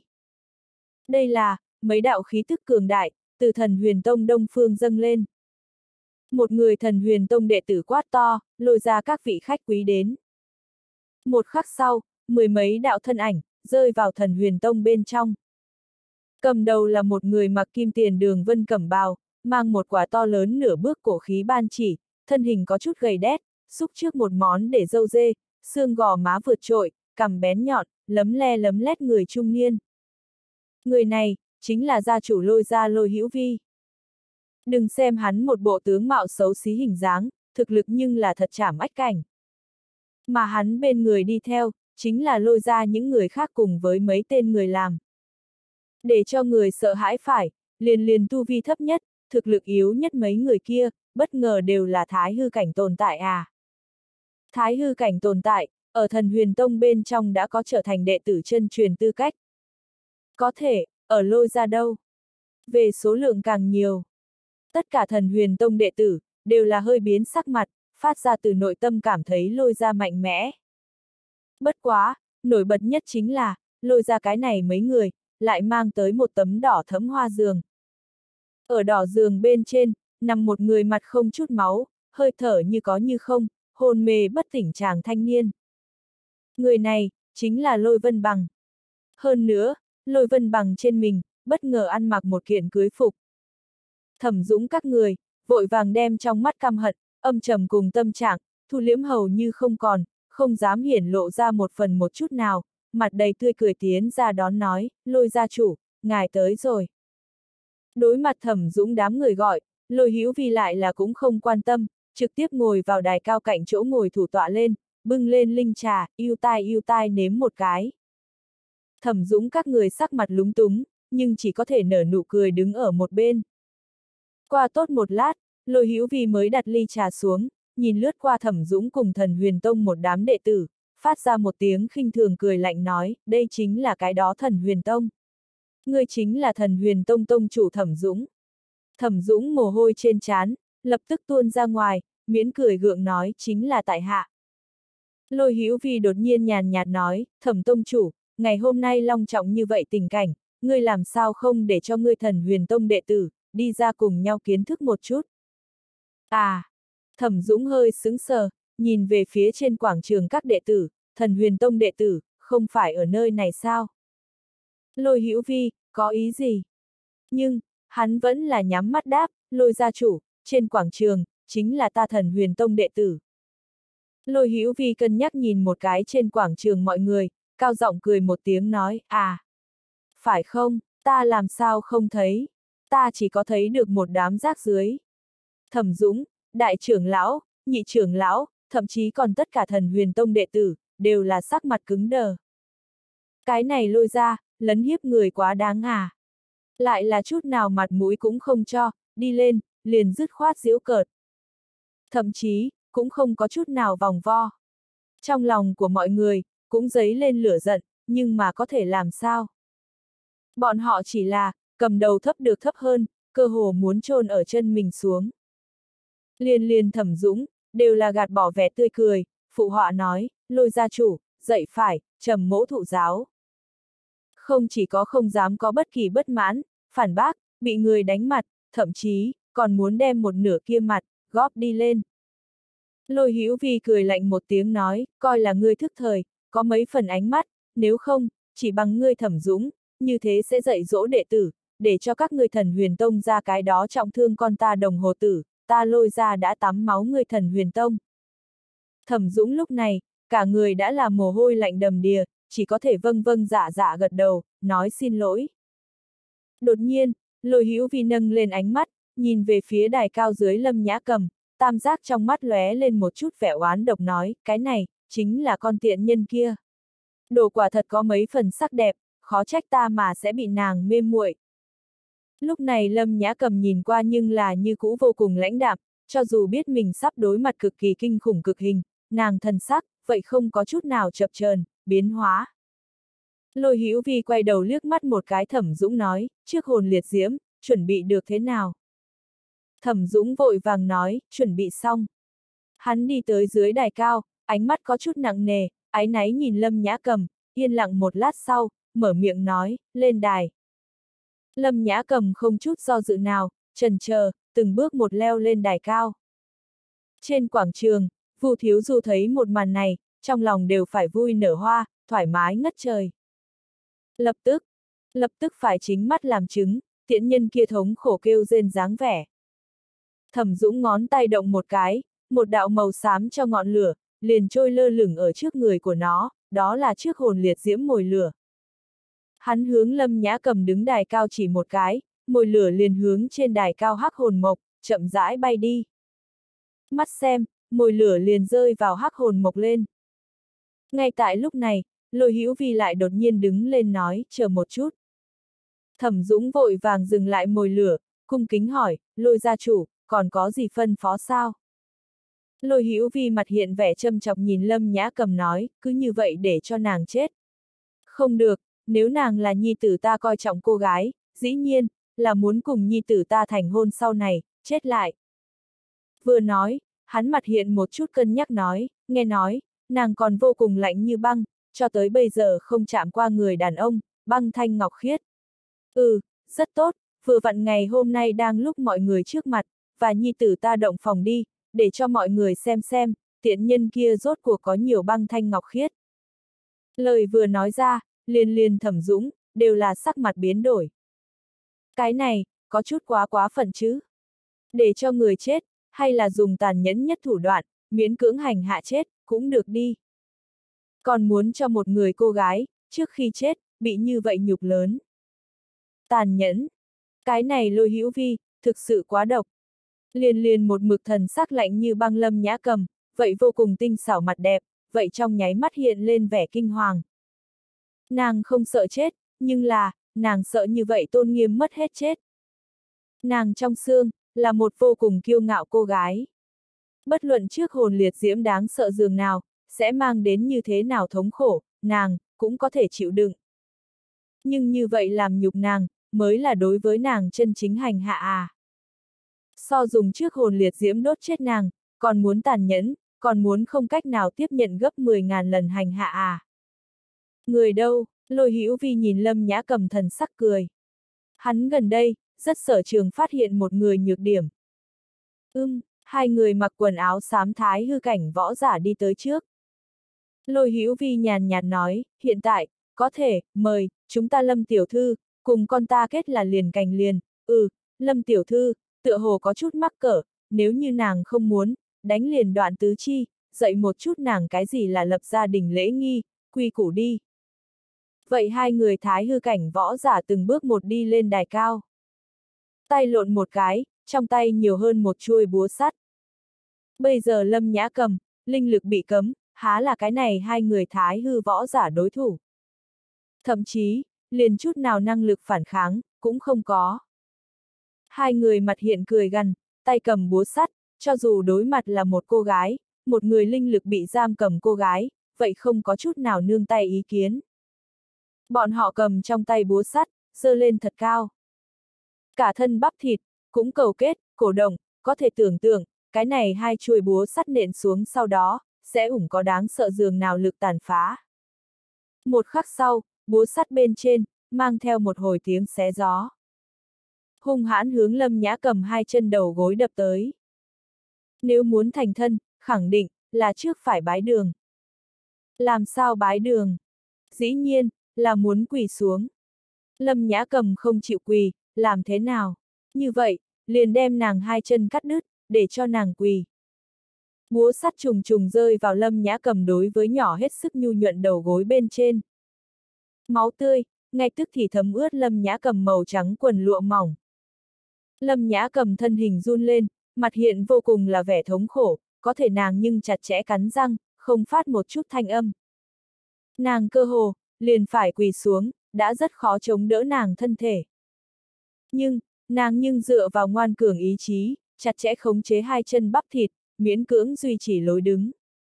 Đây là, mấy đạo khí tức cường đại, từ Thần Huyền Tông Đông Phương dâng lên. Một người Thần Huyền Tông đệ tử quát to, lôi ra các vị khách quý đến. Một khắc sau, mười mấy đạo thân ảnh, rơi vào Thần Huyền Tông bên trong. Cầm đầu là một người mặc kim tiền đường vân cẩm bào, mang một quả to lớn nửa bước cổ khí ban chỉ, thân hình có chút gầy đét, xúc trước một món để râu dê, xương gò má vượt trội, cằm bén nhọn, lấm le lấm lét người trung niên. Người này, chính là gia chủ lôi gia Lôi Hữu Vi. Đừng xem hắn một bộ tướng mạo xấu xí hình dáng, thực lực nhưng là thật chảm ách cảnh. Mà hắn bên người đi theo, chính là lôi ra những người khác cùng với mấy tên người làm. Để cho người sợ hãi phải, liền liền tu vi thấp nhất, thực lực yếu nhất mấy người kia, bất ngờ đều là thái hư cảnh tồn tại à. Thái hư cảnh tồn tại, ở Thần Huyền Tông bên trong đã có trở thành đệ tử chân truyền tư cách. Có thể, ở lôi ra đâu? Về số lượng càng nhiều. Tất cả Thần Huyền Tông đệ tử, đều là hơi biến sắc mặt, phát ra từ nội tâm cảm thấy lôi ra mạnh mẽ. Bất quá, nổi bật nhất chính là, lôi ra cái này mấy người, lại mang tới một tấm đỏ thẫm hoa giường. Ở đỏ giường bên trên, nằm một người mặt không chút máu, hơi thở như có như không, hôn mê bất tỉnh chàng thanh niên. Người này, chính là Lôi Vân Bằng. Hơn nữa, Lôi Vân Bằng trên mình, bất ngờ ăn mặc một kiện cưới phục. Thẩm Dũng các người, vội vàng đem trong mắt căm hận, âm trầm cùng tâm trạng, thu liễm hầu như không còn, không dám hiển lộ ra một phần một chút nào, mặt đầy tươi cười tiến ra đón nói, Lôi gia chủ, ngài tới rồi. Đối mặt Thẩm Dũng đám người gọi, Lôi Hữu Vi lại là cũng không quan tâm, trực tiếp ngồi vào đài cao cạnh chỗ ngồi thủ tọa lên, bưng lên linh trà, yêu tai yêu tai nếm một cái. Thẩm Dũng các người sắc mặt lúng túng, nhưng chỉ có thể nở nụ cười đứng ở một bên. Qua tốt một lát, Lôi Hữu Vi mới đặt ly trà xuống, nhìn lướt qua Thẩm Dũng cùng Thần Huyền Tông một đám đệ tử, phát ra một tiếng khinh thường cười lạnh nói, đây chính là cái đó Thần Huyền Tông. Ngươi chính là Thần Huyền Tông tông chủ Thẩm Dũng. Thẩm Dũng mồ hôi trên trán, lập tức tuôn ra ngoài, miễn cười gượng nói chính là tại hạ. Lôi Hữu Vi đột nhiên nhàn nhạt nói, Thẩm tông chủ, ngày hôm nay long trọng như vậy tình cảnh, ngươi làm sao không để cho ngươi Thần Huyền Tông đệ tử, đi ra cùng nhau kiến thức một chút. À, Thẩm Dũng hơi sững sờ, nhìn về phía trên quảng trường các đệ tử, Thần Huyền Tông đệ tử, không phải ở nơi này sao? Lôi Hữu Vi, có ý gì? Nhưng, hắn vẫn là nhắm mắt đáp, Lôi gia chủ, trên quảng trường, chính là ta Thần Huyền Tông đệ tử. Lôi Hữu Vi cân nhắc nhìn một cái trên quảng trường mọi người, cao giọng cười một tiếng nói, à, phải không, ta làm sao không thấy, ta chỉ có thấy được một đám rác dưới. Thẩm Dũng, đại trưởng lão, nhị trưởng lão, thậm chí còn tất cả Thần Huyền Tông đệ tử, đều là sắc mặt cứng đờ. Cái này Lôi ra, lấn hiếp người quá đáng à. Lại là chút nào mặt mũi cũng không cho, đi lên, liền dứt khoát giễu cợt. Thậm chí, cũng không có chút nào vòng vo. Trong lòng của mọi người, cũng dấy lên lửa giận, nhưng mà có thể làm sao? Bọn họ chỉ là, cầm đầu thấp được thấp hơn, cơ hồ muốn chôn ở chân mình xuống. Liên liên Thẩm Dũng, đều là gạt bỏ vẻ tươi cười, phụ họa nói, Lôi gia chủ, dạy phải, trầm mỗ thụ giáo. Không chỉ có không dám có bất kỳ bất mãn, phản bác, bị người đánh mặt, thậm chí, còn muốn đem một nửa kia mặt, góp đi lên. Lôi Hữu Vi cười lạnh một tiếng nói, coi là ngươi thức thời, có mấy phần ánh mắt, nếu không, chỉ bằng ngươi Thẩm Dũng, như thế sẽ dạy dỗ đệ tử, để cho các ngươi Thần Huyền Tông ra cái đó trọng thương con ta Đồng Hồ Tử, ta Lôi ra đã tắm máu ngươi Thần Huyền Tông. Thẩm Dũng lúc này, cả người đã là mồ hôi lạnh đầm đìa, chỉ có thể vâng vâng dạ dạ gật đầu, nói xin lỗi. Đột nhiên, Lôi Hữu Vi nâng lên ánh mắt, nhìn về phía đài cao dưới Lâm Nhã Cầm, tam giác trong mắt lóe lên một chút vẻ oán độc nói, cái này, chính là con tiện nhân kia. Đồ quả thật có mấy phần sắc đẹp, khó trách ta mà sẽ bị nàng mê muội. Lúc này Lâm Nhã Cầm nhìn qua nhưng là như cũ vô cùng lãnh đạm, cho dù biết mình sắp đối mặt cực kỳ kinh khủng cực hình, nàng thần sắc, vậy không có chút nào chập chờn, biến hóa. Lôi Hữu Vi quay đầu liếc mắt một cái Thẩm Dũng nói, trước hồn liệt diễm, chuẩn bị được thế nào? Thẩm Dũng vội vàng nói, chuẩn bị xong. Hắn đi tới dưới đài cao, ánh mắt có chút nặng nề, áy náy nhìn Lâm Nhã Cầm, yên lặng một lát sau, mở miệng nói, lên đài. Lâm Nhã Cầm không chút do dự nào, chần chờ, từng bước một leo lên đài cao. Trên quảng trường, Vu Thiếu Du thấy một màn này, trong lòng đều phải vui nở hoa, thoải mái ngất trời. Lập tức, lập tức phải chính mắt làm chứng, tiễn nhân kia thống khổ kêu rên dáng vẻ. Thẩm Dũng ngón tay động một cái, một đạo màu xám cho ngọn lửa, liền trôi lơ lửng ở trước người của nó, đó là chiếc hồn liệt diễm mồi lửa. Hắn hướng Lâm Nhã Cầm đứng đài cao chỉ một cái, mồi lửa liền hướng trên đài cao hắc hồn mộc, chậm rãi bay đi. Mắt xem, mồi lửa liền rơi vào hắc hồn mộc lên. Ngay tại lúc này, Lôi Hữu Vi lại đột nhiên đứng lên nói, chờ một chút. Thẩm Dũng vội vàng dừng lại mồi lửa, cung kính hỏi, Lôi gia chủ, còn có gì phân phó sao? Lôi Hữu Vi mặt hiện vẻ châm chọc nhìn Lâm Nhã Cầm nói, cứ như vậy để cho nàng chết. Không được, nếu nàng là nhi tử ta coi trọng cô gái, dĩ nhiên, là muốn cùng nhi tử ta thành hôn sau này, chết lại. Vừa nói, hắn mặt hiện một chút cân nhắc nói, nghe nói, nàng còn vô cùng lạnh như băng, cho tới bây giờ không chạm qua người đàn ông, băng thanh ngọc khiết. Ừ, rất tốt, vừa vặn ngày hôm nay đang lúc mọi người trước mặt, và nhi tử ta động phòng đi, để cho mọi người xem xem, tiện nhân kia rốt cuộc có nhiều băng thanh ngọc khiết. Lời vừa nói ra, liền liền Thẩm Dũng, đều là sắc mặt biến đổi. Cái này, có chút quá quá phận chứ. Để cho người chết, hay là dùng tàn nhẫn nhất thủ đoạn, miễn cưỡng hành hạ chết, cũng được đi. Còn muốn cho một người cô gái, trước khi chết, bị như vậy nhục lớn. Tàn nhẫn. Cái này Lôi Hữu Vi, thực sự quá độc. Liền liền một mực thần sắc lạnh như băng Lâm Nhã Cầm, vậy vô cùng tinh xảo mặt đẹp, vậy trong nháy mắt hiện lên vẻ kinh hoàng. Nàng không sợ chết, nhưng là, nàng sợ như vậy tôn nghiêm mất hết chết. Nàng trong xương, là một vô cùng kiêu ngạo cô gái. Bất luận trước hồn liệt diễm đáng sợ dường nào, sẽ mang đến như thế nào thống khổ, nàng, cũng có thể chịu đựng. Nhưng như vậy làm nhục nàng, mới là đối với nàng chân chính hành hạ à. So dùng trước hồn liệt diễm đốt chết nàng, còn muốn tàn nhẫn, còn muốn không cách nào tiếp nhận gấp mười ngàn lần hành hạ à. Người đâu? Lôi Hữu Vi nhìn Lâm Nhã Cầm thần sắc cười. Hắn gần đây, rất sở trường phát hiện một người nhược điểm. Ưm, hai người mặc quần áo xám thái hư cảnh võ giả đi tới trước. Lôi Hữu Vi nhàn nhạt nói, hiện tại, có thể, mời, chúng ta Lâm tiểu thư, cùng con ta kết là liền cành liền, ừ, Lâm tiểu thư, tựa hồ có chút mắc cỡ, nếu như nàng không muốn, đánh liền đoạn tứ chi, dạy một chút nàng cái gì là lập gia đình lễ nghi, quy củ đi. Vậy hai người thái hư cảnh võ giả từng bước một đi lên đài cao. Tay lộn một cái, trong tay nhiều hơn một chuôi búa sắt. Bây giờ Lâm Nhã Cầm, linh lực bị cấm, há là cái này hai người thái hư võ giả đối thủ. Thậm chí, liền chút nào năng lực phản kháng, cũng không có. Hai người mặt hiện cười gằn, tay cầm búa sắt, cho dù đối mặt là một cô gái, một người linh lực bị giam cầm cô gái, vậy không có chút nào nương tay ý kiến. Bọn họ cầm trong tay búa sắt, giơ lên thật cao. Cả thân bắp thịt, cũng cầu kết, cổ động, có thể tưởng tượng, cái này hai chuôi búa sắt nện xuống sau đó, sẽ ủng có đáng sợ dường nào lực tàn phá. Một khắc sau, búa sắt bên trên, mang theo một hồi tiếng xé gió. Hung hãn hướng Lâm Nhã Cầm hai chân đầu gối đập tới. Nếu muốn thành thân, khẳng định, là trước phải bái đường. Làm sao bái đường? Dĩ nhiên, là muốn quỳ xuống. Lâm Nhã Cầm không chịu quỳ, làm thế nào? Như vậy, liền đem nàng hai chân cắt đứt, để cho nàng quỳ. Búa sắt trùng trùng rơi vào Lâm Nhã Cầm đối với nhỏ hết sức nhu nhuận đầu gối bên trên. Máu tươi, ngay tức thì thấm ướt Lâm Nhã Cầm màu trắng quần lụa mỏng. Lâm Nhã Cầm thân hình run lên, mặt hiện vô cùng là vẻ thống khổ, có thể nàng nhưng chặt chẽ cắn răng, không phát một chút thanh âm. Nàng cơ hồ, liền phải quỳ xuống, đã rất khó chống đỡ nàng thân thể. Nhưng, nàng nhưng dựa vào ngoan cường ý chí, chặt chẽ khống chế hai chân bắp thịt, miễn cưỡng duy trì lối đứng.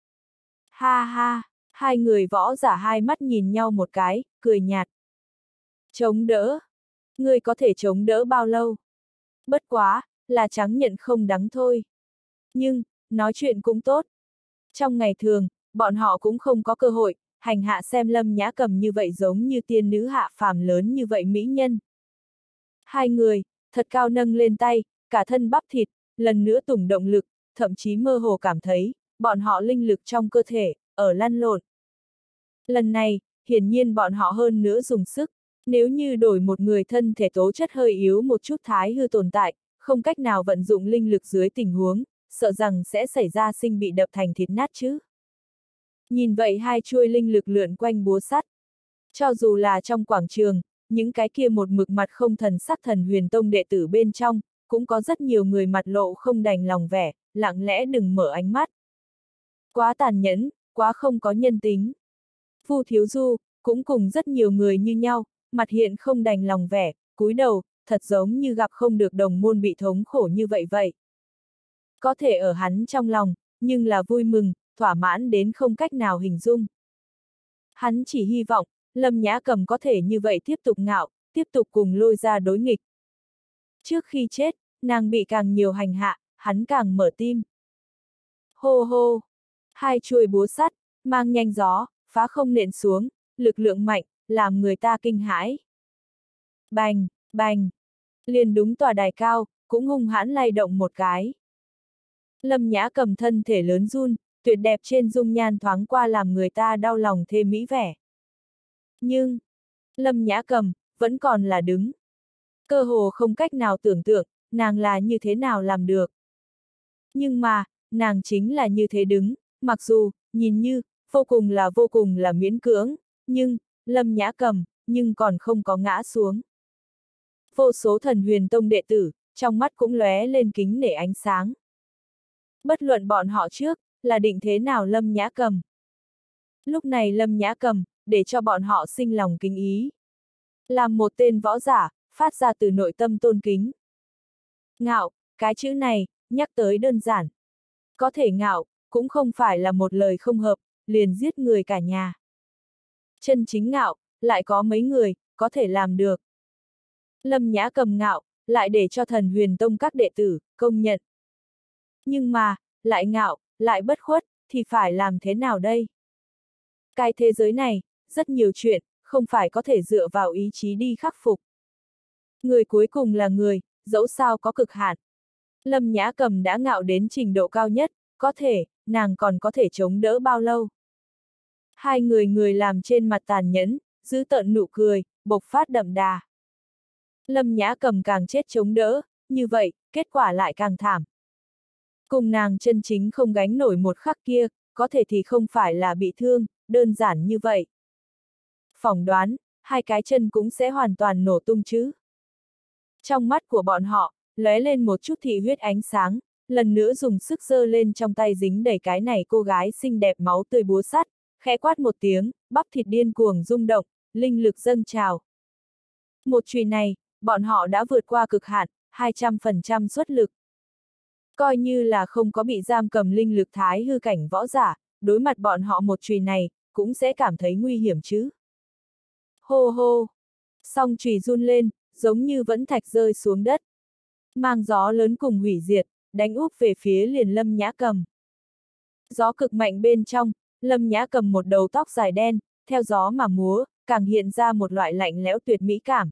Ha ha, hai người võ giả hai mắt nhìn nhau một cái, cười nhạt. Chống đỡ? Ngươi có thể chống đỡ bao lâu? Bất quá, là trắng nhận không đắng thôi. Nhưng, nói chuyện cũng tốt. Trong ngày thường, bọn họ cũng không có cơ hội, hành hạ xem Lâm Nhã Cầm như vậy giống như tiên nữ hạ phàm lớn như vậy mỹ nhân. Hai người, thật cao nâng lên tay, cả thân bắp thịt, lần nữa tủng động lực, thậm chí mơ hồ cảm thấy, bọn họ linh lực trong cơ thể, ở lăn lộn. Lần này, hiển nhiên bọn họ hơn nữa dùng sức, nếu như đổi một người thân thể tố chất hơi yếu một chút thái hư tồn tại, không cách nào vận dụng linh lực dưới tình huống, sợ rằng sẽ xảy ra sinh bị đập thành thịt nát chứ. Nhìn vậy hai chuôi linh lực lượn quanh búa sắt. Cho dù là trong quảng trường, những cái kia một mực mặt không thần sắc thần huyền tông đệ tử bên trong, cũng có rất nhiều người mặt lộ không đành lòng vẻ, lặng lẽ đừng mở ánh mắt. Quá tàn nhẫn, quá không có nhân tính. Vu Thiếu Du, cũng cùng rất nhiều người như nhau, mặt hiện không đành lòng vẻ, cúi đầu, thật giống như gặp không được đồng môn bị thống khổ như vậy vậy. Có thể ở hắn trong lòng, nhưng là vui mừng, thỏa mãn đến không cách nào hình dung. Hắn chỉ hy vọng, Lâm Nhã Cầm có thể như vậy tiếp tục ngạo, tiếp tục cùng Lôi ra đối nghịch. Trước khi chết, nàng bị càng nhiều hành hạ, hắn càng mở tim. Hô hô! Hai chuôi búa sắt, mang nhanh gió, phá không nện xuống, lực lượng mạnh, làm người ta kinh hãi. Bành, bành! Liền đúng tòa đài cao, cũng hung hãn lay động một cái. Lâm Nhã Cầm thân thể lớn run, tuyệt đẹp trên dung nhan thoáng qua làm người ta đau lòng thêm mỹ vẻ. Nhưng, Lâm Nhã Cầm, vẫn còn là đứng. Cơ hồ không cách nào tưởng tượng, nàng là như thế nào làm được. Nhưng mà, nàng chính là như thế đứng, mặc dù, nhìn như, vô cùng là vô cùng là miễn cưỡng, nhưng, Lâm Nhã Cầm, nhưng còn không có ngã xuống. vô số thần huyền tông đệ tử, trong mắt cũng lóe lên kính nể ánh sáng. Bất luận bọn họ trước, là định thế nào Lâm Nhã Cầm. Lúc này Lâm Nhã Cầm, để cho bọn họ sinh lòng kính ý. Làm một tên võ giả, phát ra từ nội tâm tôn kính. Ngạo, cái chữ này, nhắc tới đơn giản. Có thể ngạo, cũng không phải là một lời không hợp, liền giết người cả nhà. Chân chính ngạo, lại có mấy người, có thể làm được. Lâm Nhã Cầm ngạo, lại để cho thần huyền tông các đệ tử, công nhận. Nhưng mà, lại ngạo, lại bất khuất, thì phải làm thế nào đây? Cái thế giới này, rất nhiều chuyện, không phải có thể dựa vào ý chí đi khắc phục. Người cuối cùng là người, dẫu sao có cực hạn. Lâm Nhã Cầm đã ngạo đến trình độ cao nhất, có thể, nàng còn có thể chống đỡ bao lâu? Hai người người làm trên mặt tàn nhẫn, giữ tợn nụ cười, bộc phát đậm đà. Lâm Nhã Cầm càng chết chống đỡ, như vậy, kết quả lại càng thảm. Cùng nàng chân chính không gánh nổi một khắc kia, có thể thì không phải là bị thương, đơn giản như vậy. Phỏng đoán, hai cái chân cũng sẽ hoàn toàn nổ tung chứ. Trong mắt của bọn họ, lóe lên một chút thị huyết ánh sáng, lần nữa dùng sức giơ lên trong tay dính đầy cái này cô gái xinh đẹp máu tươi búa sắt, khẽ quát một tiếng, bắp thịt điên cuồng rung động, linh lực dâng trào. Một chùy này, bọn họ đã vượt qua cực hạn, hai trăm phần trăm xuất lực. Coi như là không có bị giam cầm linh lực thái hư cảnh võ giả, đối mặt bọn họ một chùy này, cũng sẽ cảm thấy nguy hiểm chứ. Hô hô! Song chùy run lên, giống như vẫn thạch rơi xuống đất. Mang gió lớn cùng hủy diệt, đánh úp về phía liền Lâm Nhã Cầm. Gió cực mạnh bên trong, Lâm Nhã Cầm một đầu tóc dài đen, theo gió mà múa, càng hiện ra một loại lạnh lẽo tuyệt mỹ cảm.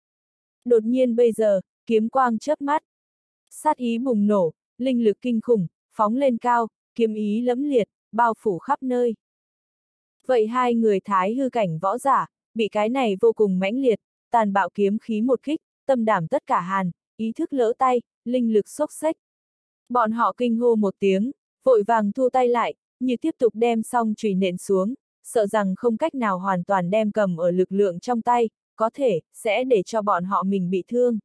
Đột nhiên bây giờ, kiếm quang chớp mắt. Sát ý bùng nổ, linh lực kinh khủng, phóng lên cao, kiếm ý lẫm liệt, bao phủ khắp nơi. Vậy hai người thái hư cảnh võ giả, bị cái này vô cùng mãnh liệt, tàn bạo kiếm khí một kích, tâm đảm tất cả hàn, ý thức lỡ tay, linh lực xốc xếch. Bọn họ kinh hô một tiếng, vội vàng thu tay lại, như tiếp tục đem song chùy nện xuống, sợ rằng không cách nào hoàn toàn đem cầm ở lực lượng trong tay, có thể, sẽ để cho bọn họ mình bị thương.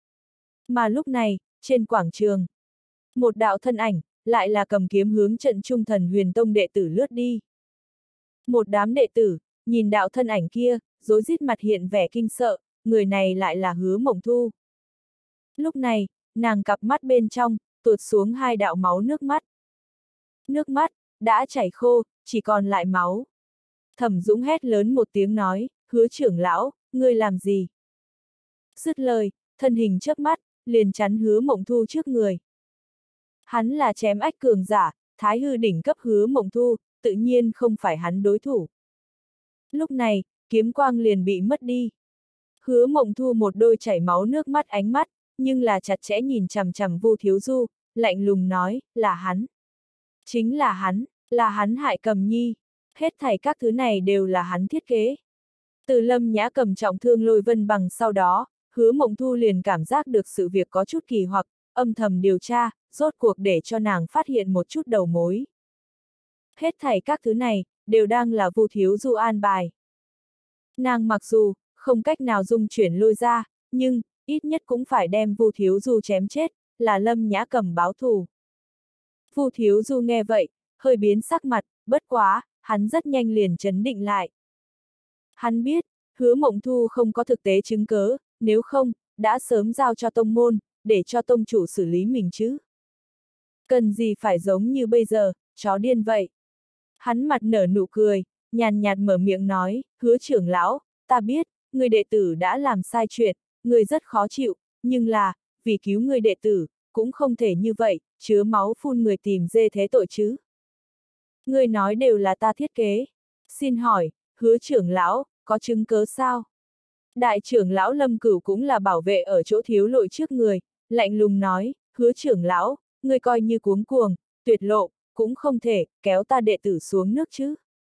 Mà lúc này, trên quảng trường, một đạo thân ảnh, lại là cầm kiếm hướng trận trung thần huyền tông đệ tử lướt đi. Một đám đệ tử, nhìn đạo thân ảnh kia, rối rít mặt hiện vẻ kinh sợ, người này lại là Hứa Mộng Thu. Lúc này, nàng cặp mắt bên trong, tuột xuống hai đạo máu nước mắt. Nước mắt, đã chảy khô, chỉ còn lại máu. Thẩm Dũng hét lớn một tiếng nói, Hứa trưởng lão, ngươi làm gì? Dứt lời, thân hình chớp mắt, liền chắn Hứa Mộng Thu trước người. Hắn là chém ách cường giả, thái hư đỉnh cấp Hứa Mộng Thu, tự nhiên không phải hắn đối thủ. Lúc này, kiếm quang liền bị mất đi. Hứa Mộng Thu một đôi chảy máu nước mắt ánh mắt, nhưng là chặt chẽ nhìn chằm chằm Vu Thiếu Du, lạnh lùng nói, là hắn. Chính là hắn, là hắn hại Cầm Nhi. Hết thảy các thứ này đều là hắn thiết kế. Từ Lâm Nhã Cầm trọng thương Lôi Vân Bằng sau đó, Hứa Mộng Thu liền cảm giác được sự việc có chút kỳ hoặc, âm thầm điều tra, rốt cuộc để cho nàng phát hiện một chút đầu mối. Hết thảy các thứ này, đều đang là Vu Thiếu Du an bài. Nàng mặc dù, không cách nào dung chuyển Lôi ra, nhưng, ít nhất cũng phải đem Vu Thiếu Du chém chết, là Lâm Nhã Cầm báo thù. Vu Thiếu Du nghe vậy, hơi biến sắc mặt, bất quá, hắn rất nhanh liền trấn định lại. Hắn biết, Hứa Mộng Thu không có thực tế chứng cớ, nếu không, đã sớm giao cho tông môn, để cho tông chủ xử lý mình chứ. Cần gì phải giống như bây giờ, chó điên vậy. Hắn mặt nở nụ cười, nhàn nhạt mở miệng nói, Hứa trưởng lão, ta biết, người đệ tử đã làm sai chuyện, người rất khó chịu, nhưng là, vì cứu người đệ tử, cũng không thể như vậy, chứa máu phun người tìm dê thế tội chứ. Người nói đều là ta thiết kế. Xin hỏi, Hứa trưởng lão, có chứng cớ sao? Đại trưởng lão Lâm Cửu cũng là bảo vệ ở chỗ thiếu lội trước người, lạnh lùng nói, Hứa trưởng lão, người coi như cuống cuồng, tuyệt lộ, cũng không thể, kéo ta đệ tử xuống nước chứ.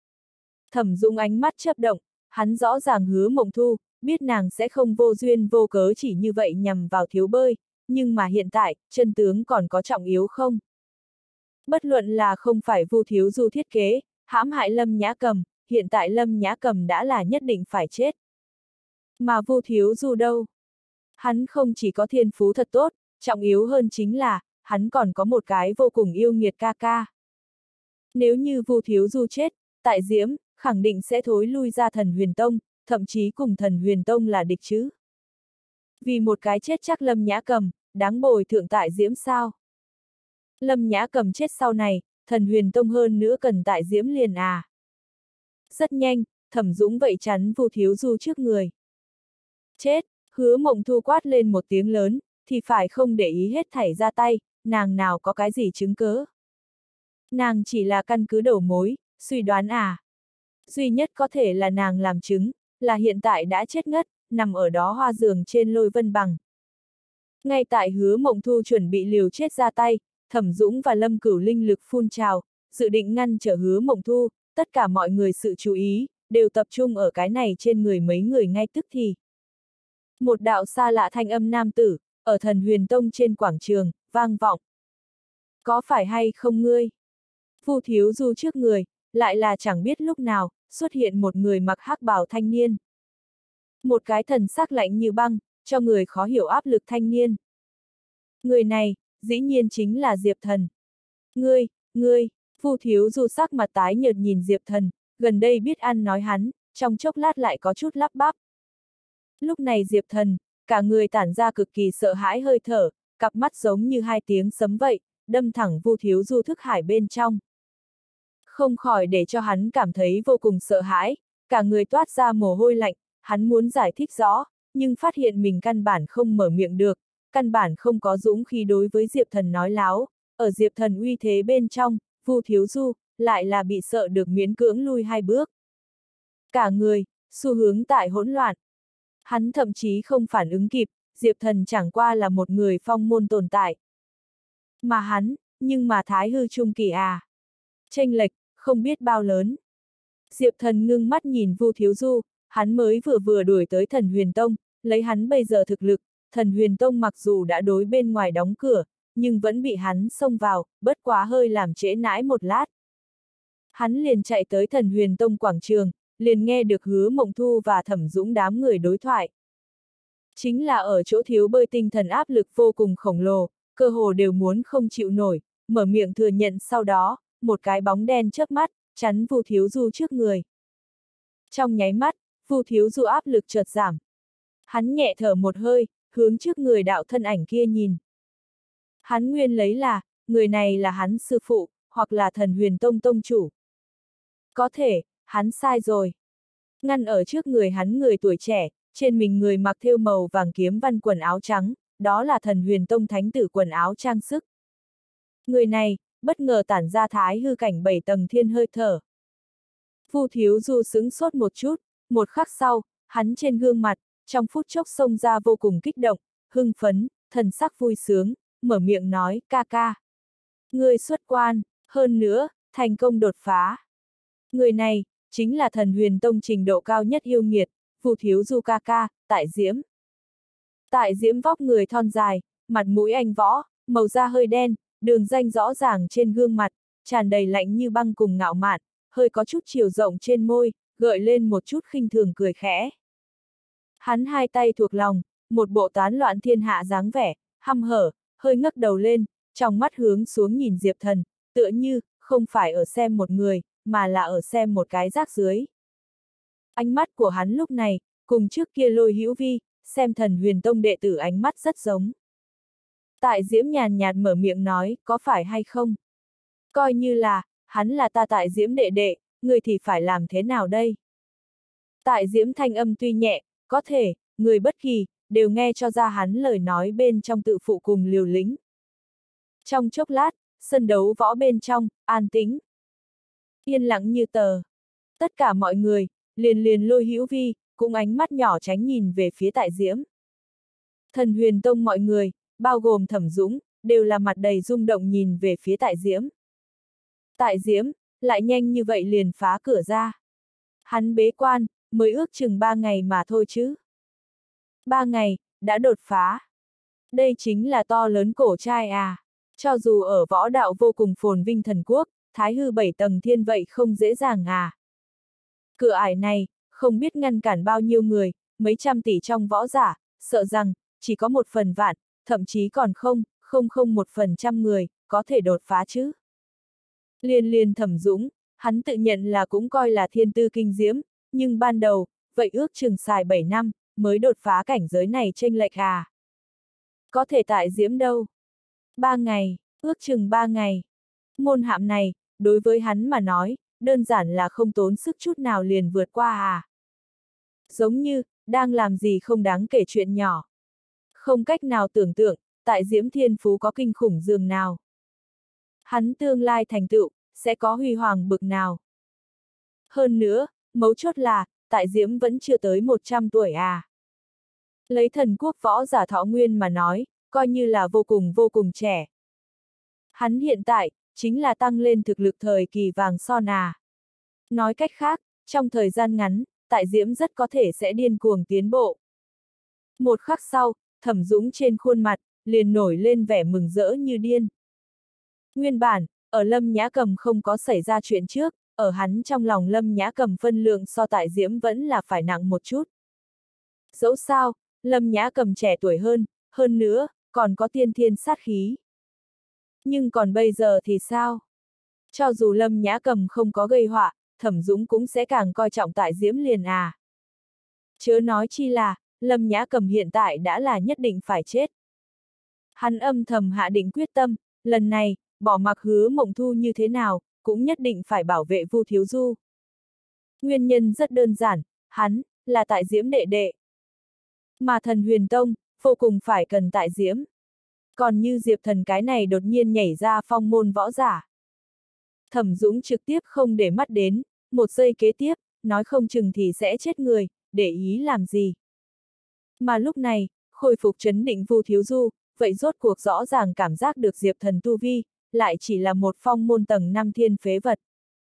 Thẩm Dũng ánh mắt chớp động, hắn rõ ràng Hứa Mộng Thu, biết nàng sẽ không vô duyên vô cớ chỉ như vậy nhằm vào thiếu bơi, nhưng mà hiện tại, chân tướng còn có trọng yếu không? Bất luận là không phải Vu Thiếu Du thiết kế, hãm hại Lâm Nhã Cầm, hiện tại Lâm Nhã Cầm đã là nhất định phải chết. Mà Vu Thiếu Du đâu? Hắn không chỉ có thiên phú thật tốt, trọng yếu hơn chính là, hắn còn có một cái vô cùng yêu nghiệt ca ca. Nếu như Vu Thiếu Du chết, tại Diễm, khẳng định sẽ thối lui ra Thần Huyền Tông, thậm chí cùng Thần Huyền Tông là địch chứ. Vì một cái chết chắc Lâm Nhã Cầm, đáng bồi thượng tại Diễm sao? Lâm Nhã Cầm chết sau này, Thần Huyền Tông hơn nữa cần tại Diễm liền à? Rất nhanh, Thẩm Dũng vậy chắn Vu Thiếu Du trước người. Chết, Hứa Mộng Thu quát lên một tiếng lớn, thì phải không để ý hết thảy ra tay, nàng nào có cái gì chứng cớ. Nàng chỉ là căn cứ đầu mối, suy đoán à. Duy nhất có thể là nàng làm chứng, là hiện tại đã chết ngất, nằm ở đó hoa giường trên Lôi Vân Bằng. Ngay tại Hứa Mộng Thu chuẩn bị liều chết ra tay, Thẩm Dũng và Lâm Cửu linh lực phun trào, dự định ngăn trở Hứa Mộng Thu, tất cả mọi người sự chú ý, đều tập trung ở cái này trên người mấy người ngay tức thì. Một đạo xa lạ thanh âm nam tử, ở Thần Huyền Tông trên quảng trường, vang vọng. Có phải hay không ngươi? Vu Thiếu Du trước người, lại là chẳng biết lúc nào, xuất hiện một người mặc hắc bào thanh niên. Một cái thần sắc lạnh như băng, cho người khó hiểu áp lực thanh niên. Người này, dĩ nhiên chính là Diệp Thần. Ngươi, ngươi, Vu Thiếu Du sắc mặt tái nhợt nhìn Diệp Thần, gần đây biết ăn nói hắn, trong chốc lát lại có chút lắp bắp. Lúc này Diệp Thần, cả người tản ra cực kỳ sợ hãi hơi thở, cặp mắt giống như hai tiếng sấm vậy, đâm thẳng Vu Thiếu Du thức hải bên trong. Không khỏi để cho hắn cảm thấy vô cùng sợ hãi, cả người toát ra mồ hôi lạnh, hắn muốn giải thích rõ, nhưng phát hiện mình căn bản không mở miệng được, căn bản không có dũng khí đối với Diệp Thần nói láo, ở Diệp Thần uy thế bên trong, Vu Thiếu Du, lại là bị sợ được miễn cưỡng lui hai bước. Cả người, xu hướng tại hỗn loạn. Hắn thậm chí không phản ứng kịp, Diệp Thần chẳng qua là một người phong môn tồn tại. Mà hắn, nhưng mà thái hư trung kỳ à. Chênh lệch, không biết bao lớn. Diệp Thần ngưng mắt nhìn Vu Thiếu Du, hắn mới vừa vừa đuổi tới Thần Huyền Tông, lấy hắn bây giờ thực lực, Thần Huyền Tông mặc dù đã đối bên ngoài đóng cửa, nhưng vẫn bị hắn xông vào, bất quá hơi làm trễ nãi một lát. Hắn liền chạy tới Thần Huyền Tông quảng trường, liền nghe được Hứa Mộng Thu và Thẩm Dũng đám người đối thoại. Chính là ở chỗ thiếu bơi tinh thần áp lực vô cùng khổng lồ, cơ hồ đều muốn không chịu nổi, mở miệng thừa nhận sau đó, một cái bóng đen chớp mắt, chắn Vu Thiếu Du trước người. Trong nháy mắt, Vu Thiếu Du áp lực chợt giảm. Hắn nhẹ thở một hơi, hướng trước người đạo thân ảnh kia nhìn. Hắn nguyên lấy là, người này là hắn sư phụ, hoặc là Thần Huyền Tông tông chủ. Có thể, hắn sai rồi. Ngăn ở trước người hắn người tuổi trẻ, trên mình người mặc thêu màu vàng kiếm văn quần áo trắng, đó là Thần Huyền Tông thánh tử quần áo trang sức. Người này, bất ngờ tản ra thái hư cảnh bảy tầng thiên hơi thở. Vu Thiếu Du sững sốt một chút, một khắc sau, hắn trên gương mặt, trong phút chốc xông ra vô cùng kích động, hưng phấn, thần sắc vui sướng, mở miệng nói, ca ca. Người xuất quan, hơn nữa, thành công đột phá. Người này, chính là Thần Huyền Tông trình độ cao nhất yêu nghiệt, Vu Thiếu Du ca ca, Tại Diễm. Tại Diễm vóc người thon dài, mặt mũi anh võ, màu da hơi đen, đường ranh rõ ràng trên gương mặt, tràn đầy lạnh như băng cùng ngạo mạn, hơi có chút chiều rộng trên môi, gợi lên một chút khinh thường cười khẽ. Hắn hai tay thuộc lòng, một bộ tán loạn thiên hạ dáng vẻ, hăm hở, hơi ngấc đầu lên, trong mắt hướng xuống nhìn Diệp Thần, tựa như, không phải ở xem một người, mà là ở xem một cái rác dưới. Ánh mắt của hắn lúc này, cùng trước kia Lôi Hữu Vi, xem Thần Huyền Tông đệ tử ánh mắt rất giống. Tại Diễm nhàn nhạt mở miệng nói, có phải hay không? Coi như là, hắn là ta Tại Diễm đệ đệ, người thì phải làm thế nào đây? Tại Diễm thanh âm tuy nhẹ, có thể, người bất kỳ, đều nghe cho ra hắn lời nói bên trong tự phụ cùng liều lĩnh. Trong chốc lát, sân đấu võ bên trong, an tĩnh. Yên lặng như tờ. Tất cả mọi người, liền liền Lôi Hữu Vi, cũng ánh mắt nhỏ tránh nhìn về phía Tại Diễm. Thần Huyền Tông mọi người, bao gồm Thẩm Dũng, đều là mặt đầy rung động nhìn về phía Tại Diễm. Tại Diễm, lại nhanh như vậy liền phá cửa ra. Hắn bế quan, mới ước chừng ba ngày mà thôi chứ. Ba ngày, đã đột phá. Đây chính là to lớn cổ trai à. Cho dù ở võ đạo vô cùng phồn vinh thần quốc, thái hư bảy tầng thiên vậy không dễ dàng à. Cửa ải này, không biết ngăn cản bao nhiêu người, mấy trăm tỷ trong võ giả, sợ rằng, chỉ có một phần vạn, thậm chí còn không, không không một phần trăm người, có thể đột phá chứ. Liên liên Thẩm Dũng, hắn tự nhận là cũng coi là thiên tư kinh diễm, nhưng ban đầu, vậy ước chừng xài bảy năm, mới đột phá cảnh giới này chênh lệch à. Có thể tại diễm đâu? Ba ngày, ước chừng ba ngày. Môn hạm này, đối với hắn mà nói, đơn giản là không tốn sức chút nào liền vượt qua à. Giống như, đang làm gì không đáng kể chuyện nhỏ. Không cách nào tưởng tượng, tại diễm thiên phú có kinh khủng dường nào. Hắn tương lai thành tựu, sẽ có huy hoàng bực nào. Hơn nữa, mấu chốt là, tại diễm vẫn chưa tới một trăm tuổi à. Lấy thần quốc võ giả thọ nguyên mà nói, coi như là vô cùng vô cùng trẻ. Hắn hiện tại, chính là tăng lên thực lực thời kỳ vàng son à. Nói cách khác, trong thời gian ngắn, tại diễm rất có thể sẽ điên cuồng tiến bộ. Một khắc sau, Thẩm Dũng trên khuôn mặt, liền nổi lên vẻ mừng rỡ như điên. Nguyên bản, ở Lâm Nhã Cầm không có xảy ra chuyện trước, ở hắn trong lòng Lâm Nhã Cầm phân lượng so tại diễm vẫn là phải nặng một chút. Dẫu sao, Lâm Nhã Cầm trẻ tuổi hơn, hơn nữa, còn có tiên thiên sát khí. Nhưng còn bây giờ thì sao? Cho dù Lâm Nhã Cầm không có gây họa, Thẩm Dũng cũng sẽ càng coi trọng tại diễm liền à. Chớ nói chi là, Lâm Nhã Cầm hiện tại đã là nhất định phải chết. Hắn âm thầm hạ định quyết tâm, lần này, bỏ mặc Hứa Mộng Thu như thế nào, cũng nhất định phải bảo vệ Vu Thiếu Du. Nguyên nhân rất đơn giản, hắn, là tại diễm đệ đệ. Mà Thần Huyền Tông, vô cùng phải cần tại diễm. Còn như Diệp Thần cái này đột nhiên nhảy ra phong môn võ giả. Thẩm Dũng trực tiếp không để mắt đến, một giây kế tiếp, nói không chừng thì sẽ chết người, để ý làm gì. Mà lúc này, khôi phục trấn định Vu Thiếu Du, vậy rốt cuộc rõ ràng cảm giác được Diệp Thần tu vi, lại chỉ là một phong môn tầng năm thiên phế vật.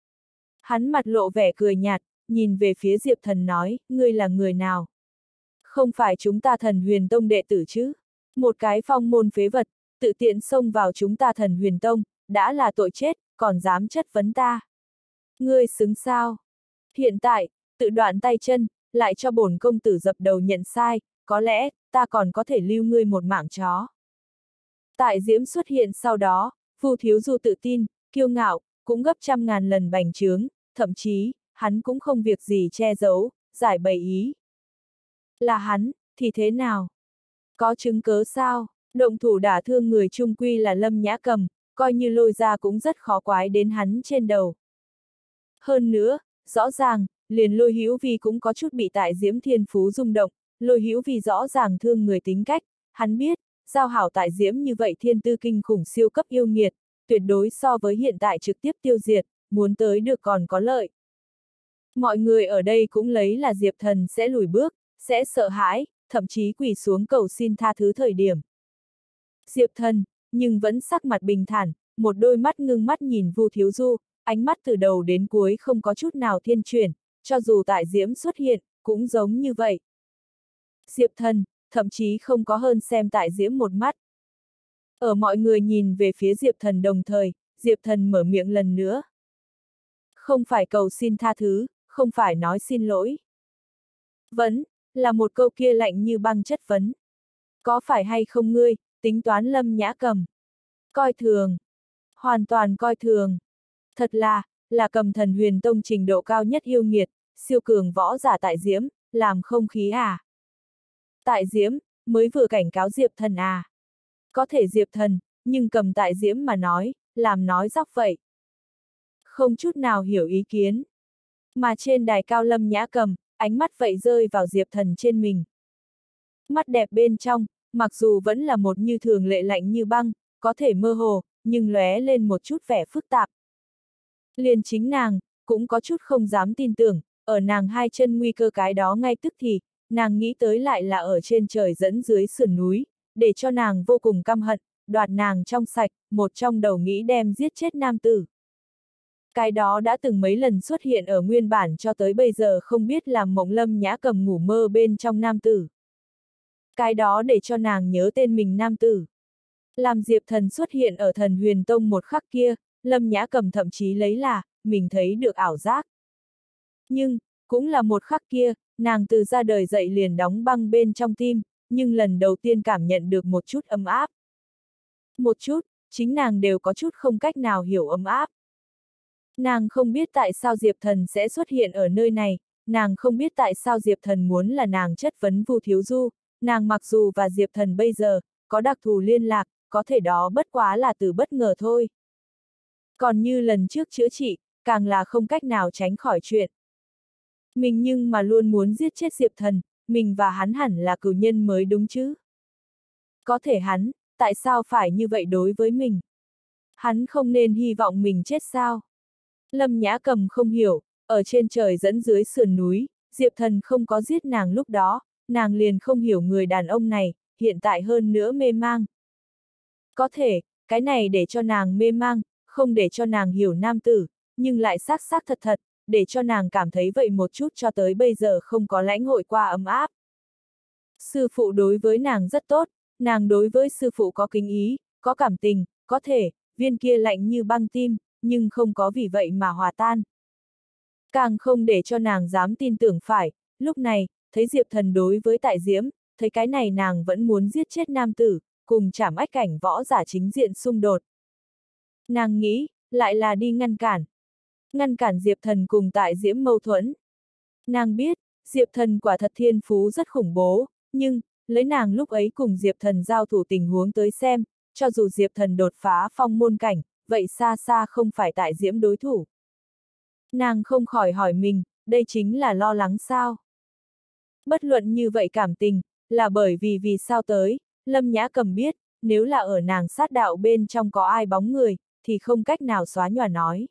Hắn mặt lộ vẻ cười nhạt, nhìn về phía Diệp Thần nói, ngươi là người nào? Không phải chúng ta Thần Huyền Tông đệ tử chứ? Một cái phong môn phế vật, tự tiện xông vào chúng ta Thần Huyền Tông, đã là tội chết, còn dám chất vấn ta. Ngươi xứng sao? Hiện tại, tự đoạn tay chân, lại cho bổn công tử dập đầu nhận sai, có lẽ, ta còn có thể lưu ngươi một mạng chó. Tại diễm xuất hiện sau đó, Vu Thiếu Du tự tin, kiêu ngạo, cũng gấp trăm ngàn lần bành trướng, thậm chí, hắn cũng không việc gì che giấu, giải bày ý. Là hắn, thì thế nào? Có chứng cớ sao? Động thủ đả thương người chung quy là Lâm Nhã Cầm, coi như lôi ra cũng rất khó quái đến hắn trên đầu. Hơn nữa, rõ ràng, liền Lôi Hữu Vi cũng có chút bị tại diễm thiên phú rung động, Lôi Hữu Vi rõ ràng thương người tính cách, hắn biết, giao hảo tại diễm như vậy thiên tư kinh khủng siêu cấp yêu nghiệt, tuyệt đối so với hiện tại trực tiếp tiêu diệt, muốn tới được còn có lợi. Mọi người ở đây cũng lấy là Diệp Thần sẽ lùi bước, sẽ sợ hãi, thậm chí quỳ xuống cầu xin tha thứ thời điểm. Diệp Thần, nhưng vẫn sắc mặt bình thản, một đôi mắt ngưng mắt nhìn Vu Thiếu Du, ánh mắt từ đầu đến cuối không có chút nào thiên chuyển, cho dù tại diễm xuất hiện, cũng giống như vậy. Diệp Thần, thậm chí không có hơn xem tại diễm một mắt. Ở mọi người nhìn về phía Diệp Thần đồng thời, Diệp Thần mở miệng lần nữa. Không phải cầu xin tha thứ, không phải nói xin lỗi. Vẫn, là một câu kia lạnh như băng chất vấn. Có phải hay không ngươi, tính toán Lâm Nhã Cầm? Coi thường. Hoàn toàn coi thường. Thật là, là Cầm Thần Huyền Tông trình độ cao nhất yêu nghiệt, siêu cường võ giả tại diễm, làm không khí à? Tại diễm, mới vừa cảnh cáo Diệp Thần à? Có thể Diệp Thần, nhưng cầm tại diễm mà nói, làm nói dóc vậy. Không chút nào hiểu ý kiến. Mà trên đài cao Lâm Nhã Cầm, ánh mắt vậy rơi vào Diệp Thần trên mình. Mắt đẹp bên trong, mặc dù vẫn là một như thường lệ lạnh như băng, có thể mơ hồ, nhưng lóe lên một chút vẻ phức tạp. Liền chính nàng, cũng có chút không dám tin tưởng, ở nàng hai chân nguy cơ cái đó ngay tức thì, nàng nghĩ tới lại là ở trên trời dẫn dưới sườn núi, để cho nàng vô cùng căm hận, đoạt nàng trong sạch, một trong đầu nghĩ đem giết chết nam tử. Cái đó đã từng mấy lần xuất hiện ở nguyên bản cho tới bây giờ không biết làm mộng Lâm Nhã Cầm ngủ mơ bên trong nam tử. Cái đó để cho nàng nhớ tên mình nam tử. Làm Diệp Thần xuất hiện ở Thần Huyền Tông một khắc kia, Lâm Nhã Cầm thậm chí lấy là, mình thấy được ảo giác. Nhưng, cũng là một khắc kia, nàng từ ra đời dậy liền đóng băng bên trong tim, nhưng lần đầu tiên cảm nhận được một chút ấm áp. Một chút, chính nàng đều có chút không cách nào hiểu ấm áp. Nàng không biết tại sao Diệp Thần sẽ xuất hiện ở nơi này, nàng không biết tại sao Diệp Thần muốn là nàng chất vấn Vu Thiếu Du, nàng mặc dù và Diệp Thần bây giờ có đặc thù liên lạc, có thể đó bất quá là từ bất ngờ thôi. Còn như lần trước chữa trị, càng là không cách nào tránh khỏi chuyện. Mình nhưng mà luôn muốn giết chết Diệp Thần, mình và hắn hẳn là cừu nhân mới đúng chứ. Có thể hắn, tại sao phải như vậy đối với mình? Hắn không nên hy vọng mình chết sao? Lâm Nhã Cầm không hiểu, ở trên trời dẫn dưới sườn núi, Diệp Thần không có giết nàng lúc đó, nàng liền không hiểu người đàn ông này, hiện tại hơn nữa mê mang. Có thể, cái này để cho nàng mê mang, không để cho nàng hiểu nam tử, nhưng lại xác xác thật thật, để cho nàng cảm thấy vậy một chút cho tới bây giờ không có lãnh hội qua ấm áp. Sư phụ đối với nàng rất tốt, nàng đối với sư phụ có kính ý, có cảm tình, có thể, viên kia lạnh như băng tim, nhưng không có vì vậy mà hòa tan. Càng không để cho nàng dám tin tưởng phải, lúc này, thấy Diệp Thần đối với Tại Diễm, thấy cái này nàng vẫn muốn giết chết nam tử, cùng chảm ách cảnh võ giả chính diện xung đột. Nàng nghĩ, lại là đi ngăn cản. Ngăn cản Diệp Thần cùng Tại Diễm mâu thuẫn. Nàng biết, Diệp Thần quả thật thiên phú rất khủng bố, nhưng, lấy nàng lúc ấy cùng Diệp Thần giao thủ tình huống tới xem, cho dù Diệp Thần đột phá phong môn cảnh, vậy xa xa không phải Tại Diễm đối thủ. Nàng không khỏi hỏi mình, đây chính là lo lắng sao? Bất luận như vậy cảm tình, là bởi vì vì sao tới, Lâm Nhã Cầm biết, nếu là ở nàng sát đạo bên trong có ai bóng người, thì không cách nào xóa nhòa nói.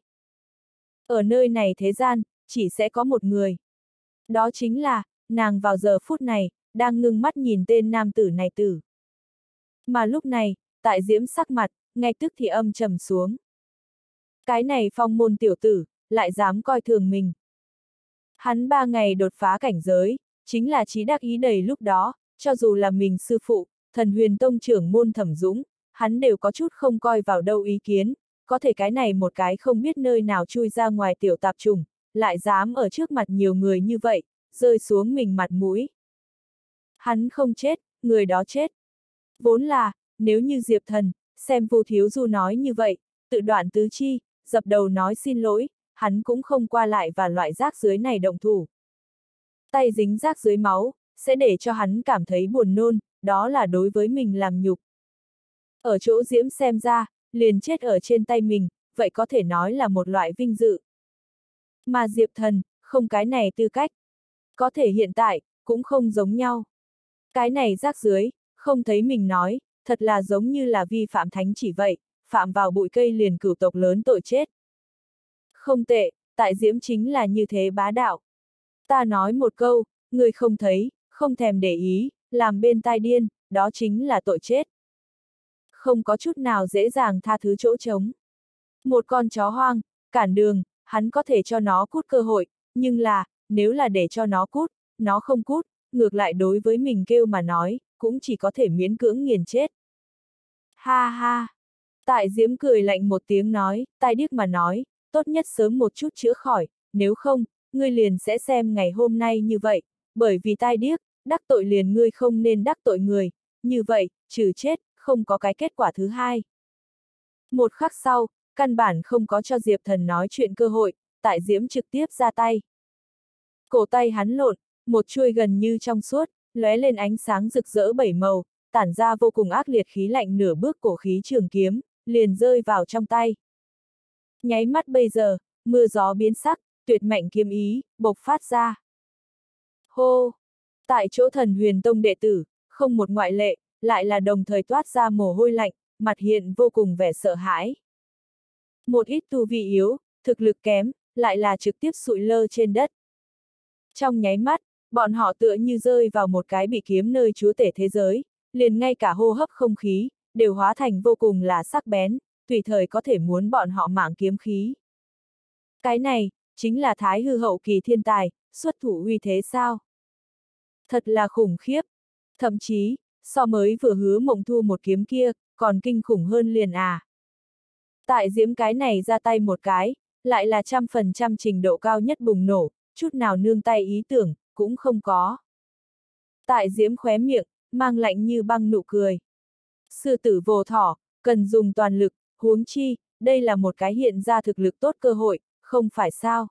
Ở nơi này thế gian, chỉ sẽ có một người. Đó chính là, nàng vào giờ phút này, đang ngưng mắt nhìn tên nam tử này tử. Mà lúc này, Tại Diễm sắc mặt, ngay tức thì âm trầm xuống. Cái này phong môn tiểu tử, lại dám coi thường mình. Hắn ba ngày đột phá cảnh giới, chính là trí đắc ý đầy lúc đó, cho dù là mình sư phụ, Thần Huyền Tông trưởng môn Thẩm Dũng, hắn đều có chút không coi vào đâu ý kiến, có thể cái này một cái không biết nơi nào chui ra ngoài tiểu tạp trùng, lại dám ở trước mặt nhiều người như vậy, rơi xuống mình mặt mũi. Hắn không chết, người đó chết. Vốn là, nếu như Diệp Thần, xem Vu Thiếu Du nói như vậy, tự đoạn tứ chi, dập đầu nói xin lỗi, hắn cũng không qua lại và loại rác dưới này động thủ. Tay dính rác dưới máu, sẽ để cho hắn cảm thấy buồn nôn, đó là đối với mình làm nhục. Ở chỗ Diễm xem ra, liền chết ở trên tay mình, vậy có thể nói là một loại vinh dự. Mà Diệp Thần, không cái này tư cách. Có thể hiện tại, cũng không giống nhau. Cái này rác dưới, không thấy mình nói, thật là giống như là vi phạm thánh chỉ vậy, phạm vào bụi cây liền cửu tộc lớn tội chết. Không tệ, Tại Diễm chính là như thế bá đạo. Ta nói một câu, người không thấy, không thèm để ý, làm bên tai điên, đó chính là tội chết. Không có chút nào dễ dàng tha thứ chỗ trống. Một con chó hoang, cản đường, hắn có thể cho nó cút cơ hội, nhưng là, nếu là để cho nó cút, nó không cút, ngược lại đối với mình kêu mà nói, cũng chỉ có thể miễn cưỡng nghiền chết. Ha ha! Tại Diễm cười lạnh một tiếng nói, tai điếc mà nói, tốt nhất sớm một chút chữa khỏi, nếu không, ngươi liền sẽ xem ngày hôm nay như vậy, bởi vì tai điếc, đắc tội liền ngươi không nên đắc tội người, như vậy, trừ chết, không có cái kết quả thứ hai. Một khắc sau, căn bản không có cho Diệp Thần nói chuyện cơ hội, Tại Diễm trực tiếp ra tay. Cổ tay hắn lộn, một chuôi gần như trong suốt, lóe lên ánh sáng rực rỡ bảy màu, tản ra vô cùng ác liệt khí lạnh nửa bước cổ khí trường kiếm, liền rơi vào trong tay. Nháy mắt bây giờ, mưa gió biến sắc, tuyệt mạnh kiếm ý, bộc phát ra. Hô! Tại chỗ Thần Huyền Tông đệ tử, không một ngoại lệ, lại là đồng thời toát ra mồ hôi lạnh, mặt hiện vô cùng vẻ sợ hãi. Một ít tu vi yếu, thực lực kém, lại là trực tiếp sụi lơ trên đất. Trong nháy mắt, bọn họ tựa như rơi vào một cái bị kiếm nơi chúa tể thế giới, liền ngay cả hô hấp không khí, đều hóa thành vô cùng là sắc bén, tùy thời có thể muốn bọn họ mạng kiếm khí. Cái này, chính là Thái hư hậu kỳ thiên tài, xuất thủ uy thế sao? Thật là khủng khiếp. Thậm chí, so mới vừa Hứa Mộng Thu một kiếm kia, còn kinh khủng hơn liền à. Tại Diễm cái này ra tay một cái, lại là trăm phần trăm trình độ cao nhất bùng nổ, chút nào nương tay ý tưởng, cũng không có. Tại Diễm khóe miệng, mang lạnh như băng nụ cười. Sư tử vô thỏ, cần dùng toàn lực, huống chi, đây là một cái hiện ra thực lực tốt cơ hội, không phải sao.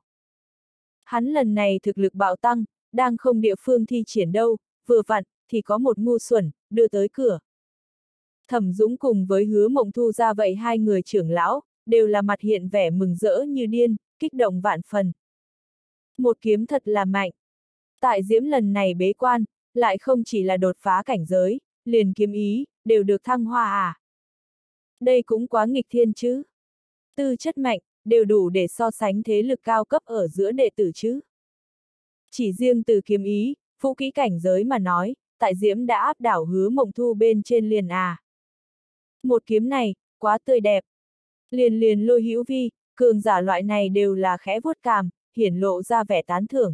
Hắn lần này thực lực bạo tăng, đang không địa phương thi triển đâu, vừa vặn, thì có một ngu xuẩn, đưa tới cửa. Thẩm Dũng cùng với Hứa Mộng Thu ra vậy hai người trưởng lão, đều là mặt hiện vẻ mừng rỡ như điên, kích động vạn phần. Một kiếm thật là mạnh. Tại Diễm lần này bế quan, lại không chỉ là đột phá cảnh giới, liền kiếm ý, đều được thăng hoa à. Đây cũng quá nghịch thiên chứ. Tư chất mạnh, đều đủ để so sánh thế lực cao cấp ở giữa đệ tử chứ. Chỉ riêng từ kiếm ý, vũ kỹ cảnh giới mà nói, tại Diễm đã áp đảo Hứa Mộng Thu bên trên liền à. Một kiếm này, quá tươi đẹp. Liền liền Lôi Hữu Vi, cường giả loại này đều là khẽ vuốt cằm, hiển lộ ra vẻ tán thưởng.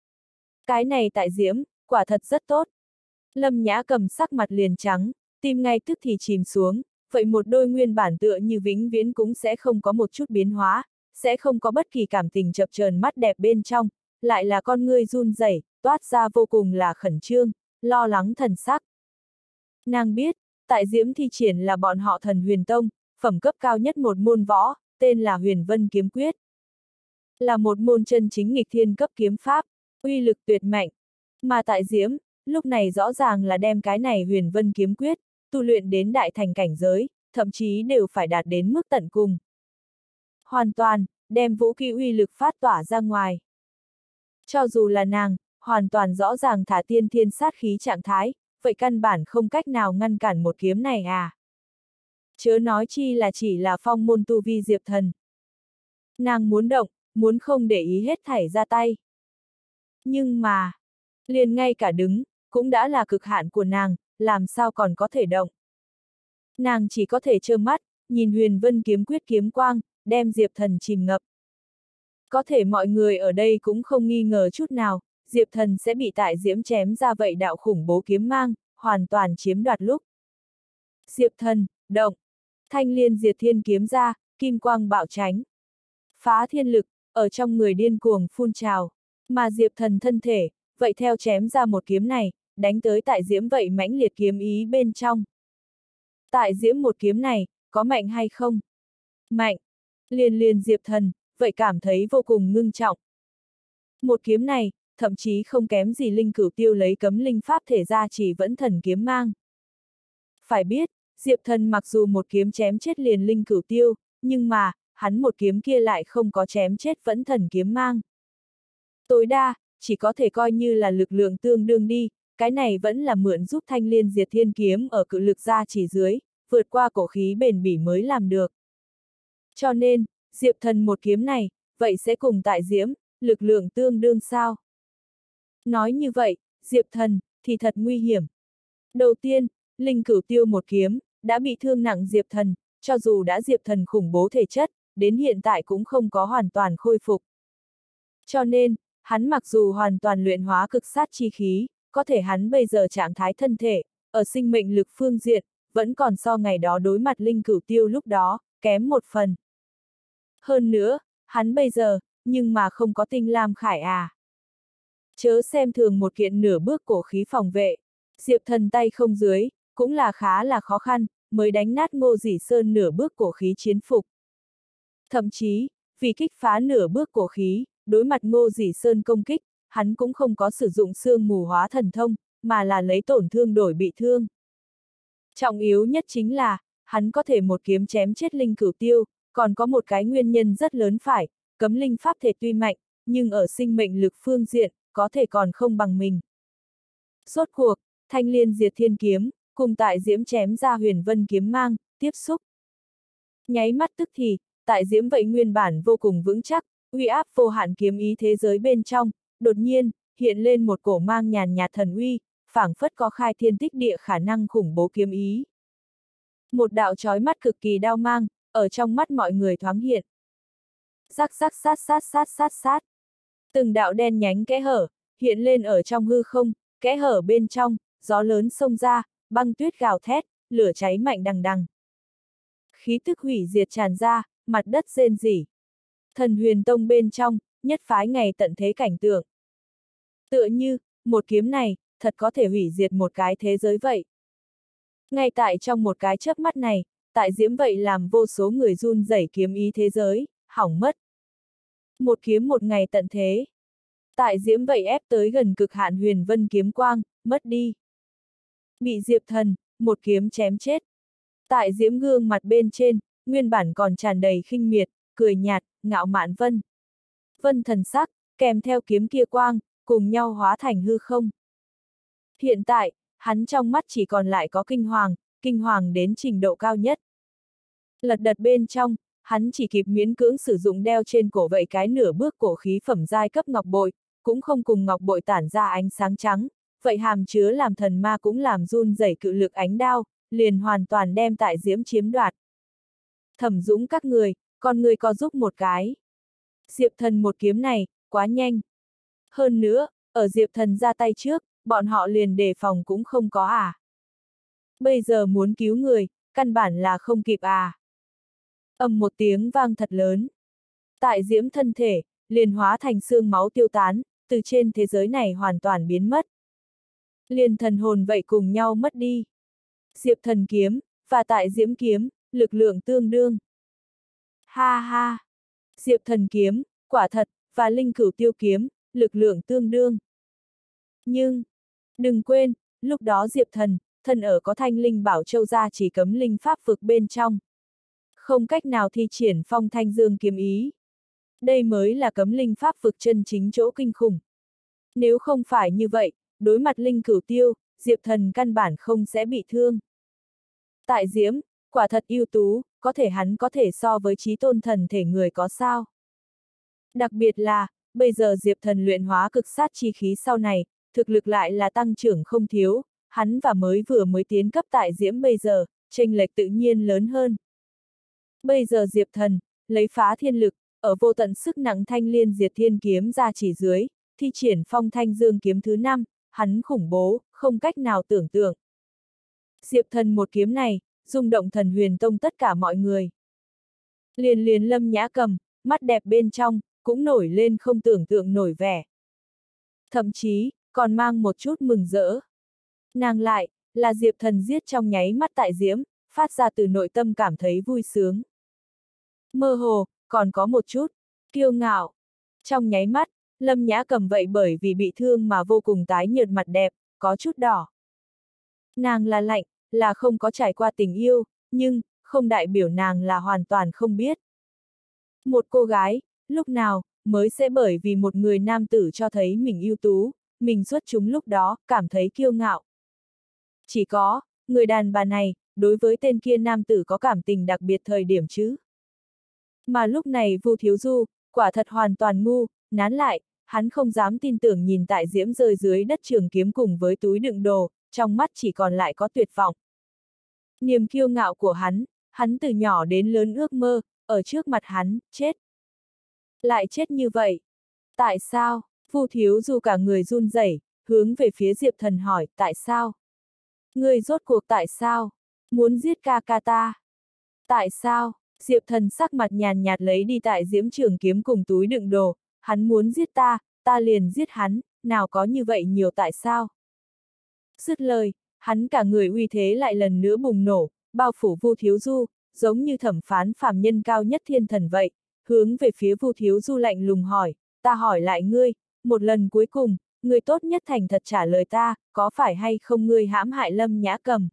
Cái này tại Diễm, quả thật rất tốt. Lâm Nhã cầm sắc mặt liền trắng, tim ngay tức thì chìm xuống, vậy một đôi nguyên bản tựa như vĩnh viễn cũng sẽ không có một chút biến hóa, sẽ không có bất kỳ cảm tình chập chờn mắt đẹp bên trong, lại là con ngươi run rẩy, toát ra vô cùng là khẩn trương, lo lắng thần sắc. Nàng biết, tại Diễm thi triển là bọn họ Thần Huyền Tông, phẩm cấp cao nhất một môn võ, tên là Huyền Vân Kiếm Quyết. Là một môn chân chính nghịch thiên cấp kiếm pháp, uy lực tuyệt mạnh. Mà tại Diễm, lúc này rõ ràng là đem cái này Huyền Vân Kiếm Quyết, tu luyện đến đại thành cảnh giới, thậm chí đều phải đạt đến mức tận cùng. Hoàn toàn, đem vũ khí uy lực phát tỏa ra ngoài. Cho dù là nàng, hoàn toàn rõ ràng thả tiên thiên sát khí trạng thái, vậy căn bản không cách nào ngăn cản một kiếm này à. Chớ nói chi là chỉ là phong môn tu vi Diệp Thần. Nàng muốn động, muốn không để ý hết thảy ra tay. Nhưng mà, liền ngay cả đứng, cũng đã là cực hạn của nàng, làm sao còn có thể động. Nàng chỉ có thể trơ mắt, nhìn Huyền Vân Kiếm Quyết kiếm quang, đem Diệp Thần chìm ngập. Có thể mọi người ở đây cũng không nghi ngờ chút nào, Diệp Thần sẽ bị tại Diễm chém ra vậy đạo khủng bố kiếm mang, hoàn toàn chiếm đoạt lúc. Diệp Thần, động. Thanh liên diệt thiên kiếm ra, kim quang bạo tránh. Phá thiên lực, ở trong người điên cuồng phun trào. Mà Diệp Thần thân thể, vậy theo chém ra một kiếm này, đánh tới tại Diễm vậy mãnh liệt kiếm ý bên trong. Tại Diễm một kiếm này, có mạnh hay không? Mạnh. Liền liền Diệp Thần, vậy cảm thấy vô cùng ngưng trọng. Một kiếm này, thậm chí không kém gì Linh Cửu Tiêu lấy cấm linh pháp thể ra chỉ vẫn thần kiếm mang. Phải biết, Diệp Thần mặc dù một kiếm chém chết liền Linh Cửu Tiêu, nhưng mà, hắn một kiếm kia lại không có chém chết vẫn thần kiếm mang. Tối đa, chỉ có thể coi như là lực lượng tương đương đi, cái này vẫn là mượn giúp thanh liên diệt thiên kiếm ở cự lực ra chỉ dưới, vượt qua cổ khí bền bỉ mới làm được. Cho nên, Diệp Thần một kiếm này, vậy sẽ cùng tại Diễm, lực lượng tương đương sao? Nói như vậy, Diệp Thần, thì thật nguy hiểm. Đầu tiên, Linh Cửu Tiêu một kiếm, đã bị thương nặng Diệp Thần, cho dù đã Diệp Thần khủng bố thể chất, đến hiện tại cũng không có hoàn toàn khôi phục. Cho nên, hắn mặc dù hoàn toàn luyện hóa cực sát chi khí, có thể hắn bây giờ trạng thái thân thể, ở sinh mệnh lực phương diện, vẫn còn so ngày đó đối mặt Linh Cửu Tiêu lúc đó, kém một phần. Hơn nữa, hắn bây giờ, nhưng mà không có tinh lam khải à. Chớ xem thường một kiện nửa bước cổ khí phòng vệ, Diệp Thần tay không dưới, cũng là khá là khó khăn, mới đánh nát Ngô Dĩ Sơn nửa bước cổ khí chiến phục. Thậm chí, vì kích phá nửa bước cổ khí, đối mặt Ngô Dĩ Sơn công kích, hắn cũng không có sử dụng xương mù hóa thần thông, mà là lấy tổn thương đổi bị thương. Trọng yếu nhất chính là, hắn có thể một kiếm chém chết Linh Cửu Tiêu, còn có một cái nguyên nhân rất lớn phải, cấm linh pháp thể tuy mạnh, nhưng ở sinh mệnh lực phương diện, có thể còn không bằng mình. Rốt cuộc, thanh liên diệt thiên kiếm, cùng tại Diễm chém ra Huyền Vân kiếm mang, tiếp xúc. Nháy mắt tức thì, tại Diễm vậy nguyên bản vô cùng vững chắc, uy áp vô hạn kiếm ý thế giới bên trong, đột nhiên, hiện lên một cổ mang nhàn nhạt thần uy, phảng phất có khai thiên tích địa khả năng khủng bố kiếm ý. Một đạo chói mắt cực kỳ đao mang, ở trong mắt mọi người thoáng hiện. Rắc rắc sát sát sát sát sát. Từng đạo đen nhánh kẽ hở, hiện lên ở trong hư không, kẽ hở bên trong, gió lớn xông ra, băng tuyết gào thét, lửa cháy mạnh đằng đằng. Khí tức hủy diệt tràn ra, mặt đất rên rỉ. Thần Huyền Tông bên trong, nhất phái ngày tận thế cảnh tượng. Tựa như, một kiếm này, thật có thể hủy diệt một cái thế giới vậy. Ngay tại trong một cái chớp mắt này, tại diễm vậy làm vô số người run rẩy kiếm ý thế giới, hỏng mất. Một kiếm một ngày tận thế. Tại diễm vậy ép tới gần cực hạn huyền vân kiếm quang, mất đi. Bị Diệp Thần, một kiếm chém chết. Tại diễm gương mặt bên trên, nguyên bản còn tràn đầy khinh miệt, cười nhạt, ngạo mạn vân. Vân thần sắc, kèm theo kiếm kia quang, cùng nhau hóa thành hư không. Hiện tại, hắn trong mắt chỉ còn lại có kinh hoàng, kinh hoàng đến trình độ cao nhất. Lật đật bên trong, hắn chỉ kịp miễn cưỡng sử dụng đeo trên cổ vậy cái nửa bước cổ khí phẩm giai cấp ngọc bội, cũng không cùng ngọc bội tản ra ánh sáng trắng, vậy hàm chứa làm thần ma cũng làm run rẩy cự lực ánh đao, liền hoàn toàn đem tại diễm chiếm đoạt. Thẩm Dũng các người, con người có giúp một cái. Diệp Thần một kiếm này, quá nhanh. Hơn nữa, ở Diệp Thần ra tay trước, bọn họ liền đề phòng cũng không có à. Bây giờ muốn cứu người, căn bản là không kịp à. Ầm một tiếng vang thật lớn. Tại diễm thân thể, liền hóa thành xương máu tiêu tán, từ trên thế giới này hoàn toàn biến mất. Liền thần hồn vậy cùng nhau mất đi. Diệp Thần kiếm, và tại diễm kiếm, lực lượng tương đương. Ha ha! Diệp Thần kiếm, quả thật, và linh cửu tiêu kiếm, lực lượng tương đương. Nhưng, đừng quên, lúc đó Diệp Thần, thân ở có thanh linh bảo châu gia chỉ cấm linh pháp vực bên trong. Không cách nào thi triển phong thanh dương kiếm ý. Đây mới là cấm linh pháp vực chân chính chỗ kinh khủng. Nếu không phải như vậy, đối mặt linh cửu tiêu, Diệp Thần căn bản không sẽ bị thương. Tại diễm, quả thật ưu tú, có thể hắn có thể so với chí tôn thần thể người có sao. Đặc biệt là, bây giờ Diệp Thần luyện hóa cực sát chi khí sau này, thực lực lại là tăng trưởng không thiếu, hắn và mới vừa mới tiến cấp tại diễm bây giờ, chênh lệch tự nhiên lớn hơn. Bây giờ Diệp Thần, lấy phá thiên lực, ở vô tận sức nặng thanh liên diệt thiên kiếm ra chỉ dưới, thi triển phong thanh dương kiếm thứ năm, hắn khủng bố, không cách nào tưởng tượng. Diệp Thần một kiếm này, rung động thần huyền tông tất cả mọi người. Liền liền Lâm Nhã Cầm, mắt đẹp bên trong, cũng nổi lên không tưởng tượng nổi vẻ. Thậm chí, còn mang một chút mừng rỡ. Nàng lại, là Diệp Thần giết trong nháy mắt tại diễm, phát ra từ nội tâm cảm thấy vui sướng. Mơ hồ, còn có một chút, kiêu ngạo. Trong nháy mắt, Lâm Nhã Cầm vậy bởi vì bị thương mà vô cùng tái nhợt mặt đẹp, có chút đỏ. Nàng là lạnh, là không có trải qua tình yêu, nhưng, không đại biểu nàng là hoàn toàn không biết. Một cô gái, lúc nào, mới sẽ bởi vì một người nam tử cho thấy mình ưu tú, mình xuất chúng lúc đó, cảm thấy kiêu ngạo. Chỉ có, người đàn bà này, đối với tên kia nam tử có cảm tình đặc biệt thời điểm chứ. Mà lúc này Vu Thiếu Du, quả thật hoàn toàn ngu, nán lại, hắn không dám tin tưởng nhìn tại diễm rơi dưới đất trường kiếm cùng với túi đựng đồ, trong mắt chỉ còn lại có tuyệt vọng. Niềm kiêu ngạo của hắn, hắn từ nhỏ đến lớn ước mơ, ở trước mặt hắn, chết. Lại chết như vậy. Tại sao? Vu Thiếu Du cả người run rẩy, hướng về phía Diệp Thần hỏi, tại sao? Ngươi rốt cuộc tại sao? Muốn giết ca ca ta? Tại sao? Diệp Thần sắc mặt nhàn nhạt lấy đi tại diễm trường kiếm cùng túi đựng đồ, hắn muốn giết ta, ta liền giết hắn, nào có như vậy nhiều tại sao? Dứt lời, hắn cả người uy thế lại lần nữa bùng nổ, bao phủ Vu Thiếu Du, giống như thẩm phán phàm nhân cao nhất thiên thần vậy, hướng về phía Vu Thiếu Du lạnh lùng hỏi, ta hỏi lại ngươi, một lần cuối cùng, ngươi tốt nhất thành thật trả lời ta, có phải hay không ngươi hãm hại Lâm Nhã Cầm?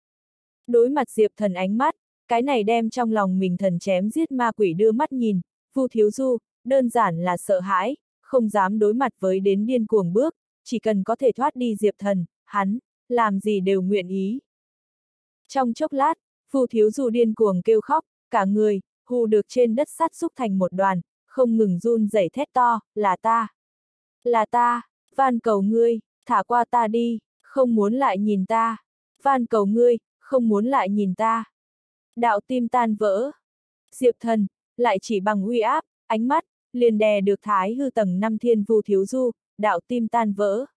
Đối mặt Diệp Thần ánh mắt, cái này đem trong lòng mình thần chém giết ma quỷ đưa mắt nhìn, Vu Thiếu Du, đơn giản là sợ hãi, không dám đối mặt với đến điên cuồng bước, chỉ cần có thể thoát đi Diệp Thần, hắn, làm gì đều nguyện ý. Trong chốc lát, Vu Thiếu Du điên cuồng kêu khóc, cả người, hù được trên đất sắt xúc thành một đoàn, không ngừng run rẩy thét to, là ta, là ta, van cầu ngươi, thả qua ta đi, không muốn lại nhìn ta, van cầu ngươi, không muốn lại nhìn ta. Đạo tim tan vỡ. Diệp Thần, lại chỉ bằng uy áp, ánh mắt, liền đè được thái hư tầng năm thiên Vu Thiếu Du, đạo tim tan vỡ.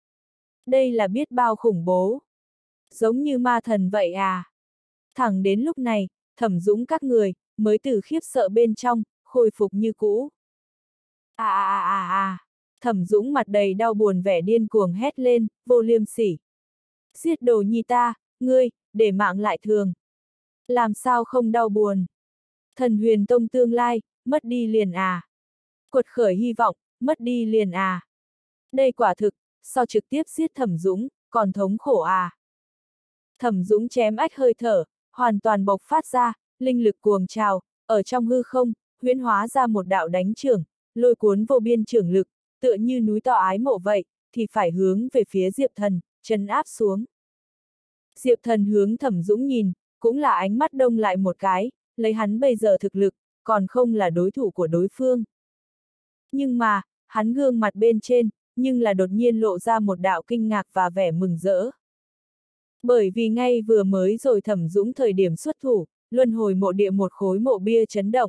Đây là biết bao khủng bố. Giống như ma thần vậy à. Thẳng đến lúc này, Thẩm Dũng các người, mới từ khiếp sợ bên trong, khôi phục như cũ. À à à à à. Thẩm Dũng mặt đầy đau buồn vẻ điên cuồng hét lên, vô liêm sỉ. Giết đồ nhi ta, ngươi, để mạng lại thường. Làm sao không đau buồn. Thần huyền tông tương lai, mất đi liền à. Quật khởi hy vọng, mất đi liền à. Đây quả thực, so trực tiếp giết Thẩm Dũng, còn thống khổ à. Thẩm Dũng chém ách hơi thở, hoàn toàn bộc phát ra, linh lực cuồng trào, ở trong hư không, huyễn hóa ra một đạo đánh trưởng, lôi cuốn vô biên trưởng lực, tựa như núi to ái mộ vậy, thì phải hướng về phía Diệp Thần, trấn áp xuống. Diệp Thần hướng Thẩm Dũng nhìn, cũng là ánh mắt đông lại một cái, lấy hắn bây giờ thực lực, còn không là đối thủ của đối phương. Nhưng mà, hắn gương mặt bên trên, nhưng là đột nhiên lộ ra một đạo kinh ngạc và vẻ mừng rỡ. Bởi vì ngay vừa mới rồi Thẩm Dũng thời điểm xuất thủ, luân hồi mộ địa một khối mộ bia chấn động.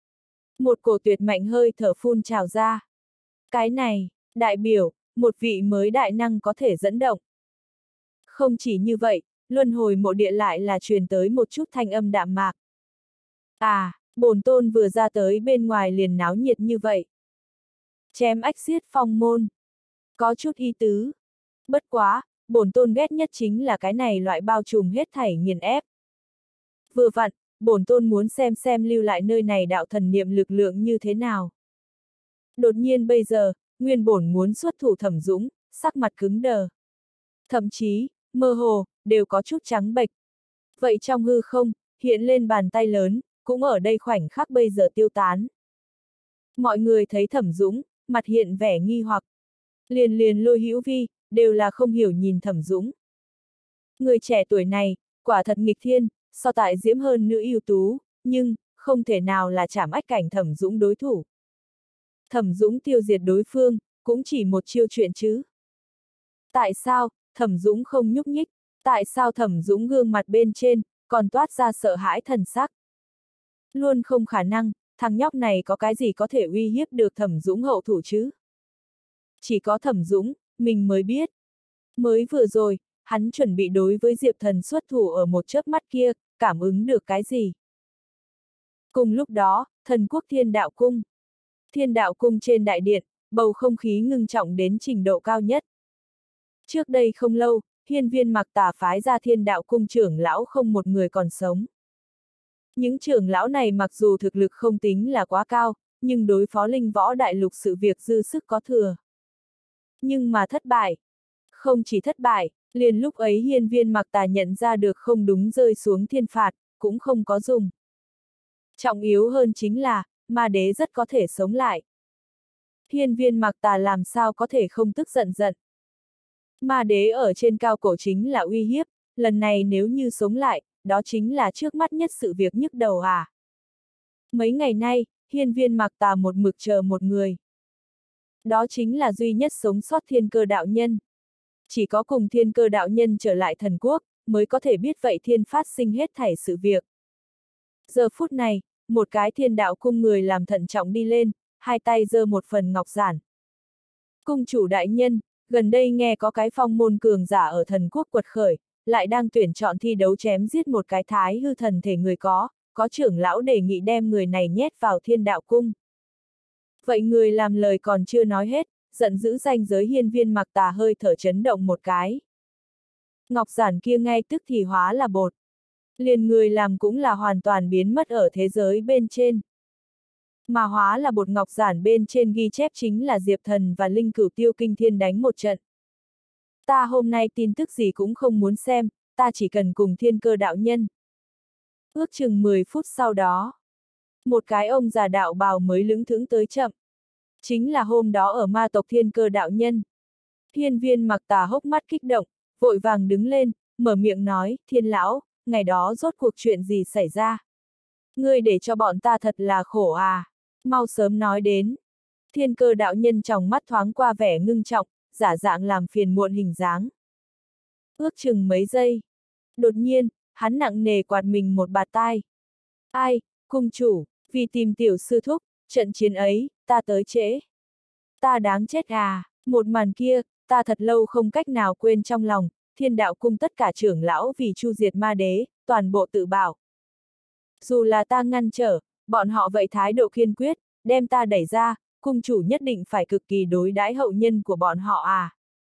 Một cổ tuyệt mạnh hơi thở phun trào ra. Cái này, đại biểu, một vị mới đại năng có thể dẫn động. Không chỉ như vậy, luân hồi mộ địa lại là truyền tới một chút thanh âm đạm mạc. À, bổn tôn vừa ra tới bên ngoài liền náo nhiệt như vậy. Chém ách xiết phong môn. Có chút ý tứ. Bất quá, bổn tôn ghét nhất chính là cái này loại bao trùm hết thảy nghiền ép. Vừa vặn, bổn tôn muốn xem xem lưu lại nơi này đạo thần niệm lực lượng như thế nào. Đột nhiên bây giờ, nguyên bổn muốn xuất thủ Thẩm Dũng, sắc mặt cứng đờ. Thậm chí, mơ hồ, đều có chút trắng bệch. Vậy trong hư không, hiện lên bàn tay lớn, cũng ở đây khoảnh khắc bây giờ tiêu tán. Mọi người thấy Thẩm Dũng, mặt hiện vẻ nghi hoặc. Liền liền Lôi Hữu Vi, đều là không hiểu nhìn Thẩm Dũng. Người trẻ tuổi này, quả thật nghịch thiên, so tại diễm hơn nữ ưu tú, nhưng, không thể nào là chảm ách cảnh Thẩm Dũng đối thủ. Thẩm Dũng tiêu diệt đối phương, cũng chỉ một chiêu chuyện chứ. Tại sao, Thẩm Dũng không nhúc nhích? Tại sao Thẩm Dũng gương mặt bên trên, còn toát ra sợ hãi thần sắc? Luôn không khả năng, thằng nhóc này có cái gì có thể uy hiếp được Thẩm Dũng hậu thủ chứ? Chỉ có Thẩm Dũng, mình mới biết. Mới vừa rồi, hắn chuẩn bị đối với Diệp Thần xuất thủ ở một chớp mắt kia, cảm ứng được cái gì? Cùng lúc đó, Thần Quốc Thiên Đạo Cung. Thiên Đạo Cung trên đại điện, bầu không khí ngưng trọng đến trình độ cao nhất. Trước đây không lâu, Hiên Viên Mặc Tà phái ra Thiên Đạo Cung trưởng lão không một người còn sống. Những trưởng lão này mặc dù thực lực không tính là quá cao, nhưng đối phó linh võ đại lục sự việc dư sức có thừa. Nhưng mà thất bại. Không chỉ thất bại, liền lúc ấy Hiên Viên Mặc Tà nhận ra được không đúng rơi xuống thiên phạt, cũng không có dùng. Trọng yếu hơn chính là, ma đế rất có thể sống lại. Hiên Viên Mặc Tà làm sao có thể không tức giận giận. Ma đế ở trên cao cổ chính là uy hiếp, lần này nếu như sống lại, đó chính là trước mắt nhất sự việc nhức đầu à. Mấy ngày nay, Hiên Viên Mặc Tà một mực chờ một người. Đó chính là duy nhất sống sót Thiên Cơ đạo nhân. Chỉ có cùng Thiên Cơ đạo nhân trở lại thần quốc, mới có thể biết vậy thiên phát sinh hết thảy sự việc. Giờ phút này, một cái Thiên Đạo Cung người làm thận trọng đi lên, hai tay giơ một phần ngọc giản. Cung chủ đại nhân, gần đây nghe có cái phong môn cường giả ở thần quốc quật khởi, lại đang tuyển chọn thi đấu chém giết một cái thái hư thần thể người có, có trưởng lão đề nghị đem người này nhét vào Thiên Đạo Cung. Vậy người làm lời còn chưa nói hết, giận dữ danh giới Hiên Viên Mặc Tà hơi thở chấn động một cái. Ngọc giản kia ngay tức thì hóa là bột. Liền người làm cũng là hoàn toàn biến mất ở thế giới bên trên. Mà hóa là bột ngọc giản bên trên ghi chép chính là Diệp Thần và Linh Cửu Tiêu kinh thiên đánh một trận. Ta hôm nay tin tức gì cũng không muốn xem, ta chỉ cần cùng Thiên Cơ đạo nhân. Ước chừng mười phút sau đó, một cái ông già đạo bào mới lững thững tới chậm. Chính là hôm đó ở ma tộc Thiên Cơ đạo nhân. Hiên Viên Mặc Tà hốc mắt kích động, vội vàng đứng lên, mở miệng nói, Thiên lão, ngày đó rốt cuộc chuyện gì xảy ra? Ngươi để cho bọn ta thật là khổ à, mau sớm nói đến. Thiên Cơ đạo nhân trong mắt thoáng qua vẻ ngưng trọng, giả dạng làm phiền muộn hình dáng. Ước chừng mấy giây. Đột nhiên, hắn nặng nề quạt mình một bạt tai. Ai, cung chủ, vì tìm tiểu sư thúc, trận chiến ấy, ta tới trễ. Ta đáng chết à, một màn kia, ta thật lâu không cách nào quên trong lòng, Thiên Đạo Cung tất cả trưởng lão vì chu diệt ma đế, toàn bộ tự bảo. Dù là ta ngăn trở, bọn họ vậy thái độ kiên quyết, đem ta đẩy ra, cung chủ nhất định phải cực kỳ đối đãi hậu nhân của bọn họ à.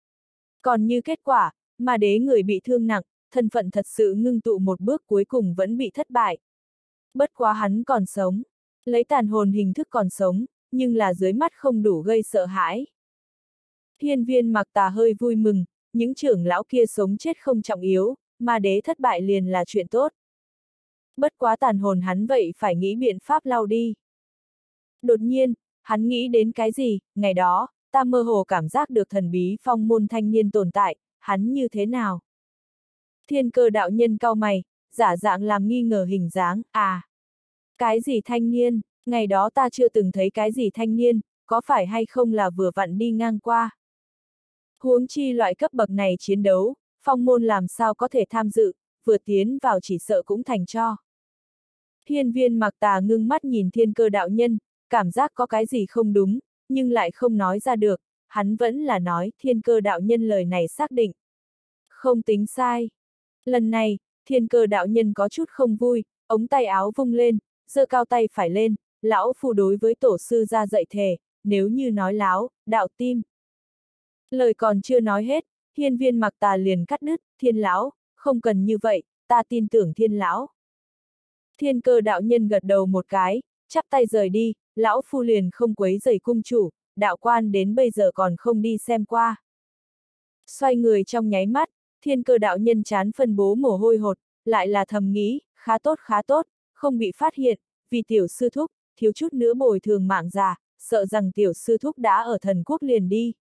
Còn như kết quả, mà đế người bị thương nặng, thân phận thật sự ngưng tụ một bước cuối cùng vẫn bị thất bại. Bất quá hắn còn sống, lấy tàn hồn hình thức còn sống, nhưng là dưới mắt không đủ gây sợ hãi. Hiên Viên Mặc Tà hơi vui mừng, những trưởng lão kia sống chết không trọng yếu, mà đế thất bại liền là chuyện tốt. Bất quá tàn hồn hắn vậy phải nghĩ biện pháp lau đi. Đột nhiên, hắn nghĩ đến cái gì, ngày đó, ta mơ hồ cảm giác được thần bí phong môn thanh niên tồn tại, hắn như thế nào? Thiên Cơ đạo nhân cau mày, giả dạng làm nghi ngờ hình dáng, à. Cái gì thanh niên, ngày đó ta chưa từng thấy cái gì thanh niên, có phải hay không là vừa vặn đi ngang qua? Huống chi loại cấp bậc này chiến đấu, phong môn làm sao có thể tham dự, vừa tiến vào chỉ sợ cũng thành cho. Hiên Viên Mặc Tà ngưng mắt nhìn Thiên Cơ đạo nhân, cảm giác có cái gì không đúng, nhưng lại không nói ra được, hắn vẫn là nói Thiên Cơ đạo nhân lời này xác định. Không tính sai. Lần này, Thiên Cơ đạo nhân có chút không vui, ống tay áo vung lên, giơ cao tay phải lên, lão phu đối với tổ sư ra dạy thề, nếu như nói láo, đạo tim. Lời còn chưa nói hết, Hiên Viên Mặc Tà liền cắt đứt, Thiên lão, không cần như vậy, ta tin tưởng Thiên lão. Thiên Cơ đạo nhân gật đầu một cái, chắp tay rời đi, lão phu liền không quấy rầy cung chủ, đạo quan đến bây giờ còn không đi xem qua. Xoay người trong nháy mắt, Thiên Cơ đạo nhân chán phân bố mồ hôi hột, lại là thầm nghĩ, khá tốt khá tốt, không bị phát hiện, vì tiểu sư thúc, thiếu chút nữa bồi thường mạng già, sợ rằng tiểu sư thúc đã ở thần quốc liền đi.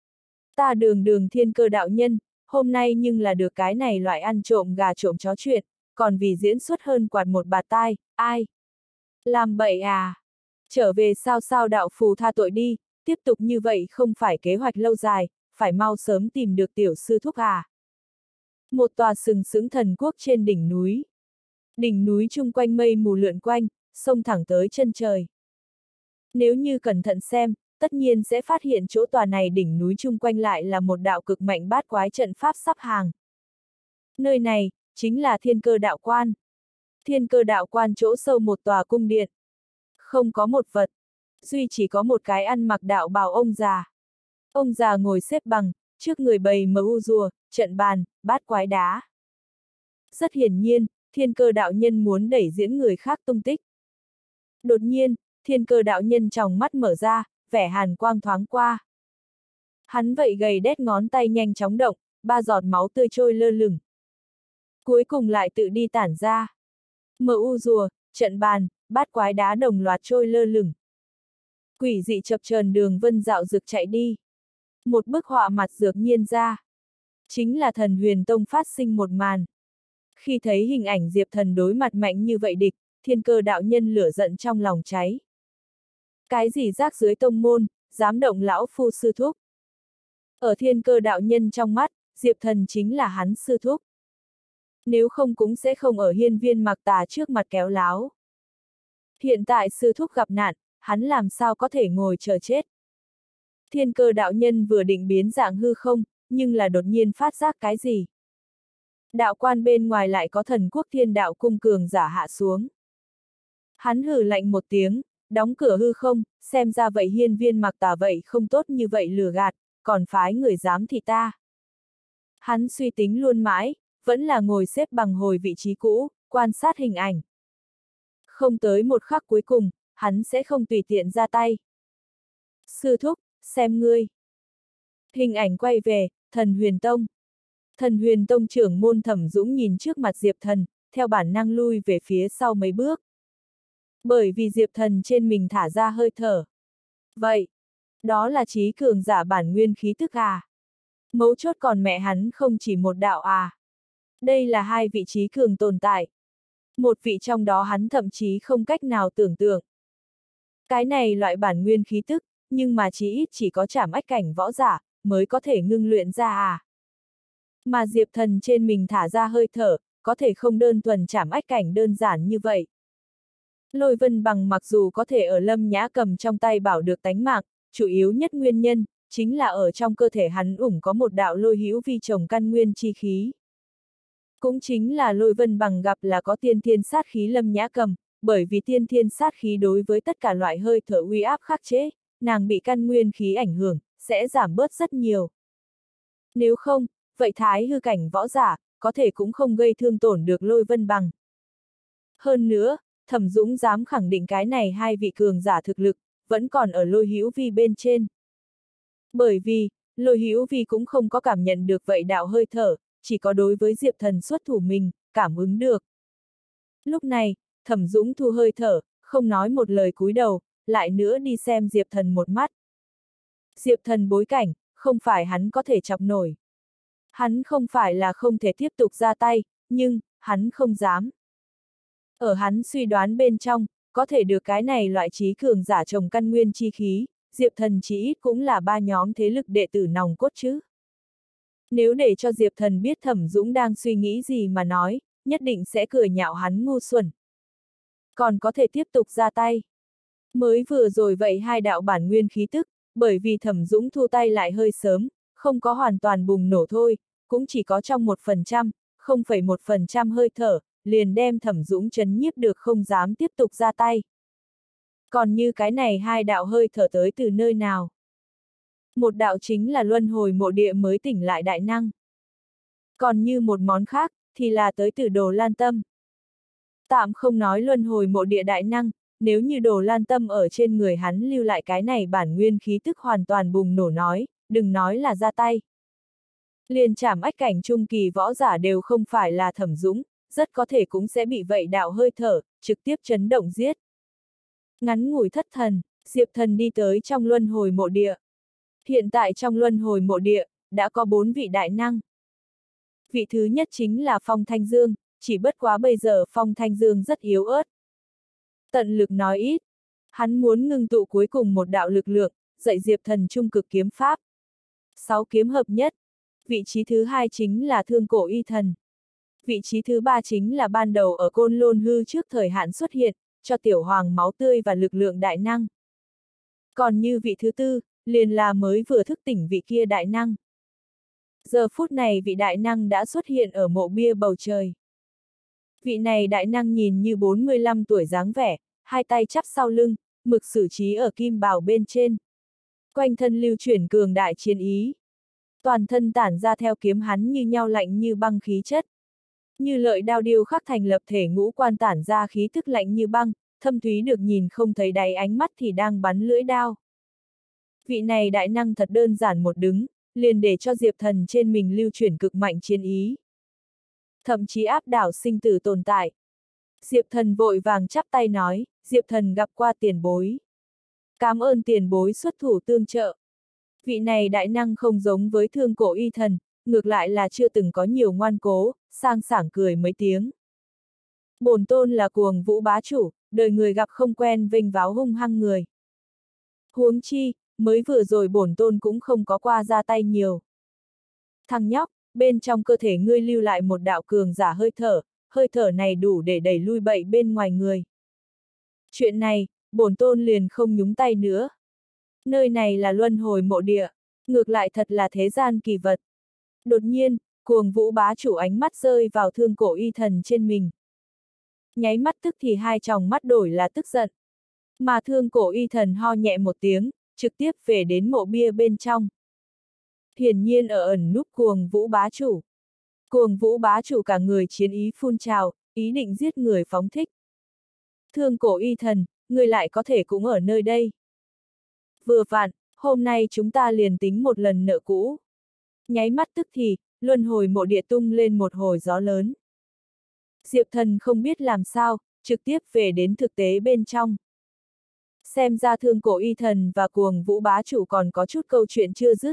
Ta đường đường Thiên Cơ đạo nhân, hôm nay nhưng là được cái này loại ăn trộm gà trộm chó chuyện, còn vì diễn xuất hơn quạt một bạt tai, ai? Làm bậy à? Trở về sao sao đạo phù tha tội đi, tiếp tục như vậy không phải kế hoạch lâu dài, phải mau sớm tìm được tiểu sư thúc à? Một tòa sừng sững thần quốc trên đỉnh núi. Đỉnh núi chung quanh mây mù lượn quanh, xông thẳng tới chân trời. Nếu như cẩn thận xem, tất nhiên sẽ phát hiện chỗ tòa này đỉnh núi chung quanh lại là một đạo cực mạnh bát quái trận pháp sắp hàng. Nơi này, chính là Thiên Cơ đạo quan. Thiên Cơ đạo quan chỗ sâu một tòa cung điện. Không có một vật, duy chỉ có một cái ăn mặc đạo bào ông già. Ông già ngồi xếp bằng, trước người bày mờ u rùa, trận bàn, bát quái đá. Rất hiển nhiên, Thiên Cơ đạo nhân muốn đẩy diễn người khác tung tích. Đột nhiên, Thiên Cơ đạo nhân tròng mắt mở ra, vẻ hàn quang thoáng qua. Hắn vậy gầy đét ngón tay nhanh chóng động, ba giọt máu tươi trôi lơ lửng. Cuối cùng lại tự đi tản ra. Mờ u rùa, trận bàn, bát quái đá đồng loạt trôi lơ lửng. Quỷ dị chập chờn đường vân dạo rực chạy đi. Một bức họa mặt dược nhiên ra. Chính là Thần Huyền Tông phát sinh một màn. Khi thấy hình ảnh Diệp Thần đối mặt mạnh như vậy địch, Thiên Cơ đạo nhân lửa giận trong lòng cháy. Cái gì rác dưới tông môn, dám động lão phu sư thúc. Ở Thiên Cơ đạo nhân trong mắt, Diệp Thần chính là hắn sư thúc. Nếu không cũng sẽ không ở Hiên Viên Mặc Tà trước mặt kéo láo. Hiện tại sư thúc gặp nạn, hắn làm sao có thể ngồi chờ chết. Thiên Cơ đạo nhân vừa định biến dạng hư không, nhưng là đột nhiên phát giác cái gì. Đạo quan bên ngoài lại có Thần Quốc Thiên Đạo cung cường giả hạ xuống. Hắn hừ lạnh một tiếng, đóng cửa hư không, xem ra vậy Hiên Viên Mặc Tà vậy không tốt như vậy lừa gạt, còn phái người dám thì ta. Hắn suy tính luôn mãi, vẫn là ngồi xếp bằng hồi vị trí cũ, quan sát hình ảnh. Không tới một khắc cuối cùng, hắn sẽ không tùy tiện ra tay. Sư thúc, xem ngươi. Hình ảnh quay về, Thần Huyền Tông. Thần Huyền Tông trưởng môn Thẩm Dũng nhìn trước mặt Diệp Thần, theo bản năng lui về phía sau mấy bước. Bởi vì Diệp Thần trên mình thả ra hơi thở. Vậy, đó là trí cường giả bản nguyên khí tức à? Mấu chốt còn mẹ hắn không chỉ một đạo à? Đây là hai vị trí cường tồn tại. Một vị trong đó hắn thậm chí không cách nào tưởng tượng. Cái này loại bản nguyên khí tức, nhưng mà chí ít chỉ có trảm ách cảnh võ giả, mới có thể ngưng luyện ra à. Mà Diệp Thần trên mình thả ra hơi thở, có thể không đơn thuần trảm ách cảnh đơn giản như vậy. Lôi Vân Bằng mặc dù có thể ở Lâm Nhã Cầm trong tay bảo được tánh mạng, chủ yếu nhất nguyên nhân, chính là ở trong cơ thể hắn ủng có một đạo lôi hữu vi trồng căn nguyên chi khí. Cũng chính là Lôi Vân Bằng gặp là có tiên thiên sát khí Lâm Nhã Cầm, bởi vì tiên thiên sát khí đối với tất cả loại hơi thở uy áp khắc chế, nàng bị căn nguyên khí ảnh hưởng, sẽ giảm bớt rất nhiều. Nếu không, vậy thái hư cảnh võ giả, có thể cũng không gây thương tổn được Lôi Vân Bằng. Hơn nữa, Thẩm Dũng dám khẳng định cái này hai vị cường giả thực lực, vẫn còn ở Lôi Hữu Vi bên trên. Bởi vì, Lôi Hữu Vi cũng không có cảm nhận được vậy đạo hơi thở, chỉ có đối với Diệp Thần xuất thủ mình, cảm ứng được. Lúc này, Thẩm Dũng thu hơi thở, không nói một lời cúi đầu, lại nữa đi xem Diệp Thần một mắt. Diệp Thần bối cảnh, không phải hắn có thể chọc nổi. Hắn không phải là không thể tiếp tục ra tay, nhưng, hắn không dám. Ở hắn suy đoán bên trong, có thể được cái này loại trí cường giả trồng căn nguyên chi khí, Diệp Thần chỉ ít cũng là ba nhóm thế lực đệ tử nòng cốt chứ. Nếu để cho Diệp Thần biết Thẩm Dũng đang suy nghĩ gì mà nói, nhất định sẽ cười nhạo hắn ngu xuẩn. Còn có thể tiếp tục ra tay. Mới vừa rồi vậy hai đạo bản nguyên khí tức, bởi vì Thẩm Dũng thu tay lại hơi sớm, không có hoàn toàn bùng nổ thôi, cũng chỉ có trong một phần trăm, không phẩy một phần trăm hơi thở, liền đem Thẩm Dũng chấn nhiếp được không dám tiếp tục ra tay. Còn như cái này hai đạo hơi thở tới từ nơi nào? Một đạo chính là luân hồi mộ địa mới tỉnh lại đại năng. Còn như một món khác, thì là tới từ Đồ Lan Tâm. Tạm không nói luân hồi mộ địa đại năng, nếu như Đồ Lan Tâm ở trên người hắn lưu lại cái này bản nguyên khí tức hoàn toàn bùng nổ nói, đừng nói là ra tay. Liền chảm ách cảnh trung kỳ võ giả đều không phải là Thẩm Dũng, rất có thể cũng sẽ bị vậy đạo hơi thở, trực tiếp chấn động giết. Ngắn ngủi thất thần, Diệp Thần đi tới trong luân hồi mộ địa. Hiện tại trong luân hồi mộ địa, đã có bốn vị đại năng. Vị thứ nhất chính là Phong Thanh Dương, chỉ bất quá bây giờ Phong Thanh Dương rất yếu ớt. Tận lực nói ít, hắn muốn ngưng tụ cuối cùng một đạo lực lượng, dạy Diệp Thần trung cực kiếm pháp. Sáu kiếm hợp nhất. Vị trí thứ hai chính là Thương Cổ Y Thần. Vị trí thứ ba chính là ban đầu ở Côn Lôn Hư trước thời hạn xuất hiện, cho Tiểu Hoàng máu tươi và lực lượng đại năng. Còn như vị thứ tư, liền là mới vừa thức tỉnh vị kia đại năng. Giờ phút này vị đại năng đã xuất hiện ở mộ bia bầu trời. Vị này đại năng nhìn như bốn mươi lăm tuổi dáng vẻ, hai tay chắp sau lưng, mực sử trí ở kim bào bên trên. Quanh thân lưu chuyển cường đại chiến ý. Toàn thân tản ra theo kiếm hắn như nhau lạnh như băng khí chất. Như lợi đao điêu khắc thành lập thể ngũ quan tản ra khí tức lạnh như băng, thâm thúy được nhìn không thấy đáy ánh mắt thì đang bắn lưỡi đao. Vị này đại năng thật đơn giản một đứng, liền để cho Diệp Thần trên mình lưu chuyển cực mạnh chiến ý. Thậm chí áp đảo sinh tử tồn tại. Diệp Thần vội vàng chắp tay nói, Diệp Thần gặp qua tiền bối. Cảm ơn tiền bối xuất thủ tương trợ. Vị này đại năng không giống với Thương Cổ Y Thần, ngược lại là chưa từng có nhiều ngoan cố, sang sảng cười mấy tiếng. Bổn tôn là Cuồng Vũ bá chủ, đời người gặp không quen vênh váo hung hăng người. Huống chi, mới vừa rồi bổn tôn cũng không có qua ra tay nhiều. Thằng nhóc, bên trong cơ thể ngươi lưu lại một đạo cường giả hơi thở, hơi thở này đủ để đẩy lui bậy bên ngoài người. Chuyện này, bổn tôn liền không nhúng tay nữa. Nơi này là luân hồi mộ địa, ngược lại thật là thế gian kỳ vật. Đột nhiên, Cuồng Vũ bá chủ ánh mắt rơi vào Thương Cổ Y Thần trên mình. Nháy mắt tức thì hai tròng mắt đổi là tức giận. Mà Thương Cổ Y Thần ho nhẹ một tiếng, trực tiếp về đến mộ bia bên trong. Hiển nhiên ở ẩn núp Cuồng Vũ bá chủ. Cuồng Vũ bá chủ cả người chiến ý phun trào, ý định giết người phóng thích. Thương Cổ Y Thần, người lại có thể cũng ở nơi đây. Vừa vặn, hôm nay chúng ta liền tính một lần nợ cũ. Nháy mắt tức thì, luân hồi mộ địa tung lên một hồi gió lớn. Diệp Thần không biết làm sao, trực tiếp về đến thực tế bên trong. Xem ra Thương Cổ Y Thần và Cuồng Vũ bá chủ còn có chút câu chuyện chưa dứt.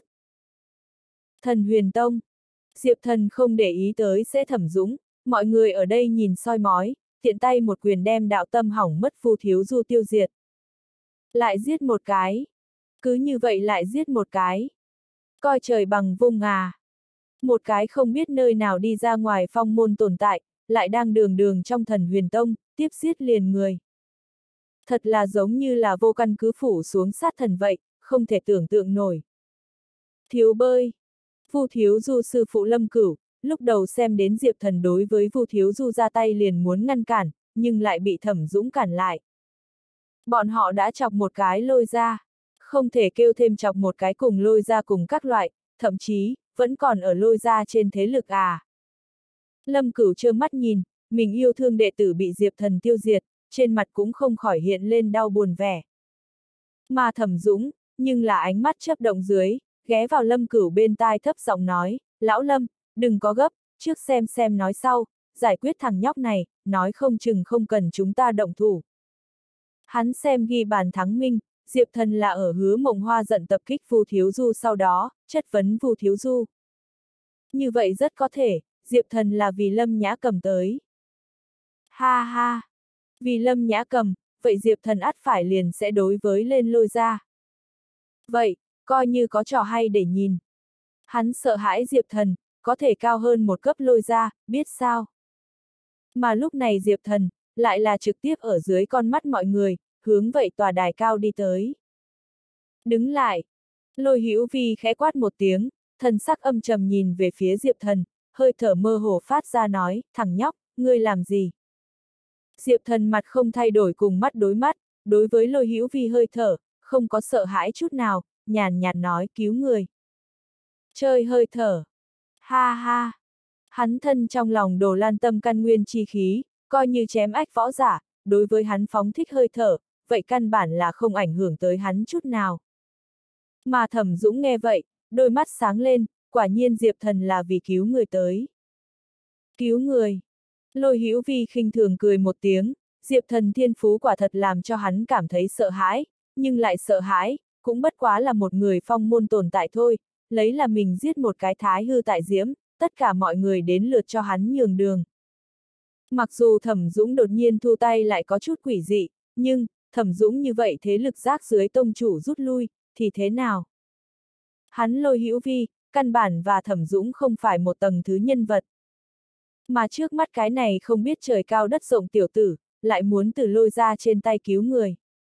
Thần Huyền Tông. Diệp Thần không để ý tới sẽ Thẩm Dũng, mọi người ở đây nhìn soi mói, tiện tay một quyền đem đạo tâm hỏng mất Vu Thiếu Du tiêu diệt. Lại giết một cái. Cứ như vậy lại giết một cái. Coi trời bằng vung à. Một cái không biết nơi nào đi ra ngoài phong môn tồn tại, lại đang đường đường trong Thần Huyền Tông, tiếp giết liền người. Thật là giống như là vô căn cứ phủ xuống sát thần vậy, không thể tưởng tượng nổi. Thiếu bơi. Vu Thiếu Du sư phụ Lâm Cửu, lúc đầu xem đến Diệp Thần đối với Vu Thiếu Du ra tay liền muốn ngăn cản, nhưng lại bị Thẩm Dũng cản lại. Bọn họ đã chọc một cái lôi ra. Không thể kêu thêm chọc một cái cùng Lôi Gia cùng các loại, thậm chí, vẫn còn ở Lôi Gia trên thế lực à. Lâm Cửu trơ mắt nhìn, mình yêu thương đệ tử bị Diệp Thần tiêu diệt, trên mặt cũng không khỏi hiện lên đau buồn vẻ. Mà Thẩm Dũng, nhưng là ánh mắt chớp động dưới, ghé vào Lâm Cửu bên tai thấp giọng nói, lão Lâm, đừng có gấp, trước xem xem nói sau, giải quyết thằng nhóc này, nói không chừng không cần chúng ta động thủ. Hắn xem ghi bàn thắng minh, Diệp Thần là ở Hứa Mộng Hoa giận tập kích Vu Thiếu Du sau đó, chất vấn Vu Thiếu Du. Như vậy rất có thể, Diệp Thần là vì Lâm Nhã Cầm tới. Ha ha! Vì Lâm Nhã Cầm, vậy Diệp Thần ắt phải liền sẽ đối với lên Lôi Gia. Vậy, coi như có trò hay để nhìn. Hắn sợ hãi Diệp Thần, có thể cao hơn một cấp Lôi Gia, biết sao? Mà lúc này Diệp Thần, lại là trực tiếp ở dưới con mắt mọi người, hướng vậy tòa đài cao đi tới. Đứng lại! Lôi Hữu Vi khẽ quát một tiếng, thần sắc âm trầm nhìn về phía Diệp Thần, hơi thở mơ hồ phát ra nói, thằng nhóc, ngươi làm gì? Diệp Thần mặt không thay đổi cùng mắt đối mắt, đối với Lôi Hữu Vi hơi thở, không có sợ hãi chút nào, nhàn nhạt nói cứu người. Chơi hơi thở. Ha ha. Hắn thân trong lòng Đồ Lan Tâm căn nguyên chi khí, coi như chém ách võ giả, đối với hắn phóng thích hơi thở, vậy căn bản là không ảnh hưởng tới hắn chút nào. Mà Thẩm Dũng nghe vậy, đôi mắt sáng lên, quả nhiên Diệp Thần là vì cứu người tới. Cứu người. Lôi Hữu Vi khinh thường cười một tiếng, Diệp Thần thiên phú quả thật làm cho hắn cảm thấy sợ hãi, nhưng lại sợ hãi, cũng bất quá là một người phong môn tồn tại thôi, lấy là mình giết một cái thái hư tại diễm, tất cả mọi người đến lượt cho hắn nhường đường. Mặc dù Thẩm Dũng đột nhiên thu tay lại có chút quỷ dị, nhưng, Thẩm Dũng như vậy thế lực rác dưới tông chủ rút lui, thì thế nào? Hắn Lôi Hữu Vi, căn bản và Thẩm Dũng không phải một tầng thứ nhân vật. Mà trước mắt cái này không biết trời cao đất rộng tiểu tử, lại muốn từ Lôi ra trên tay cứu người.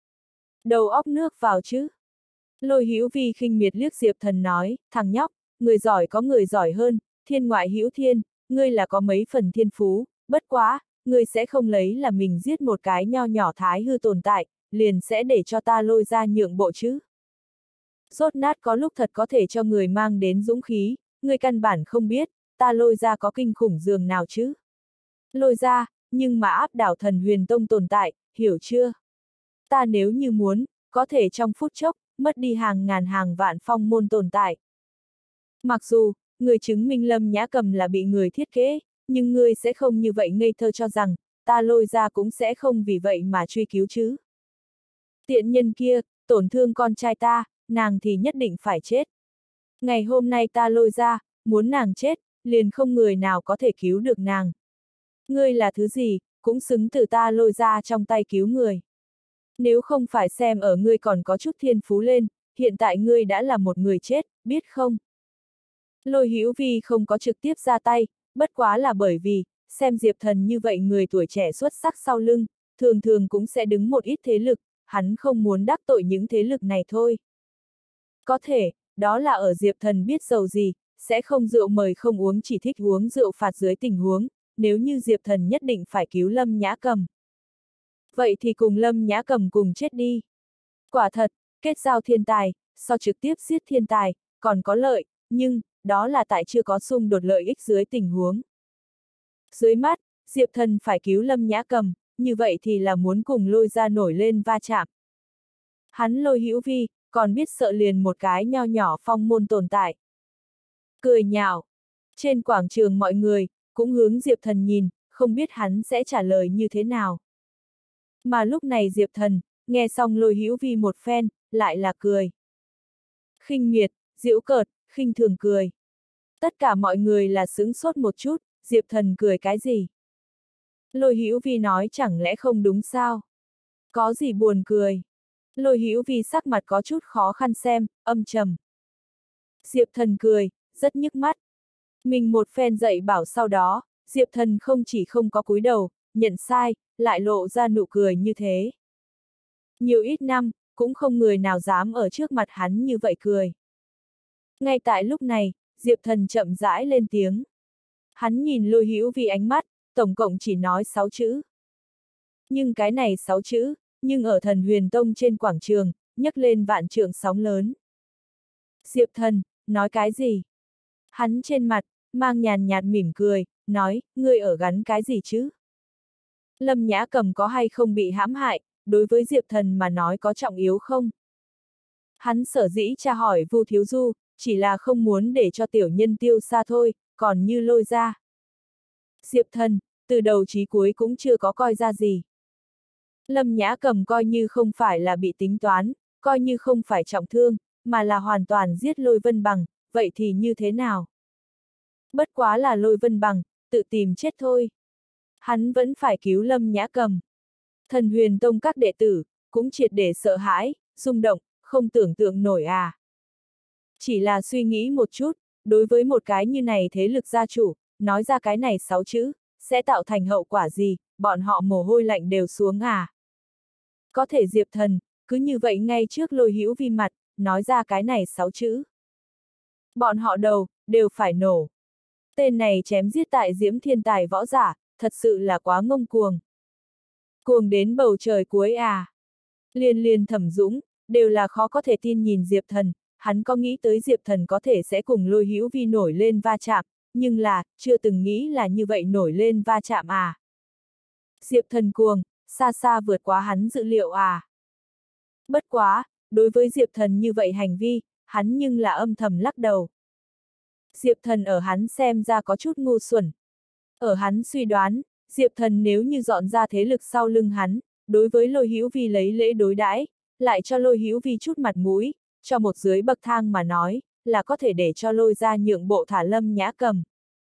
Đầu óc nước vào chứ. Lôi Hữu Vi khinh miệt liếc Diệp Thần nói, thằng nhóc, người giỏi có người giỏi hơn, thiên ngoại hữu thiên, ngươi là có mấy phần thiên phú, bất quá, ngươi sẽ không lấy là mình giết một cái nho nhỏ thái hư tồn tại, liền sẽ để cho ta Lôi ra nhượng bộ chứ. Rốt nát có lúc thật có thể cho người mang đến dũng khí, ngươi căn bản không biết, ta Lôi ra có kinh khủng dường nào chứ. Lôi ra, nhưng mà áp đảo thần huyền tông tồn tại, hiểu chưa? Ta nếu như muốn, có thể trong phút chốc, mất đi hàng ngàn hàng vạn phong môn tồn tại. Mặc dù, người chứng minh Lâm Nhã Cầm là bị người thiết kế, nhưng ngươi sẽ không như vậy ngây thơ cho rằng, ta Lôi ra cũng sẽ không vì vậy mà truy cứu chứ. Tiện nhân kia, tổn thương con trai ta, nàng thì nhất định phải chết. Ngày hôm nay ta Lôi ra, muốn nàng chết, liền không người nào có thể cứu được nàng. Ngươi là thứ gì, cũng xứng từ ta Lôi ra trong tay cứu người. Nếu không phải xem ở ngươi còn có chút thiên phú lên, hiện tại ngươi đã là một người chết, biết không? Lôi Hữu Vi không có trực tiếp ra tay, bất quá là bởi vì, xem Diệp Thần như vậy người tuổi trẻ xuất sắc sau lưng, thường thường cũng sẽ đứng một ít thế lực, hắn không muốn đắc tội những thế lực này thôi. Có thể, đó là ở Diệp Thần biết giàu gì, sẽ không rượu mời không uống chỉ thích uống rượu phạt dưới tình huống, nếu như Diệp Thần nhất định phải cứu Lâm Nhã Cầm. Vậy thì cùng Lâm Nhã Cầm cùng chết đi. Quả thật, kết giao thiên tài, so trực tiếp giết thiên tài, còn có lợi, nhưng, đó là tại chưa có xung đột lợi ích dưới tình huống. Dưới mắt, Diệp Thần phải cứu Lâm Nhã Cầm, như vậy thì là muốn cùng Lôi ra nổi lên va chạm. Hắn Lôi Hữu Vi, còn biết sợ liền một cái nho nhỏ phong môn tồn tại. Cười nhạo. Trên quảng trường mọi người, cũng hướng Diệp Thần nhìn, không biết hắn sẽ trả lời như thế nào. Mà lúc này Diệp Thần, nghe xong Lôi Hữu Vi một phen, lại là cười. Khinh miệt, giễu cợt, khinh thường cười. Tất cả mọi người là sững sốt một chút, Diệp Thần cười cái gì? Lôi Hữu Vi nói chẳng lẽ không đúng sao? Có gì buồn cười? Lôi Hữu Vi sắc mặt có chút khó khăn xem, âm trầm. Diệp Thần cười, rất nhức mắt. Mình một phen dạy bảo sau đó, Diệp Thần không chỉ không có cúi đầu, nhận sai, lại lộ ra nụ cười như thế. Nhiều ít năm, cũng không người nào dám ở trước mặt hắn như vậy cười. Ngay tại lúc này, Diệp Thần chậm rãi lên tiếng. Hắn nhìn Lôi Hữu Vi ánh mắt, tổng cộng chỉ nói sáu chữ. Nhưng cái này sáu chữ, nhưng ở Thần Huyền Tông trên quảng trường, nhấc lên vạn trượng sóng lớn. Diệp Thần, nói cái gì? Hắn trên mặt, mang nhàn nhạt mỉm cười, nói, ngươi ở gắn cái gì chứ? Lâm Nhã Cầm có hay không bị hãm hại, đối với Diệp Thần mà nói có trọng yếu không? Hắn sở dĩ tra hỏi Vu Thiếu Du, chỉ là không muốn để cho tiểu nhân tiêu xa thôi, còn như Lôi ra. Diệp Thần, từ đầu chí cuối cũng chưa có coi ra gì. Lâm Nhã Cầm coi như không phải là bị tính toán, coi như không phải trọng thương, mà là hoàn toàn giết Lôi Vân Bằng, vậy thì như thế nào? Bất quá là Lôi Vân Bằng, tự tìm chết thôi. Hắn vẫn phải cứu Lâm Nhã Cầm. Thần Huyền Tông các đệ tử, cũng triệt để sợ hãi, rung động, không tưởng tượng nổi à. Chỉ là suy nghĩ một chút, đối với một cái như này thế lực gia chủ, nói ra cái này sáu chữ, sẽ tạo thành hậu quả gì, bọn họ mồ hôi lạnh đều xuống à. Có thể Diệp Thần, cứ như vậy ngay trước Lôi Hữu Vi mặt, nói ra cái này sáu chữ. Bọn họ đầu, đều phải nổ. Tên này chém giết tại Diễm Thiên Tài võ giả, thật sự là quá ngông cuồng. Cuồng đến bầu trời cuối à. Liên liên Thẩm Dũng, đều là khó có thể tin nhìn Diệp Thần, hắn có nghĩ tới Diệp Thần có thể sẽ cùng Lôi Hữu Vi nổi lên va chạm, nhưng là, chưa từng nghĩ là như vậy nổi lên va chạm à. Diệp Thần cuồng, xa xa vượt quá hắn dự liệu à. Bất quá, đối với Diệp Thần như vậy hành vi, hắn nhưng là âm thầm lắc đầu. Diệp Thần ở hắn xem ra có chút ngu xuẩn. Ở hắn suy đoán, Diệp Thần nếu như dọn ra thế lực sau lưng hắn, đối với Lôi Hữu Vi lấy lễ đối đãi, lại cho Lôi Hữu Vi chút mặt mũi, cho một dưới bậc thang mà nói, là có thể để cho Lôi ra nhượng bộ thả Lâm Nhã Cầm.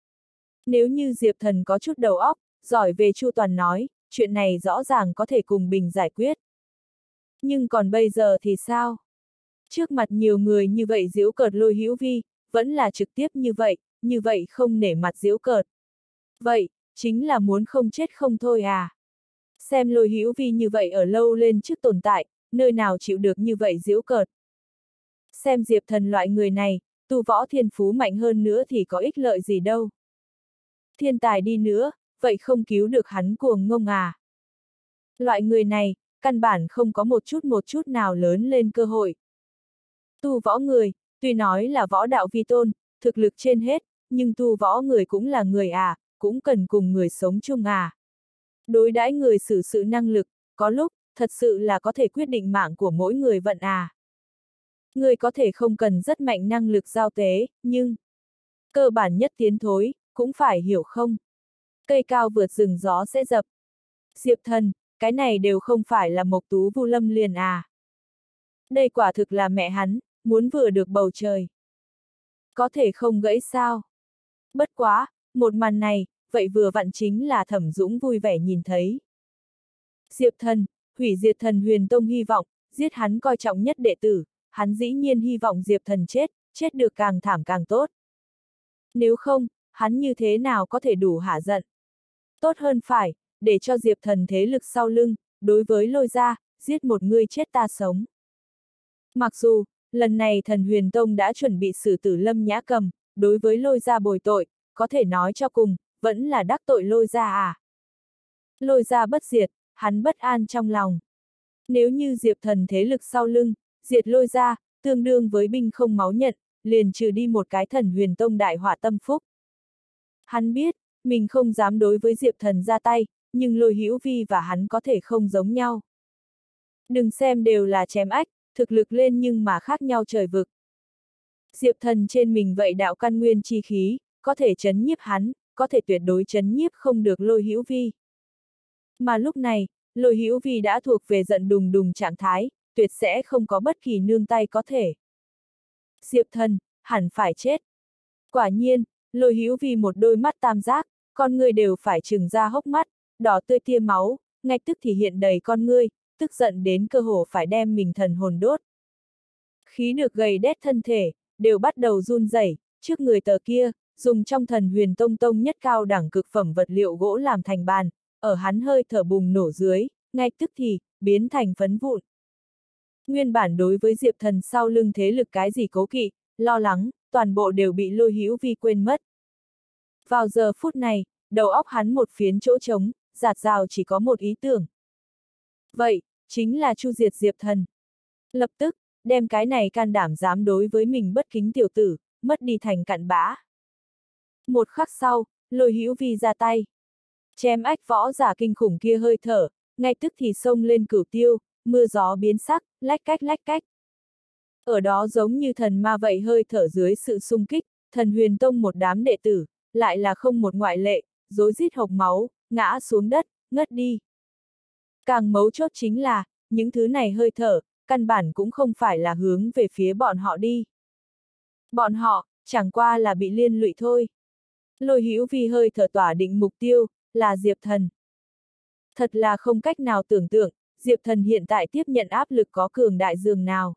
Nếu như Diệp Thần có chút đầu óc, giỏi về chu toàn nói, chuyện này rõ ràng có thể cùng bình giải quyết. Nhưng còn bây giờ thì sao? Trước mặt nhiều người như vậy giễu cợt Lôi Hữu Vi, vẫn là trực tiếp như vậy, như vậy không nể mặt giễu cợt. Vậy, chính là muốn không chết không thôi à? Xem Lôi Hữu Vi như vậy ở lâu lên trước tồn tại, nơi nào chịu được như vậy giễu cợt. Xem Diệp Thần loại người này, tu võ thiên phú mạnh hơn nữa thì có ích lợi gì đâu. Thiên tài đi nữa, vậy không cứu được hắn cuồng ngông à? Loại người này, căn bản không có một chút một chút nào lớn lên cơ hội. Tu võ người, tuy nói là võ đạo vi tôn, thực lực trên hết, nhưng tu võ người cũng là người à, cũng cần cùng người sống chung à. Đối đãi người xử sự năng lực, có lúc, thật sự là có thể quyết định mạng của mỗi người vận à. Người có thể không cần rất mạnh năng lực giao tế, nhưng cơ bản nhất tiến thối, cũng phải hiểu không. Cây cao vượt rừng gió sẽ dập. Diệp Thần, cái này đều không phải là Mộc Tú Vu Lâm liền à. Đây quả thực là mẹ hắn, muốn vừa được bầu trời. Có thể không gãy sao. Bất quá, một màn này, vậy vừa vặn chính là Thẩm Dũng vui vẻ nhìn thấy. Diệp Thần, hủy diệt Thần Huyền Tông hy vọng, giết hắn coi trọng nhất đệ tử, hắn dĩ nhiên hy vọng Diệp Thần chết, chết được càng thảm càng tốt. Nếu không, hắn như thế nào có thể đủ hả giận. Tốt hơn phải, để cho Diệp Thần thế lực sau lưng, đối với Lôi ra, giết một người chết ta sống. Mặc dù, lần này Thần Huyền Tông đã chuẩn bị xử tử Lâm Nhã Cầm, đối với Lôi ra bồi tội, có thể nói cho cùng, vẫn là đắc tội Lôi ra à. Lôi ra bất diệt, hắn bất an trong lòng. Nếu như Diệp Thần thế lực sau lưng, diệt Lôi ra, tương đương với binh không máu nhận, liền trừ đi một cái Thần Huyền Tông đại họa tâm phúc. Hắn biết, mình không dám đối với Diệp Thần ra tay, nhưng Lôi Hữu Vi và hắn có thể không giống nhau. Đừng xem đều là chém ách, thực lực lên nhưng mà khác nhau trời vực. Diệp Thần trên mình vậy đạo căn nguyên chi khí, có thể chấn nhiếp hắn, có thể tuyệt đối chấn nhiếp không được Lôi Hữu Vi. Mà lúc này, Lôi Hữu Vi đã thuộc về giận đùng đùng trạng thái, tuyệt sẽ không có bất kỳ nương tay có thể. Diệp Thần, hẳn phải chết. Quả nhiên, Lôi Hữu Vi một đôi mắt tam giác, con người đều phải trừng ra hốc mắt, đỏ tươi tia máu, ngay tức thì hiện đầy con ngươi, tức giận đến cơ hồ phải đem mình thần hồn đốt. Khí được gầy đét thân thể, đều bắt đầu run rẩy, trước người tờ kia, dùng trong Thần Huyền Tông Tông nhất cao đẳng cực phẩm vật liệu gỗ làm thành bàn, ở hắn hơi thở bùng nổ dưới, ngay tức thì, biến thành phấn vụn. Nguyên bản đối với Diệp Thần sau lưng thế lực cái gì cố kỵ, lo lắng, toàn bộ đều bị Lôi Hữu Vi quên mất. Vào giờ phút này, đầu óc hắn một phiến chỗ trống, rạt rào chỉ có một ý tưởng. Vậy, chính là chu diệt Diệp Thần. Lập tức, đem cái này can đảm dám đối với mình bất kính tiểu tử, mất đi thành cặn bã. Một khắc sau, Lôi Hữu Vi ra tay. Chém ách võ giả kinh khủng kia hơi thở, ngay tức thì xông lên cửu tiêu, mưa gió biến sắc, lách cách lách cách. Ở đó giống như thần ma vậy hơi thở dưới sự xung kích, thần huyền tông một đám đệ tử, lại là không một ngoại lệ, rối rít hộc máu, ngã xuống đất, ngất đi. Càng mấu chốt chính là, những thứ này hơi thở, căn bản cũng không phải là hướng về phía bọn họ đi. Bọn họ, chẳng qua là bị liên lụy thôi. Lôi Hữu Vi hơi thở tỏa định mục tiêu, là Diệp Thần. Thật là không cách nào tưởng tượng, Diệp Thần hiện tại tiếp nhận áp lực có cường đại dường nào.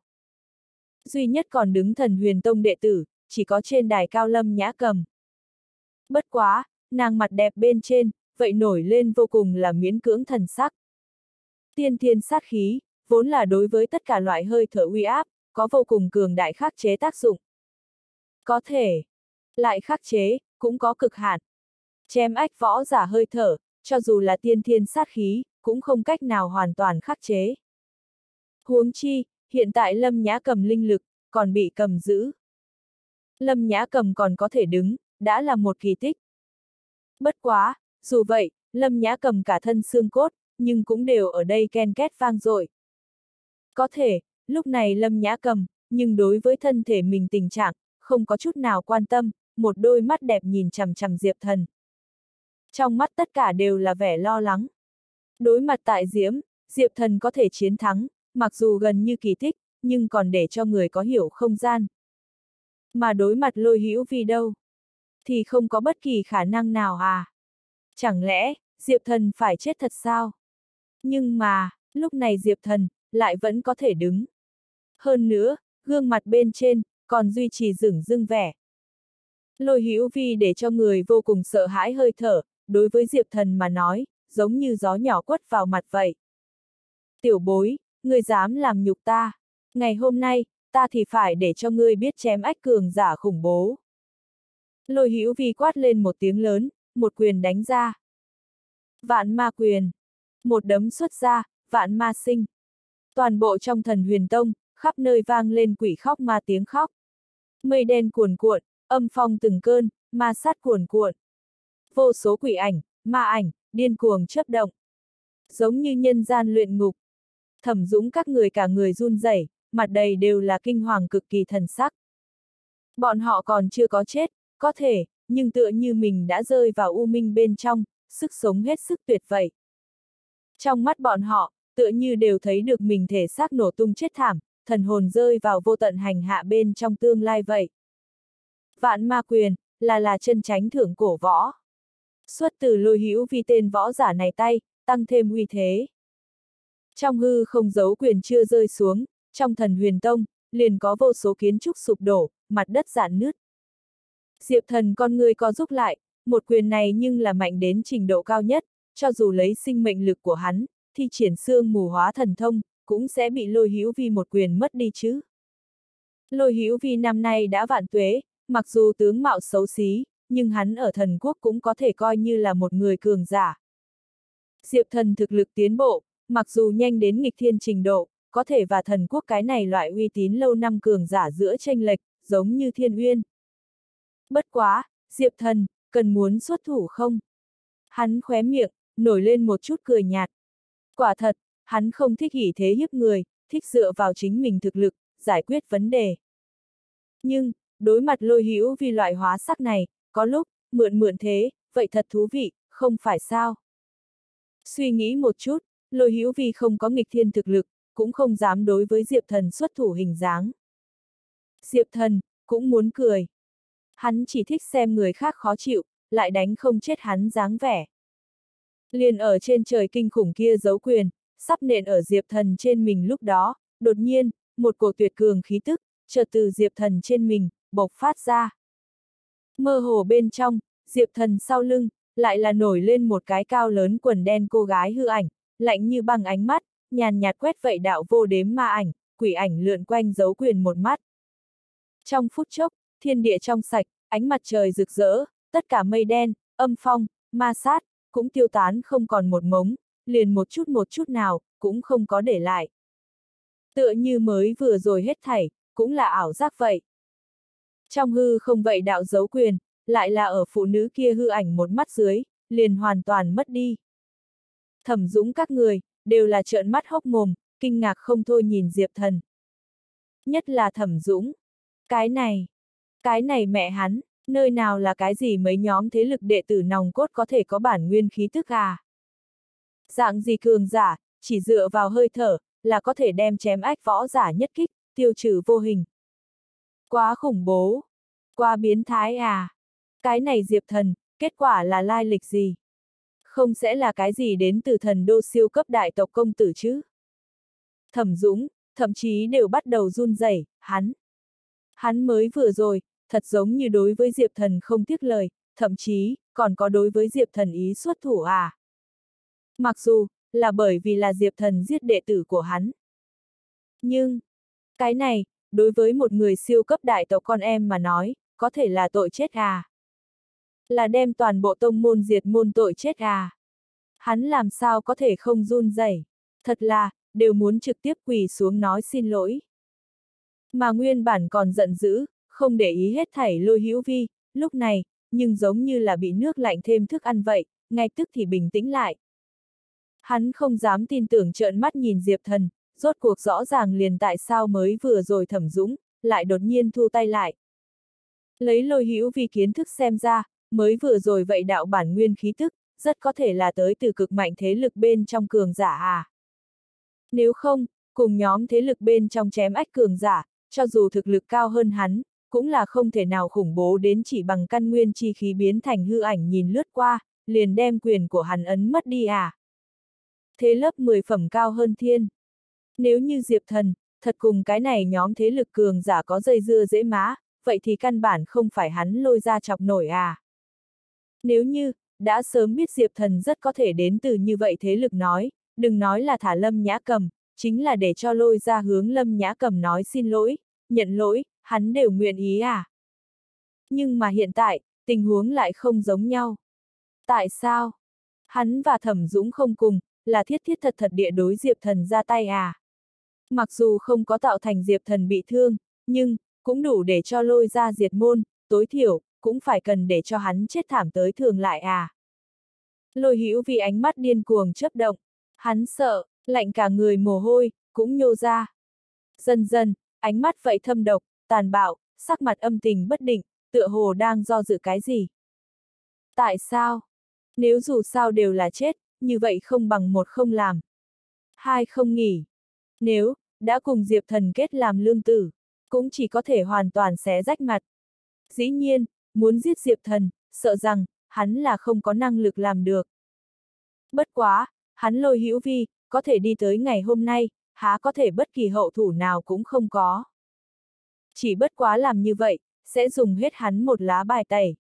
Duy nhất còn đứng thần huyền tông đệ tử, chỉ có trên đài cao Lâm Nhã Cầm. Bất quá, nàng mặt đẹp bên trên, vậy nổi lên vô cùng là miễn cưỡng thần sắc. Tiên thiên sát khí, vốn là đối với tất cả loại hơi thở uy áp, có vô cùng cường đại khắc chế tác dụng. Có thể, lại khắc chế, cũng có cực hạn. Chém ách võ giả hơi thở, cho dù là tiên thiên sát khí, cũng không cách nào hoàn toàn khắc chế. Huống chi, hiện tại Lâm Nhã Cầm linh lực, còn bị cầm giữ. Lâm Nhã Cầm còn có thể đứng, đã là một kỳ tích. Bất quá, dù vậy, Lâm Nhã Cầm cả thân xương cốt, nhưng cũng đều ở đây ken két vang dội. Có thể, lúc này Lâm Nhã Cầm, nhưng đối với thân thể mình tình trạng, không có chút nào quan tâm, một đôi mắt đẹp nhìn chằm chằm Diệp Thần. Trong mắt tất cả đều là vẻ lo lắng. Đối mặt tại Diễm, Diệp Thần có thể chiến thắng, mặc dù gần như kỳ tích, nhưng còn để cho người có hiểu không gian. Mà đối mặt Lôi Hữu Vi đâu? Thì không có bất kỳ khả năng nào à? Chẳng lẽ, Diệp Thần phải chết thật sao? Nhưng mà, lúc này Diệp Thần, lại vẫn có thể đứng. Hơn nữa, gương mặt bên trên, còn duy trì dửng dưng vẻ. Lôi Hữu Vi để cho người vô cùng sợ hãi hơi thở, đối với Diệp Thần mà nói, giống như gió nhỏ quất vào mặt vậy. Tiểu bối, ngươi dám làm nhục ta. Ngày hôm nay, ta thì phải để cho ngươi biết chém ách cường giả khủng bố. Lôi Hữu Vi quát lên một tiếng lớn, một quyền đánh ra. Vạn ma quyền. Một đấm xuất ra, vạn ma sinh. Toàn bộ trong thần huyền tông, khắp nơi vang lên quỷ khóc ma tiếng khóc. Mây đen cuồn cuộn, âm phong từng cơn, ma sát cuồn cuộn. Vô số quỷ ảnh, ma ảnh, điên cuồng chớp động. Giống như nhân gian luyện ngục. Thẩm Dũng các người cả người run rẩy, mặt đầy đều là kinh hoàng cực kỳ thần sắc. Bọn họ còn chưa có chết, có thể, nhưng tựa như mình đã rơi vào u minh bên trong, sức sống hết sức tuyệt vậy. Trong mắt bọn họ, tựa như đều thấy được mình thể xác nổ tung chết thảm, thần hồn rơi vào vô tận hành hạ bên trong tương lai vậy. Vạn ma quyền, là là chân chánh thượng cổ võ. Xuất từ Lôi Hữu Vi tên võ giả này tay, tăng thêm uy thế. Trong hư không giấu quyền chưa rơi xuống, trong thần huyền tông, liền có vô số kiến trúc sụp đổ, mặt đất rạn nứt. Diệp Thần con người co giúp lại, một quyền này nhưng là mạnh đến trình độ cao nhất, cho dù lấy sinh mệnh lực của hắn, thì triển xương mù hóa thần thông, cũng sẽ bị Lôi Hữu Vi một quyền mất đi chứ. Lôi Hữu Vi năm nay đã vạn tuế, mặc dù tướng mạo xấu xí, nhưng hắn ở thần quốc cũng có thể coi như là một người cường giả. Diệp Thần thực lực tiến bộ, mặc dù nhanh đến nghịch thiên trình độ, có thể và thần quốc cái này loại uy tín lâu năm cường giả giữa chênh lệch, giống như Thiên Uyên. Bất quá, Diệp Thần, cần muốn xuất thủ không? Hắn khóe miệng, nổi lên một chút cười nhạt. Quả thật, hắn không thích ỷ thế hiếp người, thích dựa vào chính mình thực lực, giải quyết vấn đề. Nhưng, đối mặt Lôi Hữu Vi loại hóa sắc này, có lúc, mượn mượn thế, vậy thật thú vị, không phải sao? Suy nghĩ một chút, Lôi Hữu Vi không có nghịch thiên thực lực, cũng không dám đối với Diệp Thần xuất thủ hình dáng. Diệp Thần, cũng muốn cười. Hắn chỉ thích xem người khác khó chịu, lại đánh không chết hắn dáng vẻ. Liền ở trên trời kinh khủng kia giấu quyền, sắp nện ở Diệp Thần trên mình lúc đó, đột nhiên, một cổ tuyệt cường khí tức, chợt từ Diệp Thần trên mình, bộc phát ra. Mơ hồ bên trong, Diệp Thần sau lưng, lại là nổi lên một cái cao lớn quần đen cô gái hư ảnh, lạnh như băng ánh mắt, nhàn nhạt quét vậy đạo vô đếm ma ảnh, quỷ ảnh lượn quanh giấu quyền một mắt. Trong phút chốc, thiên địa trong sạch, ánh mặt trời rực rỡ, tất cả mây đen, âm phong, ma sát, cũng tiêu tán không còn một mống, liền một chút một chút nào, cũng không có để lại. Tựa như mới vừa rồi hết thảy, cũng là ảo giác vậy. Trong hư không vậy đạo dấu quyền, lại là ở phụ nữ kia hư ảnh một mắt dưới, liền hoàn toàn mất đi. Thẩm Dũng các người, đều là trợn mắt hốc mồm, kinh ngạc không thôi nhìn Diệp Thần. Nhất là Thẩm Dũng. Cái này, cái này mẹ hắn, nơi nào là cái gì mấy nhóm thế lực đệ tử nòng cốt có thể có bản nguyên khí tức à? Dạng gì cường giả, chỉ dựa vào hơi thở, là có thể đem chém ách võ giả nhất kích, tiêu trừ vô hình. Quá khủng bố, quá biến thái à? Cái này Diệp Thần, kết quả là lai lịch gì? Không sẽ là cái gì đến từ thần đô siêu cấp đại tộc công tử chứ? Thẩm Dũng, thậm chí đều bắt đầu run rẩy, hắn. Hắn mới vừa rồi, thật giống như đối với Diệp Thần không tiếc lời, thậm chí, còn có đối với Diệp Thần ý xuất thủ à. Mặc dù, là bởi vì là Diệp Thần giết đệ tử của hắn. Nhưng, cái này, đối với một người siêu cấp đại tộc con em mà nói, có thể là tội chết à. Là đem toàn bộ tông môn diệt môn tội chết à. Hắn làm sao có thể không run rẩy, thật là, đều muốn trực tiếp quỳ xuống nói xin lỗi. Mà nguyên bản còn giận dữ, không để ý hết thảy Lôi Hữu Vi, lúc này, nhưng giống như là bị nước lạnh thêm thức ăn vậy, ngay tức thì bình tĩnh lại. Hắn không dám tin tưởng trợn mắt nhìn Diệp Thần, rốt cuộc rõ ràng liền tại sao mới vừa rồi Thẩm Dũng, lại đột nhiên thu tay lại. Lấy Lôi Hữu Vi kiến thức xem ra, mới vừa rồi vậy đạo bản nguyên khí tức, rất có thể là tới từ cực mạnh thế lực bên trong cường giả à. Nếu không, cùng nhóm thế lực bên trong chém ách cường giả, cho dù thực lực cao hơn hắn, cũng là không thể nào khủng bố đến chỉ bằng căn nguyên chi khí biến thành hư ảnh nhìn lướt qua, liền đem quyền của hắn ấn mất đi à. Thế lớp mười phẩm cao hơn thiên. Nếu như Diệp Thần, thật cùng cái này nhóm thế lực cường giả có dây dưa dễ má, vậy thì căn bản không phải hắn lôi ra chọc nổi à. Nếu như, đã sớm biết Diệp Thần rất có thể đến từ như vậy thế lực nói, đừng nói là thả Lâm Nhã Cầm, chính là để cho lôi ra hướng Lâm Nhã Cầm nói xin lỗi, nhận lỗi, hắn đều nguyện ý à. Nhưng mà hiện tại, tình huống lại không giống nhau. Tại sao? Hắn và Thẩm Dũng không cùng, là thiết thiết thật thật địa đối Diệp Thần ra tay à. Mặc dù không có tạo thành Diệp Thần bị thương, nhưng, cũng đủ để cho lôi ra diệt môn, tối thiểu, cũng phải cần để cho hắn chết thảm tới thường lại à. Lôi Hữu Vi ánh mắt điên cuồng chớp động, hắn sợ, lạnh cả người mồ hôi, cũng nhô ra. Dần dần, ánh mắt vậy thâm độc, tàn bạo, sắc mặt âm tình bất định, tựa hồ đang do dự cái gì. Tại sao? Nếu dù sao đều là chết, như vậy không bằng một không làm. Hai không nghỉ. Nếu, đã cùng Diệp Thần kết làm lương tử, cũng chỉ có thể hoàn toàn xé rách mặt. Dĩ nhiên, muốn giết Diệp Thần, sợ rằng, hắn là không có năng lực làm được. Bất quá, hắn Lôi Hữu Vi, có thể đi tới ngày hôm nay, há có thể bất kỳ hậu thủ nào cũng không có. Chỉ bất quá làm như vậy, sẽ dùng hết hắn một lá bài tẩy.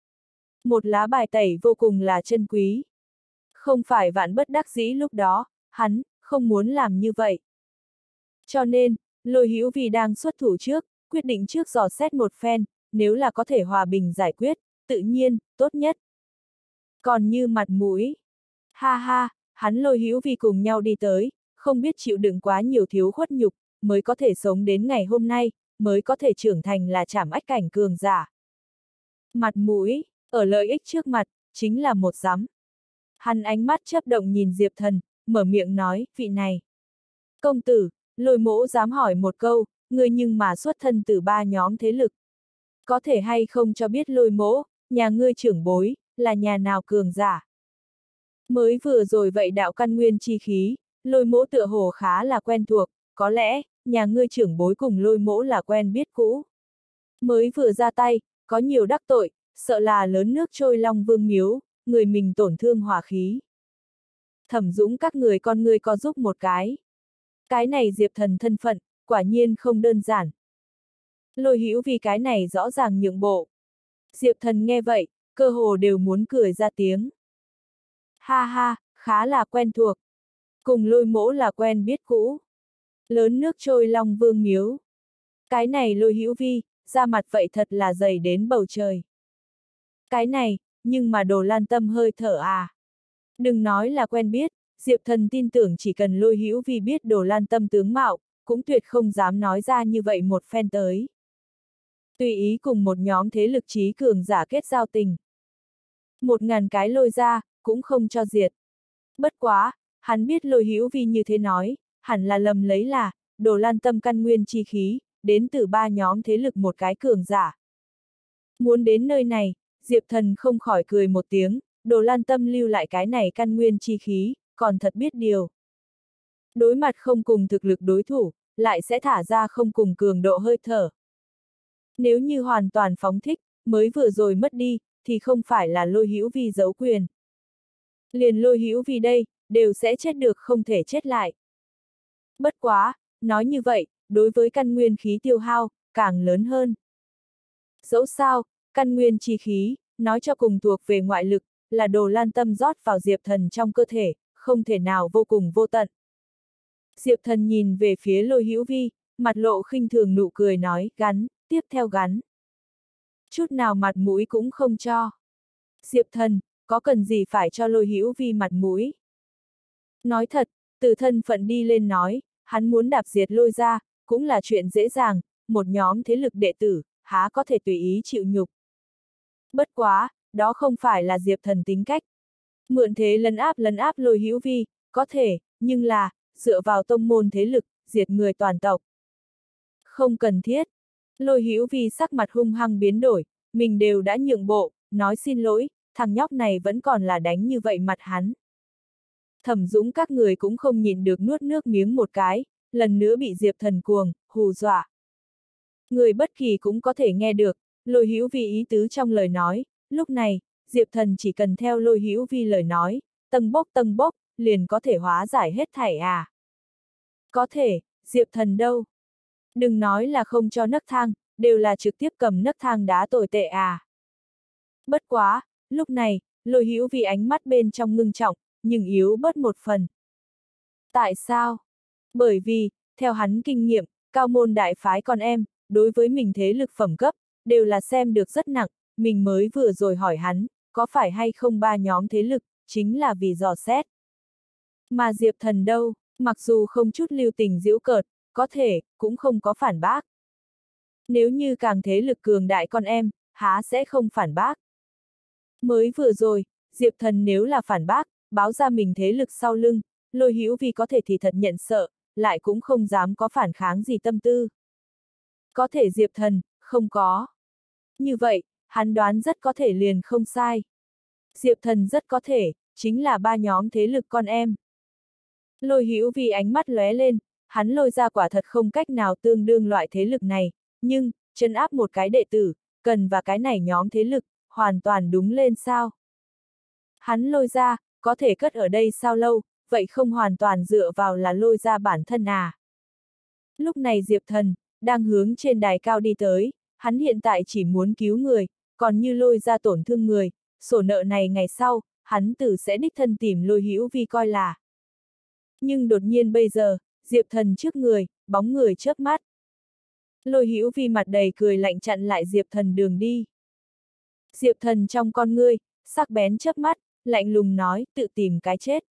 Một lá bài tẩy vô cùng là chân quý. Không phải vạn bất đắc dĩ lúc đó, hắn, không muốn làm như vậy. Cho nên, Lôi Hữu Vi đang xuất thủ trước, quyết định trước dò xét một phen, nếu là có thể hòa bình giải quyết, tự nhiên, tốt nhất. Còn như mặt mũi, ha ha, hắn Lôi Hữu Vi cùng nhau đi tới, không biết chịu đựng quá nhiều thiếu khuất nhục, mới có thể sống đến ngày hôm nay, mới có thể trưởng thành là trảm ách cảnh cường giả. Mặt mũi, ở lợi ích trước mặt, chính là một giám. Hắn ánh mắt chớp động nhìn Diệp Thần, mở miệng nói, vị này. Công tử, Lôi mỗ dám hỏi một câu, ngươi nhưng mà xuất thân từ ba nhóm thế lực. Có thể hay không cho biết Lôi mỗ, nhà ngươi trưởng bối, là nhà nào cường giả? Mới vừa rồi vậy đạo căn nguyên chi khí, Lôi mỗ tựa hồ khá là quen thuộc, có lẽ, nhà ngươi trưởng bối cùng Lôi mỗ là quen biết cũ. Mới vừa ra tay, có nhiều đắc tội, sợ là lớn nước trôi Long Vương miếu, người mình tổn thương hỏa khí. Thẩm Dũng các người con ngươi co giúp một cái. Cái này Diệp Thần thân phận, quả nhiên không đơn giản. Lôi Hữu Vi cái này rõ ràng nhượng bộ. Diệp Thần nghe vậy, cơ hồ đều muốn cười ra tiếng. Ha ha, khá là quen thuộc. Cùng Lôi mỗ là quen biết cũ. Lớn nước trôi Long Vương miếu. Cái này Lôi Hữu Vi, da mặt vậy thật là dày đến bầu trời. Cái này, nhưng mà Đồ Lan Tâm hơi thở à. Đừng nói là quen biết, Diệp Thần tin tưởng chỉ cần Lôi Hữu Vi biết Đồ Lan Tâm tướng mạo, cũng tuyệt không dám nói ra như vậy một phen tới. Tùy ý cùng một nhóm thế lực trí cường giả kết giao tình. Một ngàn cái lôi ra, cũng không cho diệt. Bất quá, hắn biết Lôi Hữu Vi như thế nói, hẳn là lầm lấy là, Đồ Lan Tâm căn nguyên chi khí, đến từ ba nhóm thế lực một cái cường giả. Muốn đến nơi này, Diệp Thần không khỏi cười một tiếng, Đồ Lan Tâm lưu lại cái này căn nguyên chi khí, còn thật biết điều. Đối mặt không cùng thực lực đối thủ, lại sẽ thả ra không cùng cường độ hơi thở. Nếu như hoàn toàn phóng thích, mới vừa rồi mất đi, thì không phải là Lôi Hữu Vi giấu quyền. Liền Lôi Hữu Vi đây, đều sẽ chết được không thể chết lại. Bất quá, nói như vậy, đối với căn nguyên khí tiêu hao, càng lớn hơn. Dẫu sao, căn nguyên chi khí, nói cho cùng thuộc về ngoại lực, là Đồ Lan Tâm rót vào Diệp Thần trong cơ thể, không thể nào vô cùng vô tận. Diệp Thần nhìn về phía Lôi Hữu Vi, mặt lộ khinh thường nụ cười nói, gắn, tiếp theo gắn. Chút nào mặt mũi cũng không cho. Diệp Thần, có cần gì phải cho Lôi Hữu Vi mặt mũi? Nói thật, từ thân phận đi lên nói, hắn muốn đạp diệt Lôi ra, cũng là chuyện dễ dàng, một nhóm thế lực đệ tử, há có thể tùy ý chịu nhục. Bất quá, đó không phải là Diệp Thần tính cách. Mượn thế lấn áp lấn áp Lôi Hữu Vi, có thể, nhưng là, dựa vào tông môn thế lực, diệt người toàn tộc. Không cần thiết. Lôi Hữu Vi sắc mặt hung hăng biến đổi, mình đều đã nhượng bộ, nói xin lỗi, thằng nhóc này vẫn còn là đánh như vậy mặt hắn. Thẩm Dũng các người cũng không nhìn được nuốt nước miếng một cái, lần nữa bị Diệp Thần cuồng, hù dọa. Người bất kỳ cũng có thể nghe được, Lôi Hữu Vi ý tứ trong lời nói, lúc này, Diệp Thần chỉ cần theo Lôi Hữu Vi lời nói, tầng bốc tầng bốc, liền có thể hóa giải hết thảy à. Có thể, Diệp Thần đâu? Đừng nói là không cho nấc thang, đều là trực tiếp cầm nấc thang đá tồi tệ à. Bất quá, lúc này, Lôi Hữu Vi ánh mắt bên trong ngưng trọng, nhưng yếu bớt một phần. Tại sao? Bởi vì, theo hắn kinh nghiệm, cao môn đại phái con em, đối với mình thế lực phẩm cấp, đều là xem được rất nặng, mình mới vừa rồi hỏi hắn, có phải hay không ba nhóm thế lực, chính là vì dò xét. Mà Diệp Thần đâu, mặc dù không chút lưu tình giễu cợt, có thể, cũng không có phản bác. Nếu như càng thế lực cường đại con em, há sẽ không phản bác. Mới vừa rồi, Diệp Thần nếu là phản bác, báo ra mình thế lực sau lưng, Lôi Hữu Vi có thể thì thật nhận sợ, lại cũng không dám có phản kháng gì tâm tư. Có thể Diệp Thần, không có. Như vậy, hắn đoán rất có thể liền không sai. Diệp Thần rất có thể, chính là ba nhóm thế lực con em. Lôi Hữu Vi ánh mắt lóe lên, hắn Lôi ra quả thật không cách nào tương đương loại thế lực này, nhưng, trấn áp một cái đệ tử, cần và cái này nhóm thế lực, hoàn toàn đúng lên sao. Hắn Lôi ra, có thể cất ở đây sao lâu, vậy không hoàn toàn dựa vào là Lôi ra bản thân à. Lúc này Diệp Thần, đang hướng trên đài cao đi tới, hắn hiện tại chỉ muốn cứu người, còn như Lôi ra tổn thương người, sổ nợ này ngày sau, hắn tử sẽ đích thân tìm Lôi Hữu Vi coi là. Nhưng đột nhiên bây giờ, Diệp Thần trước người, bóng người chớp mắt. Lôi Hữu Vi mặt đầy cười lạnh chặn lại Diệp Thần đường đi. Diệp Thần trong con ngươi, sắc bén chớp mắt, lạnh lùng nói, tự tìm cái chết.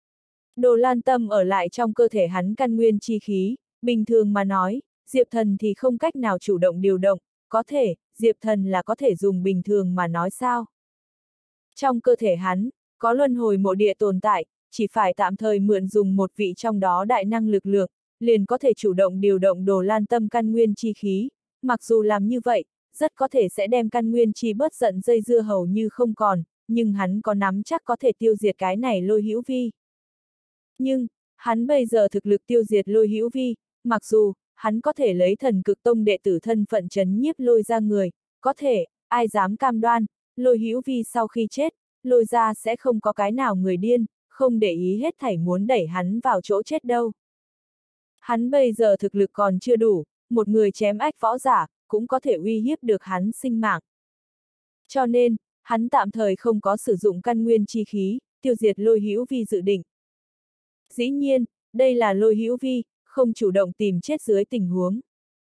Đồ Lan Tâm ở lại trong cơ thể hắn căn nguyên chi khí, bình thường mà nói, Diệp Thần thì không cách nào chủ động điều động, có thể, Diệp Thần là có thể dùng bình thường mà nói sao. Trong cơ thể hắn, có luân hồi mộ địa tồn tại, chỉ phải tạm thời mượn dùng một vị trong đó đại năng lực lượng, liền có thể chủ động điều động Đồ Lan Tâm căn nguyên chi khí, mặc dù làm như vậy, rất có thể sẽ đem căn nguyên chi bớt giận dây dưa hầu như không còn, nhưng hắn có nắm chắc có thể tiêu diệt cái này Lôi Hữu Vi. Nhưng, hắn bây giờ thực lực tiêu diệt Lôi Hữu Vi, mặc dù, hắn có thể lấy Thần Cực Tông đệ tử thân phận trấn nhiếp Lôi ra người, có thể, ai dám cam đoan, Lôi Hữu Vi sau khi chết, Lôi ra sẽ không có cái nào người điên, không để ý hết thảy muốn đẩy hắn vào chỗ chết đâu. Hắn bây giờ thực lực còn chưa đủ, một người chém ách võ giả, cũng có thể uy hiếp được hắn sinh mạng. Cho nên, hắn tạm thời không có sử dụng căn nguyên chi khí, tiêu diệt Lôi Hữu Vi dự định. Dĩ nhiên, đây là Lôi Hữu Vi, không chủ động tìm chết dưới tình huống.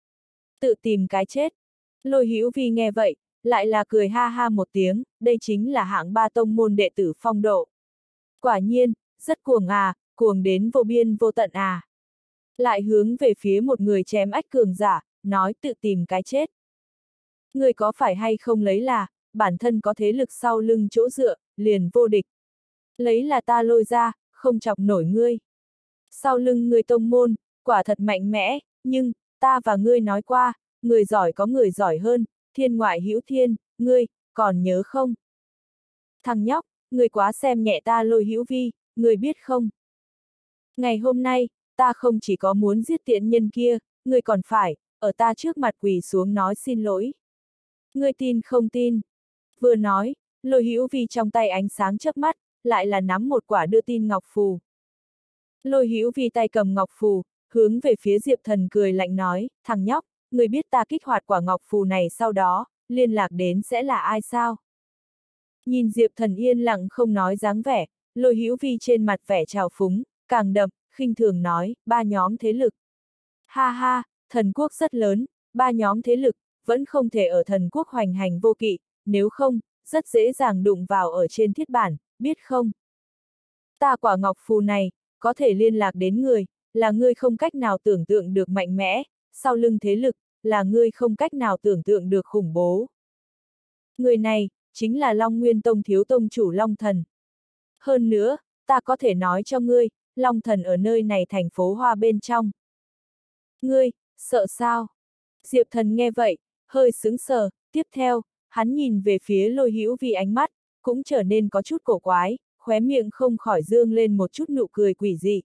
Tự tìm cái chết. Lôi Hữu Vi nghe vậy, lại là cười ha ha một tiếng, đây chính là hạng ba tông môn đệ tử phong độ. Quả nhiên, rất cuồng à, cuồng đến vô biên vô tận à. lại hướng về phía một người chém ách cường giả, nói tự tìm cái chết. Ngươi có phải hay không lấy là, bản thân có thế lực sau lưng chỗ dựa, liền vô địch. Lấy là ta lôi ra, không chọc nổi ngươi. Sau lưng ngươi tông môn, quả thật mạnh mẽ, nhưng, ta và ngươi nói qua, người giỏi có người giỏi hơn, thiên ngoại hữu thiên, ngươi, còn nhớ không? Thằng nhóc, ngươi quá xem nhẹ ta Lôi Hữu Vi, ngươi biết không? Ngày hôm nay, ta không chỉ có muốn giết tiện nhân kia, ngươi còn phải, ở ta trước mặt quỳ xuống nói xin lỗi. Ngươi tin không tin? Vừa nói, Lôi Hữu Vi trong tay ánh sáng chớp mắt, lại là nắm một quả đưa tin ngọc phù. Lôi Hữu Vi tay cầm ngọc phù, hướng về phía Diệp Thần cười lạnh nói, thằng nhóc, ngươi biết ta kích hoạt quả ngọc phù này sau đó, liên lạc đến sẽ là ai sao? Nhìn Diệp Thần yên lặng không nói dáng vẻ, Lôi Hữu Vi trên mặt vẻ trào phúng, càng đậm, khinh thường nói, ba nhóm thế lực. Ha ha, thần quốc rất lớn, ba nhóm thế lực, vẫn không thể ở thần quốc hoành hành vô kỵ, nếu không, rất dễ dàng đụng vào ở trên thiết bản, biết không? Ta quả ngọc phù này, có thể liên lạc đến người, là ngươi không cách nào tưởng tượng được mạnh mẽ, sau lưng thế lực, là ngươi không cách nào tưởng tượng được khủng bố. Người này, chính là Long Nguyên Tông thiếu tông chủ Long Thần. Hơn nữa, ta có thể nói cho ngươi, Long Thần ở nơi này thành phố Hoa bên trong. Ngươi, sợ sao? Diệp Thần nghe vậy, hơi sững sờ, tiếp theo, hắn nhìn về phía Lôi Hữu Vi ánh mắt, cũng trở nên có chút cổ quái, khóe miệng không khỏi dương lên một chút nụ cười quỷ dị.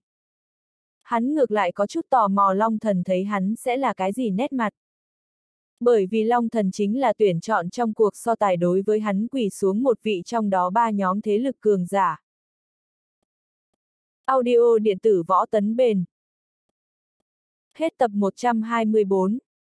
Hắn ngược lại có chút tò mò Long Thần thấy hắn sẽ là cái gì nét mặt. Bởi vì Long Thần chính là tuyển chọn trong cuộc so tài đối với hắn quỳ xuống một vị trong đó ba nhóm thế lực cường giả. Audio điện tử võ tấn bền. Hết tập một trăm hai mươi bốn.